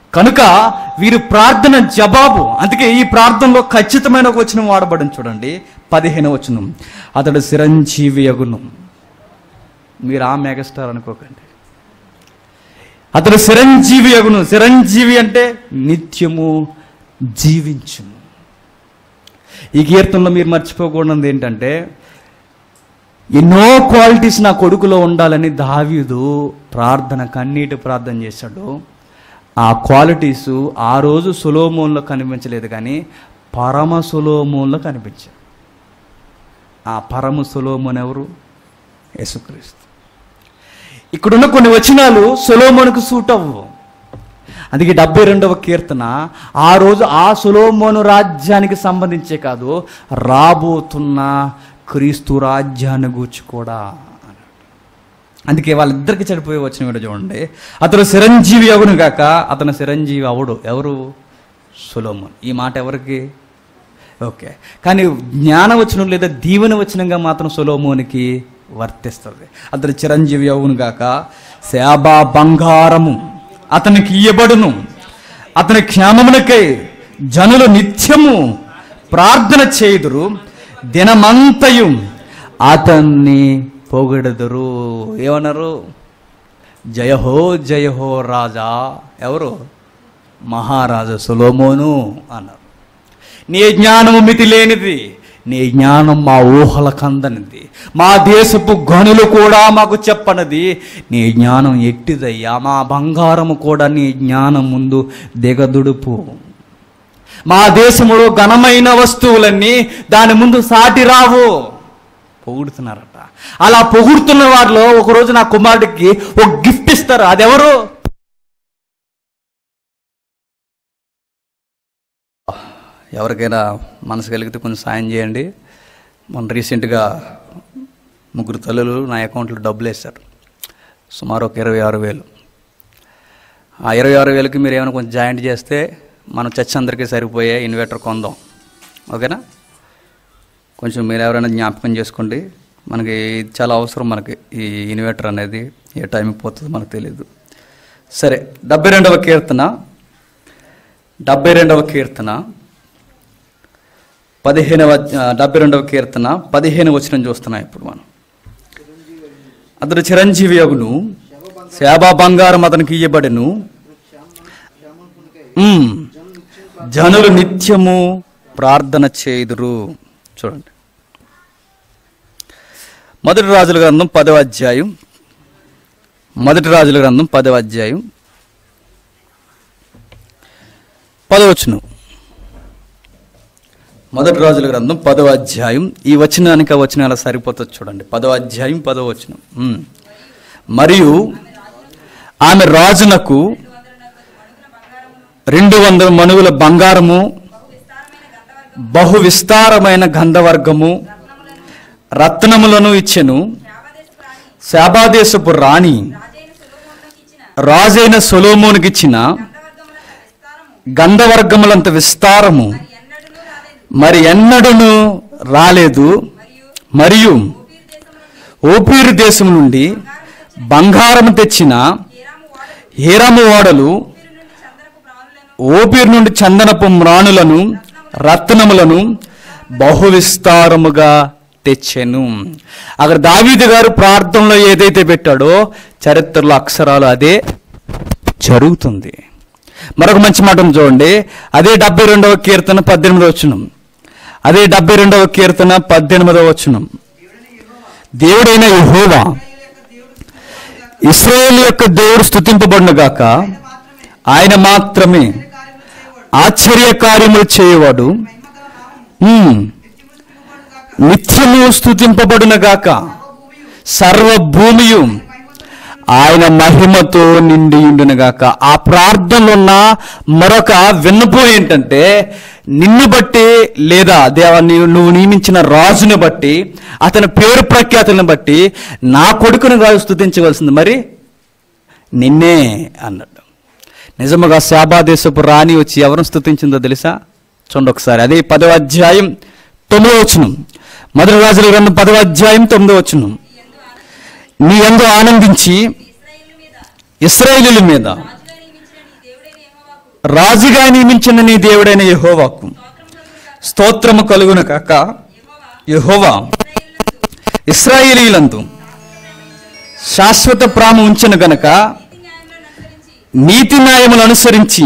కనుక వీరి ప్రార్థన జవాబు. అందుకే ఈ ప్రార్థనలో ఖచ్చితమైన ఒక వచనం వాడబడింది చూడండి, పదిహేను వచనం. అతడు చిరంజీవి అగును. మీరు ఆ మెగాస్టార్ అనుకోకండి. అతడు చిరంజీవి అగును. చిరంజీవి అంటే నిత్యము జీవించును. ఈ కీర్తనలో మీరు మర్చిపోకూడదు ఏంటంటే, ఎన్నో క్వాలిటీస్ నా కొడుకులో ఉండాలని దావీదు ప్రార్థన కన్నీటి ప్రార్థన చేశాడు. ఆ క్వాలిటీసు ఆ రోజు సొలొమోనులో కనిపించలేదు, కానీ పరమ సొలొమోనులో కనిపించాయి. ఆ పరమ సొలొమోను ఎవరు? యేసుక్రీస్తు. ఇక్కడున్న కొన్ని వచనాలు సొలొమోనుకు సూట్ అవ్వవు. అందుకే డెబ్బై రెండవ కీర్తన ఆ రోజు ఆ సొలొమోను రాజ్యానికి సంబంధించే కాదు, రాబోతున్న క్రీస్తు రాజ్యాన్ని గూర్చి కూడా. అందుకే వాళ్ళిద్దరికి చెడిపోయి వచ్చిన వీడు చూడండి. అతను చిరంజీవి అగును గాక. అతను చిరంజీవి అవడు. ఎవరు? సొలొమోను. ఈ మాట ఎవరికి? ఓకే. కానీ జ్ఞానవచనం లేదా దీవెన వచనంగా మాత్రం సొలొమోనుకి వర్తిస్తుంది. అతను చిరంజీవి అగును గాక. శాబా బంగారము అతనికి ఇయ్యబడును. అతని క్షేమమునకై జనులు నిత్యము ప్రార్థన చేయుదురు. దినమంతయు అతన్ని పొగడదురు. ఏమన్నారు? జయహో జయహో రాజా. ఎవరు? మహారాజా సొలొమోను అన్నారు. నీ జ్ఞానము మితి లేనిది, నీ జ్ఞానం మా ఊహలకు అందనిది, మా దేశపు గనులు కూడా మాకు చెప్పనది. నీ జ్ఞానం ఎట్టిదయ్యా, మా బంగారము కూడా నీ జ్ఞానం ముందు దిగదుడుపు. మా దేశంలో ఘనమైన వస్తువులన్నీ దాని ముందు సాటి రావు. పొగుడుతున్నారట. అలా పొగుడుతున్న వారిలో ఒకరోజు నా కుమారుడికి ఒక గిఫ్ట్ ఇస్తారు. అదెవరు? ఎవరికైనా మనసు కలిగితే కొంచెం సాయం చేయండి. మొన్న రీసెంట్గా ముగ్గురు తల్లులు నా అకౌంట్లో డబ్బులు వేశారు, సుమారు ఒక ఇరవై ఆరు వేలు. ఆ ఇరవై ఆరు వేలకి మీరు ఏమైనా కొంచెం జాయింట్ చేస్తే మనం చర్చ్ అందరికీ సరిపోయే ఇన్వర్టర్ కొందాం. ఓకేనా? కొంచెం మీరు ఎవరైనా జ్ఞాపకం చేసుకోండి. మనకి చాలా అవసరం. మనకి ఈ ఇన్వర్టర్ అనేది ఏ టైంకి పోతుందో మనకు తెలియదు. సరే, డెబ్బై రెండవ కీర్తన డెబ్బై రెండవ కీర్తన పదిహేనవ డెబ్బై రెండవ కీర్తన పదిహేను వచనం చూస్తున్నాం ఇప్పుడు మనం. అతడు చిరంజీవి అగును. శాబా బంగారం అతనికి ఇయ్యబడెను. జనులు నిత్యము ప్రార్థన చేయుదురు. చూడండి, మొదటి రాజుల గ్రంథం పదవ అధ్యాయం మొదటి రాజుల గ్రంథం పదవ అధ్యాయం పదవచనం. మొదటి రాజుల గ్రంథం పదవ అధ్యాయం. ఈ వచనానికి ఆ వచనాల సరిపోతుంది చూడండి. పదవ అధ్యాయం పదవ వచనం. మరియు ఆమె రాజునకు రెండు వందల మణుగుల బంగారము, బహు విస్తారమైన గంధవర్గము, రత్నములను ఇచ్చెను. శాబాదేశపు రాణి రాజైన సొలొమోనుకి ఇచ్చిన గంధవర్గములంత విస్తారము మరి ఎన్నడూను రాలేదు. మరియు ఓపీరు దేశం నుండి బంగారం తెచ్చిన హీరాము ఓడలు, ఓపీరు నుండి చందనపు మ్రాణులను, రత్నములను బహు విస్తారముగా తెచ్చెను. అక్కడ దావీదు గారు ప్రార్థనలో ఏదైతే పెట్టాడో చరిత్రలో అక్షరాలు అదే జరుగుతుంది. మరొక మంచి మాటను చూడండి. అదే డెబ్బై రెండవ కీర్తన పద్దెనిమిదవ వచనం. అదే డెబ్బై రెండవ కీర్తన పద్దెనిమిదవ వచనం. దేవుడైన యెహోవా ఇశ్రాయేలు యొక్క దేవుడు స్తుతింపబడును గాక. ఆయన మాత్రమే ఆశ్చర్య కార్యములు చేయవాడు. నిత్యము స్తుతింపబడును గాక. సర్వభూమియు ఆయన మహిమతో నిండి ఉండును గాక. ఆ ప్రార్థనలో ఉన్న మరొక విన్నపం ఏంటంటే, నిన్ను బట్టి లేదా దేవా నువ్వు నియమించిన రాజుని బట్టి, అతని పేరు ప్రఖ్యాతులను బట్టి నా కొడుకును కాదు స్తుతించవలసింది, మరి నిన్నే అన్నాడు. నిజముగా శాబాదేశపు రాణి వచ్చి ఎవరిని స్తుతించిందో తెలుసా? చూడండి ఒకసారి. అదే పదవ అధ్యాయం తొమ్మిదో వచనం. మొదటి రాజుల గ్రంథం పదవ అధ్యాయం తొమ్మిదో వచనం. నీ యందు ఆనందించి ఇశ్రాయేలీయుల మీద రాజుగా నియమించిన నీ దేవుడైన యెహోవాకు స్తోత్రము కలుగును కాక. యెహోవా ఇశ్రాయేలీయులందు శాశ్వత ప్రాణ ఉంచెను గనక నీతి న్యాయములు అనుసరించి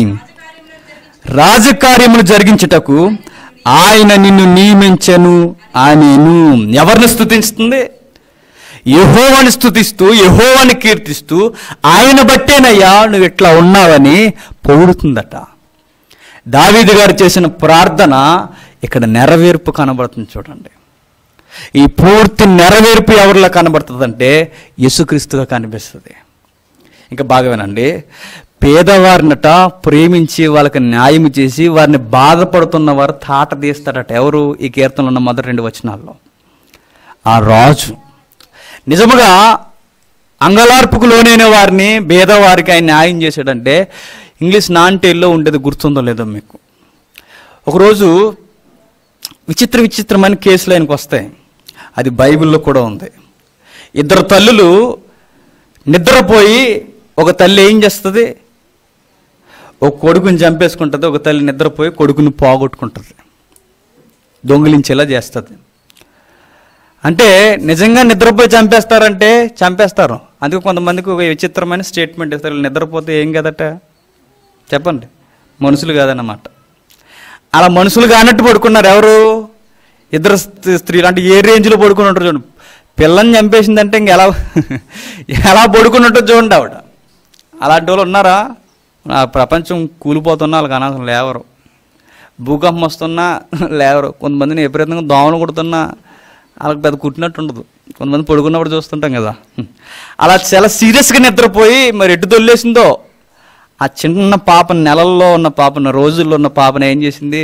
రాజకార్యములు జరిగించుటకు ఆయన నిన్ను నియమించెను అనేను. ఎవరిని స్తుతిస్తుంది? యెహోవాని స్తుతిస్తూ యెహోవాని కీర్తిస్తూ ఆయన బట్టేనయ్యా నువ్వు ఇట్లా ఉన్నావని పొగుడుతుందట. దావీదు గారు చేసిన ప్రార్థన ఇక్కడ నెరవేర్పు కనబడుతుంది. చూడండి, ఈ పూర్తి నెరవేర్పు ఎవరిలో కనబడుతుందంటే యేసుక్రీస్తుగా కనిపిస్తుంది. ఇంకా బాగా వినండి, పేదవారినట ప్రేమించి వాళ్ళకి న్యాయం చేసి వారిని బాధపడుతున్న వారు తాట తీస్తాడట. ఎవరు? ఈ కీర్తనలో ఉన్న మొదటి రెండు వచనాల్లో ఆ రాజు నిజముగా అంగలార్పుకు లోనైన వారిని, పేదవారికి ఆయన న్యాయం చేశాడంటే ఇంగ్లీష్ నాంటేల్లో ఉండేది గుర్తుందో లేదో మీకు. ఒకరోజు విచిత్ర విచిత్రమైన కేసులు ఆయనకు వస్తాయి. అది బైబిల్లో కూడా ఉంది. ఇద్దరు తల్లులు నిద్రపోయి ఒక తల్లి ఏం చేస్తుంది? ఒక కొడుకుని చంపేసుకుంటుంది. ఒక తల్లి నిద్రపోయి కొడుకుని పోగొట్టుకుంటుంది, దొంగిలించేలా చేస్తుంది. అంటే నిజంగా నిద్రపోయి చంపేస్తారంటే చంపేస్తారు. అందుకే కొంతమందికి ఒక విచిత్రమైన స్టేట్మెంట్ ఇస్తారు, నిద్రపోతే ఏం కదట చెప్పండి, మనుషులు కాదన్నమాట. అలా మనుషులు కానట్టు పడుకున్నారు ఎవరు? ఇద్దరు స్త్రీలు. అంటే ఏ రేంజ్లో పడుకుని ఉంటారు చూడండి. పిల్లని చంపేసిందంటే ఇంక ఎలా ఎలా పడుకుని ఉంటుంది చూడండి ఆవిడ. అలాంటి వాళ్ళు ఉన్నారా? ప్రపంచం కూలిపోతున్నా వాళ్ళకి అనవసరం లేవరు. భూకంపం వస్తున్నా లేవరు. కొంతమందిని విపరీతంగా దోమలు కొడుతున్నా వాళ్ళకి పెద్ద కుట్టినట్టు ఉండదు. కొంతమంది పడుకున్నప్పుడు చూస్తుంటాం కదా. అలా చాలా సీరియస్గా నిద్రపోయి మరి ఎటు తొల్లేసిందో ఆ చిన్న పాప, నెలల్లో ఉన్న పాపను, రోజుల్లో ఉన్న పాపను ఏం చేసింది?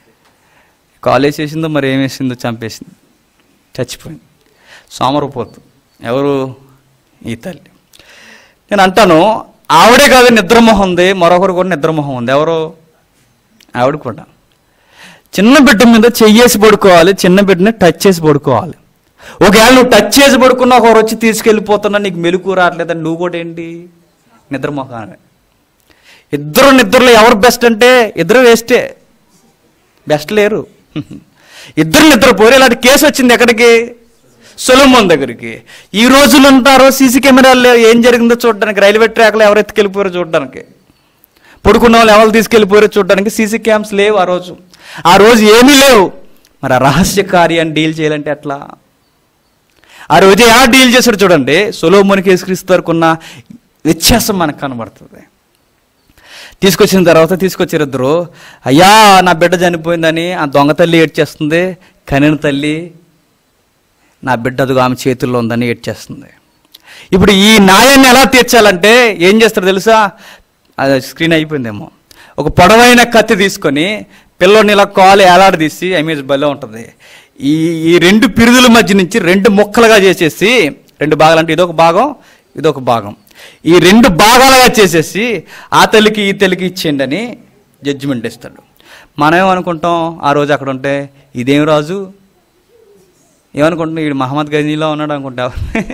కాలేజ్ చేసిందో మరి ఏం వేసిందో చంపేసింది, చచ్చిపోయింది. సోమరపోతు ఎవరు? ఈ తల్లి. నేను అంటాను ఆవిడే కాదు నిద్రమోహం ఉంది, మరొకరు కూడా నిద్రమోహం ఉంది. ఎవరు? ఆవిడ కూడా. చిన్న బిడ్డ మీద చెయ్యేసి పడుకోవాలి, చిన్న బిడ్డని టచ్ చేసి పడుకోవాలి. ఒకవేళ నువ్వు టచ్ చేసి పడుకున్నా ఒకరు వచ్చి తీసుకెళ్ళిపోతున్నా నీకు మెలకు రావట్లేదని నువ్వు కూడా ఏంటి? నిద్రమోహాన్ని. ఇద్దరు నిద్రలో ఎవరు బెస్ట్ అంటే ఇద్దరు వేస్టే, బెస్ట్ లేరు. ఇద్దరు నిద్రపోరు. ఇలాంటి కేసు వచ్చింది ఎక్కడికి? సొలొమోన్ దగ్గరికి. ఈ రోజులు ఉంటారో సీసీ కెమెరాలు లేవు, ఏం జరిగిందో చూడడానికి. రైల్వే ట్రాక్లో ఎవరు ఎత్తుకెళ్ళిపోయారో చూడడానికి, పడుకున్న వాళ్ళు ఎవరు తీసుకెళ్ళిపోయారో చూడడానికి సీసీ క్యామ్స్ లేవు ఆ రోజు. ఆ రోజు ఏమీ లేవు. మరి ఆ రహస్య కార్యాన్ని డీల్ చేయాలంటే ఎట్లా? ఆ రోజు ఎలా డీల్ చేశాడు చూడండి. సొలొమోనుకి యేసుక్రీస్తు వరకు ఉన్న వ్యత్యాసం మనకు కనబడుతుంది. తీసుకొచ్చిన తర్వాత తీసుకొచ్చారు ఇద్దరు. అయ్యా నా బిడ్డ చనిపోయిందని ఆ దొంగ తల్లి ఏడ్చేస్తుంది, కనిన తల్లి నా బిడ్డ అదుగు ఆమె చేతుల్లో ఉందని ఏడ్చేస్తుంది. ఇప్పుడు ఈ న్యాయాన్ని ఎలా తీర్చాలంటే ఏం చేస్తారు తెలుసా? అది స్క్రీన్ అయిపోయిందేమో. ఒక పొడవైన కత్తి తీసుకొని పిల్లోని ఇలా కాలు ఏలాడదీసి, ఇమేజ్ భలే ఉంటుంది. ఈ ఈ రెండు పిరుదుల మధ్య నుంచి రెండు ముక్కలుగా చేసేసి, రెండు భాగాలు అంటే ఇదొక భాగం ఇదొక భాగం, ఈ రెండు భాగాలుగా చేసేసి ఆ తల్లికి ఈ తల్లికి ఇచ్చేయండి అని జడ్జిమెంట్ ఇస్తాడు. మనం ఏమనుకుంటాం ఆ రోజు అక్కడ ఉంటే? ఇదేం రాజు, ఏమనుకుంటున్నాం? వీడు మహమ్మద్ గజనీలో ఉన్నాడు అనుకుంటావు.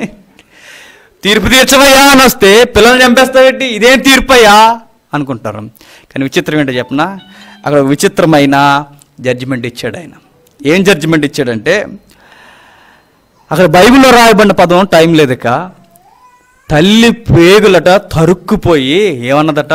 తీర్పు తీర్చవయ్యా అని వస్తే పిల్లల్ని చంపేస్తావేంటి, ఇదేం తీర్పు అయ్యా అనుకుంటారు. కానీ విచిత్రం ఏంటో చెప్పనా? అక్కడ విచిత్రమైన జడ్జిమెంట్ ఇచ్చాడు ఆయన. ఏం జడ్జిమెంట్ ఇచ్చాడంటే, అక్కడ బైబిల్లో రాయబడిన పదం టైం లేదక, తల్లి పేగులట తరుక్కుపోయి ఏమన్నదట?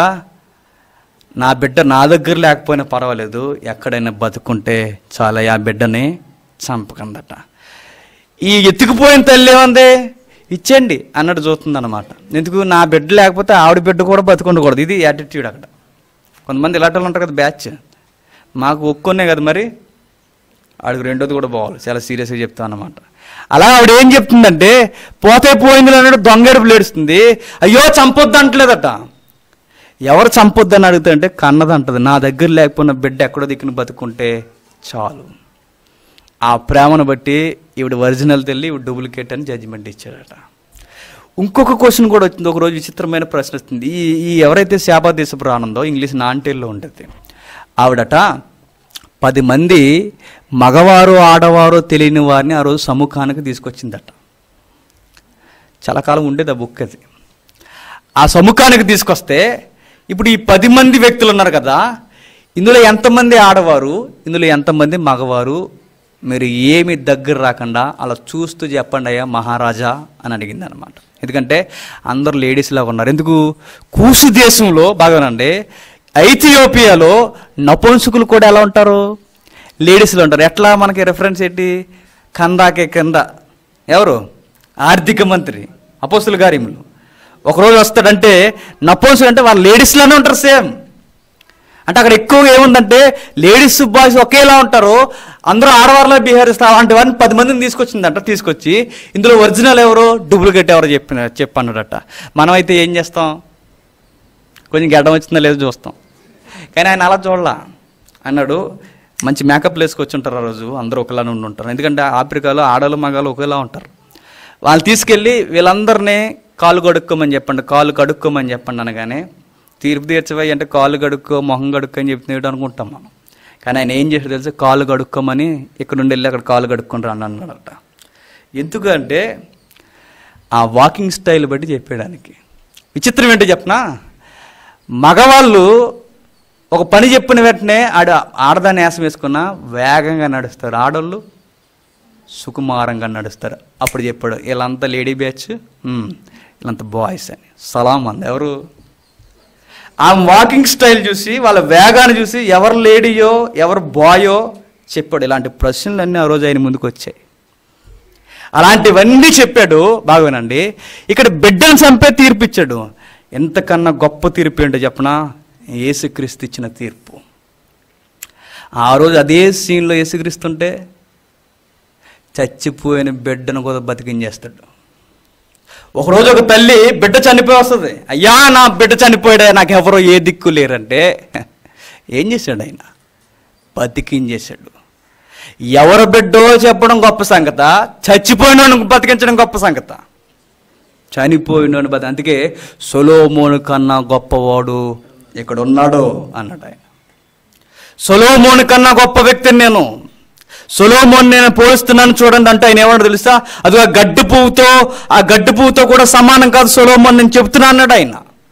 నా బిడ్డ నా దగ్గర లేకపోయినా పర్వాలేదు, ఎక్కడైనా బతుకుంటే చాలా ఆ బిడ్డని చంపకందట. ఈ ఎత్తుకుపోయిన తల్లి ఏమంది? ఇచ్చేయండి అన్నట్టు చూస్తుంది అనమాట. ఎందుకు? నా బిడ్డ లేకపోతే ఆవిడ బిడ్డ కూడా బతుకుండకూడదు. ఇది యాటిట్యూడ్ అక్కడ. కొంతమంది ఇలాంటి వాళ్ళు ఉంటారు కదా, బ్యాచ్. మాకు ఒక్కొన్నే కదా మరి, ఆడికి రెండోది కూడా పోవాలి. చాలా సీరియస్గా చెప్తాను అన్నమాట. అలా ఆవిడ ఏం చెప్తుందంటే, పోతే పోయింది అన్నాడు, దొంగడుపులు ఏడుస్తుంది. అయ్యో చంపొద్దు అంటలేదట. ఎవరు చంపొద్దు అని అడుగుతారంటే కన్నదంటది. నా దగ్గర లేకపోయిన బిడ్డ ఎక్కడో దిక్కున బతుకుంటే చాలు. ఆ ప్రేమను బట్టి ఈవిడ ఒరిజినల్ తెల్లి ఈవిడ డూప్లికేట్ అని జడ్జిమెంట్ ఇచ్చాడట. ఇంకొక క్వశ్చన్ కూడా వచ్చింది. ఒకరోజు విచిత్రమైన ప్రశ్న వస్తుంది. ఈ ఈ ఎవరైతే శాపదేశపు రానుందో, ఇంగ్లీష్ నాంటేల్లో ఉంటుంది, ఆవిడట పది మంది మగవారు ఆడవారు తెలియని వారిని ఆ రోజు సముఖానికి తీసుకొచ్చిందట. చాలా కాలం ఉండేది ఆ బుక్ అది. ఆ సముఖానికి తీసుకొస్తే ఇప్పుడు ఈ పది మంది వ్యక్తులు ఉన్నారు కదా, ఇందులో ఎంతమంది ఆడవారు, ఇందులో ఎంతమంది మగవారు, మీరు ఏమి దగ్గర రాకుండా అలా చూస్తూ చెప్పండి అయ్యా మహారాజా అని అడిగింది అనమాట. ఎందుకంటే అందరూ లేడీస్ లాగా ఉన్నారు. ఎందుకు? కూసు దేశంలో బాగానండి, ఐథియోపియాలో నపుంసకులు కూడా ఎలా ఉంటారు? లేడీస్లో ఉంటారు. ఎట్లా? మనకి రెఫరెన్స్ ఏంటి? కందాకే కింద ఎవరు? ఆర్థిక మంత్రి అపోస్తుల కార్యములు. ఒకరోజు వస్తాడంటే నపుంసకులు అంటే వాళ్ళు లేడీస్లోనే ఉంటారు సేమ్. అంటే అక్కడ ఎక్కువగా ఏముందంటే లేడీస్ బాయ్స్ ఒకేలా ఉంటారు, అందరూ ఆడవారిలో బిహేవ్ చేస్తారు. అలాంటి వారిని పది మందిని తీసుకొచ్చిందంట. తీసుకొచ్చి ఇందులో ఒరిజినల్ ఎవరో డూప్లికేట్ ఎవరో చెప్పిన చెప్పన్నాడట. మనమైతే ఏం చేస్తాం? కొంచెం గడ్డం వచ్చిందో లేదో చూస్తాం. కానీ ఆయన అలా చూడాల. అన్నాడు మంచి మేకప్ వేసుకొచ్చి ఉంటారు ఆ రోజు, అందరూ ఒకలా నుండి ఉంటారు. ఎందుకంటే ఆఫ్రికాలో ఆడలు మగాలు ఒకేలా ఉంటారు. వాళ్ళు తీసుకెళ్ళి వీళ్ళందరినీ కాలు కడుక్కోమని చెప్పండి, కాలు కడుక్కోమని చెప్పండి అనగానే తీర్పు తీర్చవై అంటే కాలు కడుక్కో మొహం కడుక్కో అని చెప్తున్నాడు అనుకుంటాం మనం. కానీ ఆయన ఏం చేసాడు తెలుసు? కాలు కడుక్కోమని ఇక్కడ నుండి వెళ్ళి అక్కడ కాలు కడుక్కొని రండి అన్నాడట. ఎందుకంటే ఆ వాకింగ్ స్టైల్ బట్టి చెప్పేయడానికి. విచిత్రం ఏంటో చెప్పనా? మగవాళ్ళు ఒక పని చెప్పిన వెంటనే ఆడ ఆడదాన్ని యాసం వేసుకున్నా వేగంగా నడుస్తారు, ఆడవాళ్ళు సుకుమారంగా నడుస్తారు. అప్పుడు చెప్పాడు వీళ్ళంతా లేడీ బ్యాచ్, వీళ్ళంతా బాయ్స్ అని. సలాం అంది ఎవరు? ఆ వాకింగ్ స్టైల్ చూసి వాళ్ళ వేగాన్ని చూసి ఎవరు లేడీయో ఎవరు బాయో చెప్పాడు. ఇలాంటి ప్రశ్నలన్నీ ఆ రోజు ఆయన ముందుకు వచ్చాయి. అలాంటివన్నీ చెప్పాడు. బాగానండి, ఇక్కడ బిడ్డను చంపే తీర్పు ఇచ్చాడు. ఎంతకన్నా గొప్ప తీర్పు ఏంటో చెప్పనా? యేసుక్రీస్తు ఇచ్చిన తీర్పు. ఆ రోజు అదే సీన్లో యేసుక్రీస్తుంటే చచ్చిపోయిన బిడ్డను కూడా బతికించేస్తాడు. ఒకరోజు ఒక తల్లి బిడ్డ చనిపోయి వస్తుంది. అయ్యా నా బిడ్డ చనిపోయాడా, నాకు ఎవరో ఏ దిక్కు లేరంటే ఏం చేశాడు ఆయన? బతికించేశాడు. ఎవరు బిడ్డో చెప్పడం గొప్ప సంగత, చచ్చిపోయినోని బతికించడం గొప్ప సంగత. చనిపోయినోని బతి అందుకే సొలొమోను కన్నా గొప్పవాడు ఇక్కడ ఉన్నాడు అన్నాడు ఆయన. సొలొమోను కన్నా గొప్ప వ్యక్తిని నేను, సొలొమోను నేను పోలుస్తున్నాను చూడండి అంటే ఆయన ఏమన్నా తెలుసా? అది ఆ గడ్డి పువ్వుతో, ఆ గడ్డి పువ్వుతో కూడా సమానం కాదు సొలొమోను నేను చెప్తున్నా అన్నాడు ఆయన.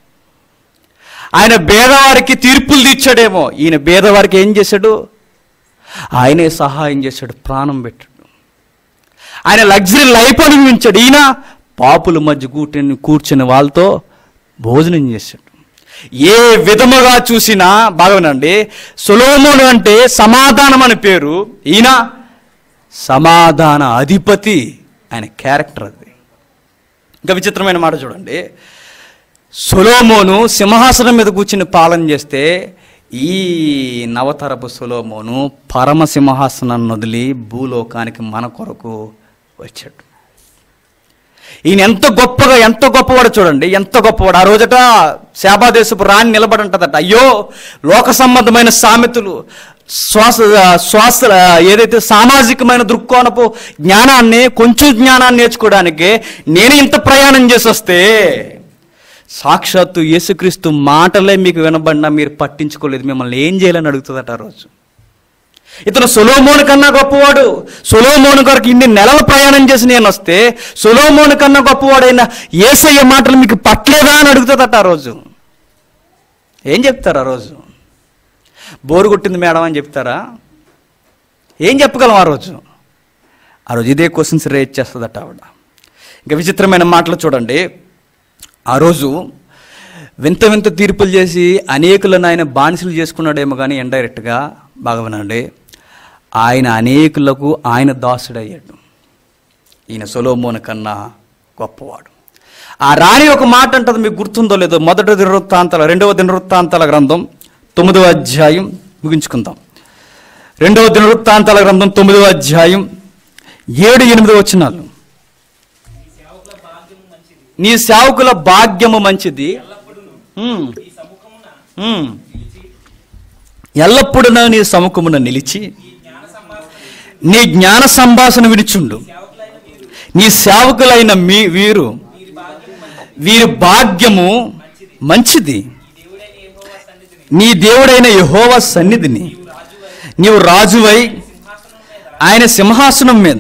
ఆయన పేదవారికి తీర్పులు తీర్చాడేమో, ఈయన పేదవారికి ఏం చేశాడు? ఆయనే సహాయం చేశాడు, ప్రాణం పెట్టాడు. ఆయన లగ్జరీ లైఫ్ అనుభవించాడు. ఈయన పాపుల మధ్య కూర్చొని కూర్చుని వాళ్ళతో భోజనం చేశాడు. ఏ విధముగా చూసినా బాగానండి, సొలొమోను అంటే సమాధానం అని పేరు, ఈయన సమాధాన అధిపతి. ఆయన క్యారెక్టర్ అది. ఇంకా విచిత్రమైన మాట చూడండి, సొలొమోను సింహాసనం మీద కూర్చుని పాలన చేస్తే ఈ నవతరపు సొలొమోను పరమ సింహాసనాన్ని వదిలి భూలోకానికి మన కొరకు వచ్చాడు. ఈయన ఎంత గొప్పగా ఎంత గొప్పవాడు చూడండి, ఎంత గొప్పవాడు. ఆ రోజట శాబాదేశపు రాణి నిలబడంటదట, అయ్యో లోక సంబంధమైన సామెతలు, శ్వాస శ్వాస ఏదైతే సామాజికమైన దృక్కోణపు జ్ఞానాన్ని, కొంచెం జ్ఞానాన్ని నేర్చుకోవడానికి నేను ఇంత ప్రయాణం చేసి వస్తే సాక్షాత్తు యేసుక్రీస్తు మాటలే మీకు వినబడినా మీరు పట్టించుకోలేదు, మిమ్మల్ని ఏం చేయాలని అడుగుతుందట ఆ రోజు. ఇతను సొలొమోను కన్నా గొప్పవాడు. సొలొమోను గారికి ఇన్ని నెలల ప్రయాణం చేసి నేను వస్తే సొలొమోను కన్నా గొప్పవాడైన యేసయ్య మాటలు మీకు పట్టలేదా అని అడుగుతుందట ఆ రోజు. ఏం చెప్తారు ఆ రోజు? బోరు కొట్టింది మేడం అని చెప్తారా? ఏం చెప్పగలం ఆ రోజు? ఆ రోజు ఇదే క్వశ్చన్స్ రేజ్ చేస్తుందట ఆవిడ. ఇంకా విచిత్రమైన మాటలు చూడండి. ఆ రోజు వింత వింత తీర్పులు చేసి అనేకులను ఆయన బానిసలు చేసుకున్నాడేమో కానీ ఇండైరెక్ట్గా బాగా వినండి, ఆయన అనేకులకు ఆయన దాసుడయ్యాడు. ఈయన సొలొమోను కన్నా గొప్పవాడు. ఆ రాణి ఒక మాట అంటది, మీకు గుర్తుందో లేదో, మొదటి దినవృత్తాంతాల రెండవ దినవృత్తాంతాల గ్రంథం తొమ్మిదవ అధ్యాయం ముగించుకుందాం. రెండవ దినవృత్తాంతాల గ్రంథం తొమ్మిదవ అధ్యాయం ఏడు ఎనిమిది వచనాలు. నీ సేవకుల భాగ్యము మంచిది, ఎల్లప్పుడూ నీ సముఖమున నిలిచి నీ జ్ఞాన సంభాషణ వినిచుండు. నీ సేవకులైన మీ వీరు వీరి భాగ్యము మంచిది. నీ దేవుడైన యెహోవా సన్నిధిని నీవు రాజువై ఆయన సింహాసనం మీద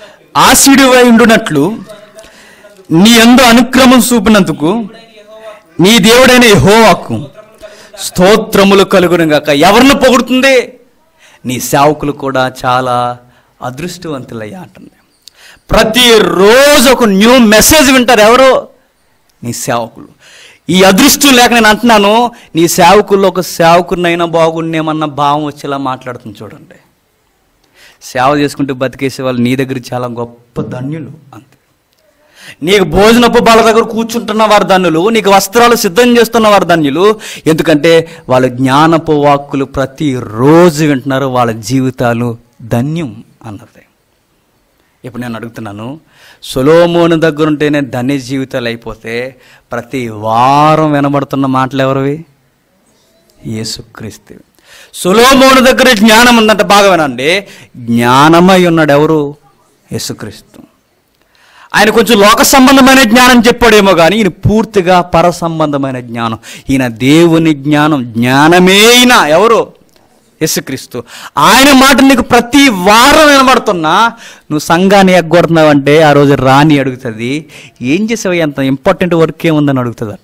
ఆసీనుడవై ఉండునట్లు నీ యందు అనుక్రమం చూపినందుకు నీ దేవుడైన యెహోవాకు స్తోత్రములు కలుగును గాక. ఎవరిని పొగుడుతుంది? నీ సేవకులు కూడా చాలా అదృష్టవంతులయ్యా అంటుంది. ప్రతిరోజు ఒక న్యూ మెసేజ్ వింటారు. ఎవరు? నీ సేవకులు. ఈ అదృష్టం లేక నేను అంటున్నాను, నీ సేవకుల్లో ఒక సేవకుడినైనా బాగుండేమన్న భావం వచ్చేలా మాట్లాడుతుంది. చూడండి, సేవ చేసుకుంటూ బతికేసే వాళ్ళు నీ దగ్గర చాలా గొప్ప ధన్యులు. అంతే. నీకు భోజనపు బాల దగ్గర కూర్చుంటున్న వారు ధన్యులు, నీకు వస్త్రాలు సిద్ధం చేస్తున్న వారు ధన్యులు. ఎందుకంటే వాళ్ళ జ్ఞానపు వాక్కులు ప్రతిరోజు వింటున్నారు. వాళ్ళ జీవితాలు ధన్యం అన్నది. ఇప్పుడు నేను అడుగుతున్నాను, సొలొమోను దగ్గర ఉంటేనే ధన్య జీవితాలు అయిపోతే ప్రతి వారం వినబడుతున్న మాటలు ఎవరివి? యేసుక్రీస్తు. సొలొమోను దగ్గర జ్ఞానం ఉందంటే బాగా వినండి, జ్ఞానమై ఉన్నాడు ఎవరు? యేసుక్రీస్తు. ఆయన కొంచెం లోక సంబంధమైన జ్ఞానం చెప్పాడేమో కానీ ఈయన పూర్తిగా పర సంబంధమైన జ్ఞానం. ఈయన దేవుని జ్ఞానం, జ్ఞానమేనా ఎవరు? యేసుక్రీస్తు. ఆయన మాట నీకు ప్రతి వారం వినబడుతున్నా నువ్వు సంఘాన్ని ఎగ్గొడుతున్నావు అంటే ఆ రోజు రాని అడుగుతుంది, ఏం చేసావు, ఎంత ఇంపార్టెంట్ వర్క్ ఏముందని అడుగుతుందట.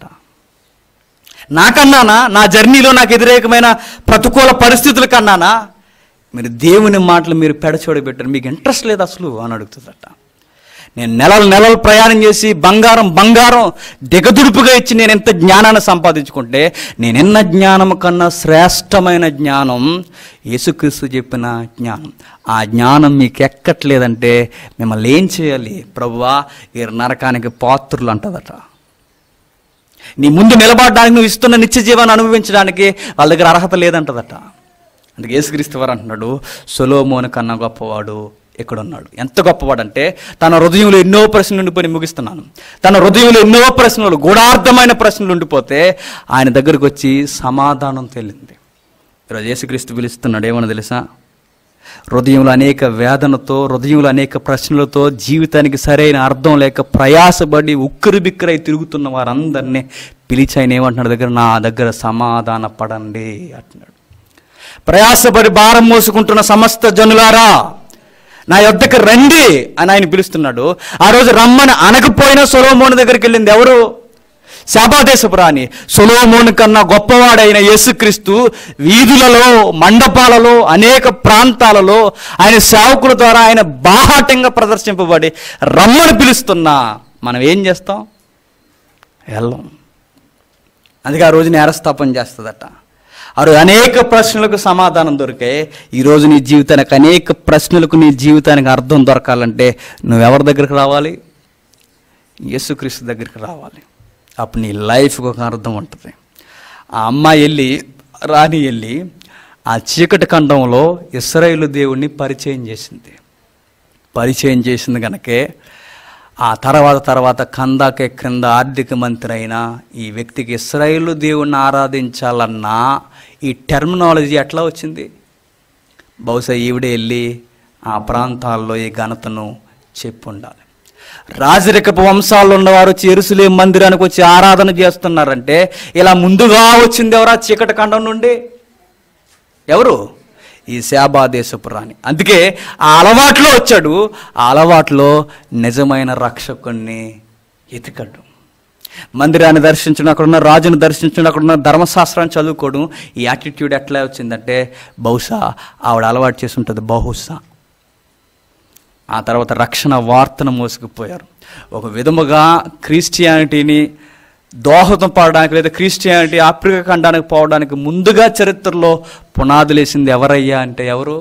నాకన్నానా? నా జర్నీలో నాకు వ్యతిరేకమైన ప్రతికూల పరిస్థితుల కన్నానా? మీరు దేవుని మాటలు మీరు పెడచోడి పెట్టారు, మీకు ఇంట్రెస్ట్ లేదు అసలు అని అడుగుతుందట. నేను నెలలు నెలలు ప్రయాణం చేసి బంగారం బంగారం దిగదుడుపుగా ఇచ్చి నేను ఎంత జ్ఞానాన్ని సంపాదించుకుంటే నేనెన్న జ్ఞానం కన్నా శ్రేష్టమైన జ్ఞానం యేసుక్రీస్తు చెప్పిన జ్ఞానం. ఆ జ్ఞానం మీకు ఎక్కట్లేదంటే మిమ్మల్ని ఏం చేయాలి? ప్రభువా ఈ నరకానికి పాత్రులు అంటదట. నీ ముందు నిలబడడానికి నువ్వు ఇస్తున్న నిత్య జీవాన్ని అనుభవించడానికి వాళ్ళ దగ్గర అర్హత లేదంటదట. అందుకే యేసుక్రీస్తు వారు అంటున్నాడు, సొలొమోను కన్నా గొప్పవాడు ఎక్కడున్నాడు? ఎంత గొప్పవాడంటే తన హృదయంలో ఎన్నో ప్రశ్నలు ఉండిపోయి ముగిస్తున్నాను. తన హృదయంలో ఎన్నో ప్రశ్నలు, గూఢార్థమైన ప్రశ్నలు ఉండిపోతే ఆయన దగ్గరకు వచ్చి సమాధానం తేలింది. ఈరోజు యేసుక్రీస్తు పిలుస్తున్నాడు, ఏమన్నా తెలుసా? హృదయంలో అనేక వేదనతో, హృదయంలో అనేక ప్రశ్నలతో, జీవితానికి సరైన అర్థం లేక ప్రయాసపడి ఉక్కిరి బిక్కిరై తిరుగుతున్న వారందరినీ పిలిచి ఆయన ఏమంటున్నాడు దగ్గర, నా దగ్గర సమాధాన పడండి అంటున్నాడు. ప్రయాసపడి భారం మోసుకుంటున్న సమస్త జనులారా నా యొద్దకు రండి అని ఆయన పిలుస్తున్నాడు. ఆ రోజు రమ్మని అనకపోయినా సొలొమోను దగ్గరికి వెళ్ళింది ఎవరు? శాబాదేశపు రాణి. సొలొమోను కన్నా గొప్పవాడైన యేసుక్రీస్తు వీధులలో, మండపాలలో, అనేక ప్రాంతాలలో ఆయన సేవకుల ద్వారా ఆయన బాహాటంగా ప్రదర్శింపబడి రమ్మని పిలుస్తున్నా మనం ఏం చేస్తాం? వెళ్ళం. అందుకే ఆ రోజు నేరస్థాపన చేస్తుందట. ఆ రోజు అనేక ప్రశ్నలకు సమాధానం దొరికాయి. ఈరోజు నీ జీవితానికి అనేక ప్రశ్నలకు, నీ జీవితానికి అర్థం దొరకాలంటే నువ్వెవరి దగ్గరికి రావాలి? యేసుక్రీస్తు దగ్గరికి రావాలి. అప్పుడు నీ లైఫ్కి ఒక అర్థం ఉంటుంది. ఆ అమ్మాయి వెళ్ళి, రాణి వెళ్ళి ఆ చీకటి ఖండంలో ఇశ్రాయేలు దేవుణ్ణి పరిచయం చేసింది. పరిచయం చేసింది కనుకే ఆ తర్వాత తర్వాత కందాకే క్రింద ఆర్థిక మంత్రి అయిన ఈ వ్యక్తికి ఇశ్రాయేలు దేవుణ్ణి ఆరాధించాలన్న ఈ టెర్మినాలజీ ఎట్లా వచ్చింది? బహుశా ఈవిడే వెళ్ళి ఆ ప్రాంతాల్లో ఈ ఘనతను చెప్పి ఉండాలి. రాజరికపు వంశాల్లో ఉన్నవారు వచ్చి యెరూషలేం మందిరానికి వచ్చి ఆరాధన చేస్తున్నారంటే ఇలా ముందుగా వచ్చింది ఎవరా? చీకటి ఖండం నుండి ఎవరు? ఈ శాబాదేశపు రాణి. అందుకే ఆ అలవాట్లో వచ్చాడు. ఆ అలవాట్లో నిజమైన రక్షకుణ్ణి ఎతికడు. మందిరాన్ని దర్శించడం, అక్కడున్న రాజును దర్శించడం, అక్కడున్న ధర్మశాస్త్రాన్ని చదువుకోవడం, ఈ యాటిట్యూడ్ ఎట్లా వచ్చిందంటే బహుశా ఆవిడ అలవాటు చేసి ఉంటుంది. బహుశా ఆ తర్వాత రక్షణ వార్తను మోసుకుపోయారు. ఒక విధముగా క్రిస్టియానిటీని దోహదం పడడానికి, లేదా క్రిస్టియానిటీ ఆఫ్రికా ఖండానికి పోవడానికి ముందుగా చరిత్రలో పునాదులేసింది ఎవరయ్యా అంటే ఎవరు?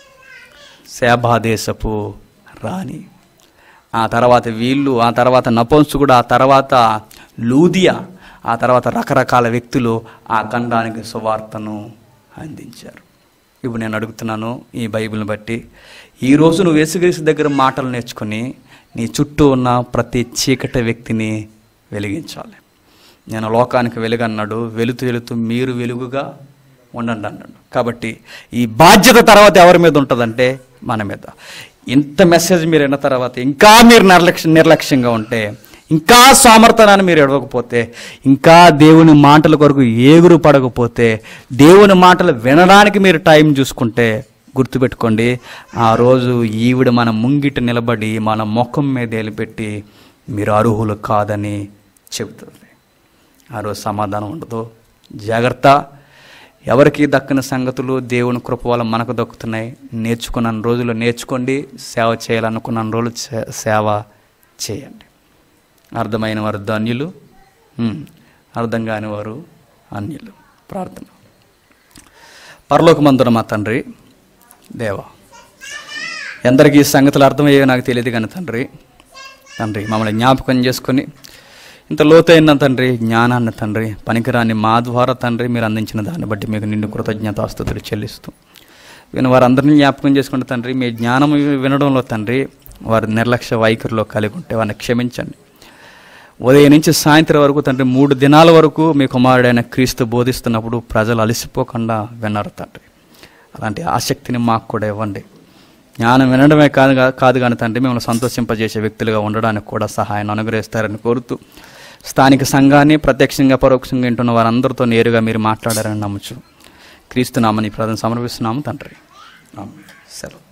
శాబాదేశపు రాణి. ఆ తర్వాత వీళ్ళు, ఆ తర్వాత నపుంసకుడు, ఆ తర్వాత లూదియా, ఆ తర్వాత రకరకాల వ్యక్తులు ఆ ఖండానికి సువార్తను అందించారు. ఇప్పుడు నేను అడుగుతున్నాను ఈ బైబిల్ని బట్టి, ఈరోజు నువ్వు యేసుక్రీస్తు దగ్గర మాటలు నేర్చుకుని నీ చుట్టూ ఉన్న ప్రతి చీకటి వ్యక్తిని వెలిగించాలి. నేను లోకానికి వెలుగన్నాడు, వెలుతూ వెలుతూ మీరు వెలుగుగా ఉండండి అన్నాడు. కాబట్టి ఈ బాధ్యత తర్వాత ఎవరి మీద ఉంటుందంటే మన మీద. ఇంత మెసేజ్ మీరు విన్న తర్వాత ఇంకా మీరు నిర్లక్ష్య నిర్లక్ష్యంగా ఉంటే, ఇంకా సామర్థ్యాన్ని మీరు ఎడవకపోతే, ఇంకా దేవుని మాటల కొరకు ఏగురు పడకపోతే, దేవుని మాటలు వినడానికి మీరు టైం చూసుకుంటే గుర్తుపెట్టుకోండి, ఆ రోజు ఈవిడ మన ముంగిట నిలబడి మన ముఖం మీద ఏలిపెట్టి మీరు అర్హులు కాదని చెబుతుంది. ఆ రోజు సమాధానం ఉండదు. జాగ్రత్త. ఎవరికి దక్కని సంగతులు దేవుని కృప వల్ల మనకు దక్కుతున్నాయి. నేర్చుకున్న రోజులు నేర్చుకోండి. సేవ చేయాలనుకున్న రోజులు సేవ చేయండి. అర్థమైన వారు ధన్యులు, అర్థం కాని వారు అన్యులు. ప్రార్థన. పరలోకమందున మా తండ్రి, దేవా, ఎందరికీ ఈ సంగతులు అర్థమయ్యే నాకు తెలియదు కానీ తండ్రి తండ్రి మమ్మల్ని జ్ఞాపకం చేసుకొని ఇంత లోతైన తండ్రి జ్ఞానాన్ని తండ్రి పనికిరాని మా ద్వారా తండ్రి మీరు అందించిన దాన్ని బట్టి మీకు నిండు కృతజ్ఞతాస్తుతులు చెల్లిస్తూ విని వారందరినీ జ్ఞాపకం చేసుకుంటే తండ్రి మీ జ్ఞానం వినడంలో తండ్రి వారి నిర్లక్ష్య వైఖరిలో కలిగి ఉంటే వారిని క్షమించండి. ఉదయం నుంచి సాయంత్రం వరకు తండ్రి మూడు దినాల వరకు మీ కుమారుడైన క్రీస్తు బోధిస్తున్నప్పుడు ప్రజలు అలసిపోకుండా విన్నారు తండ్రి. అలాంటి ఆసక్తిని మాకు కూడా ఇవ్వండి. జ్ఞానం వినడమే కాదు కాదు కానీ తండ్రి మిమ్మల్ని సంతోషింపజేసే వ్యక్తులుగా ఉండడానికి కూడా సహాయాన్ని అనుగ్రహిస్తారని కోరుతూ స్థానిక సంఘాన్ని ప్రత్యక్షంగా పరోక్షంగా వింటున్న వారందరితో నేరుగా మీరు మాట్లాడారని నమ్ముచు క్రీస్తు నామని ప్రార్థన సమర్పిస్తున్నాము తండ్రి. ఆమేన్. సెలవు.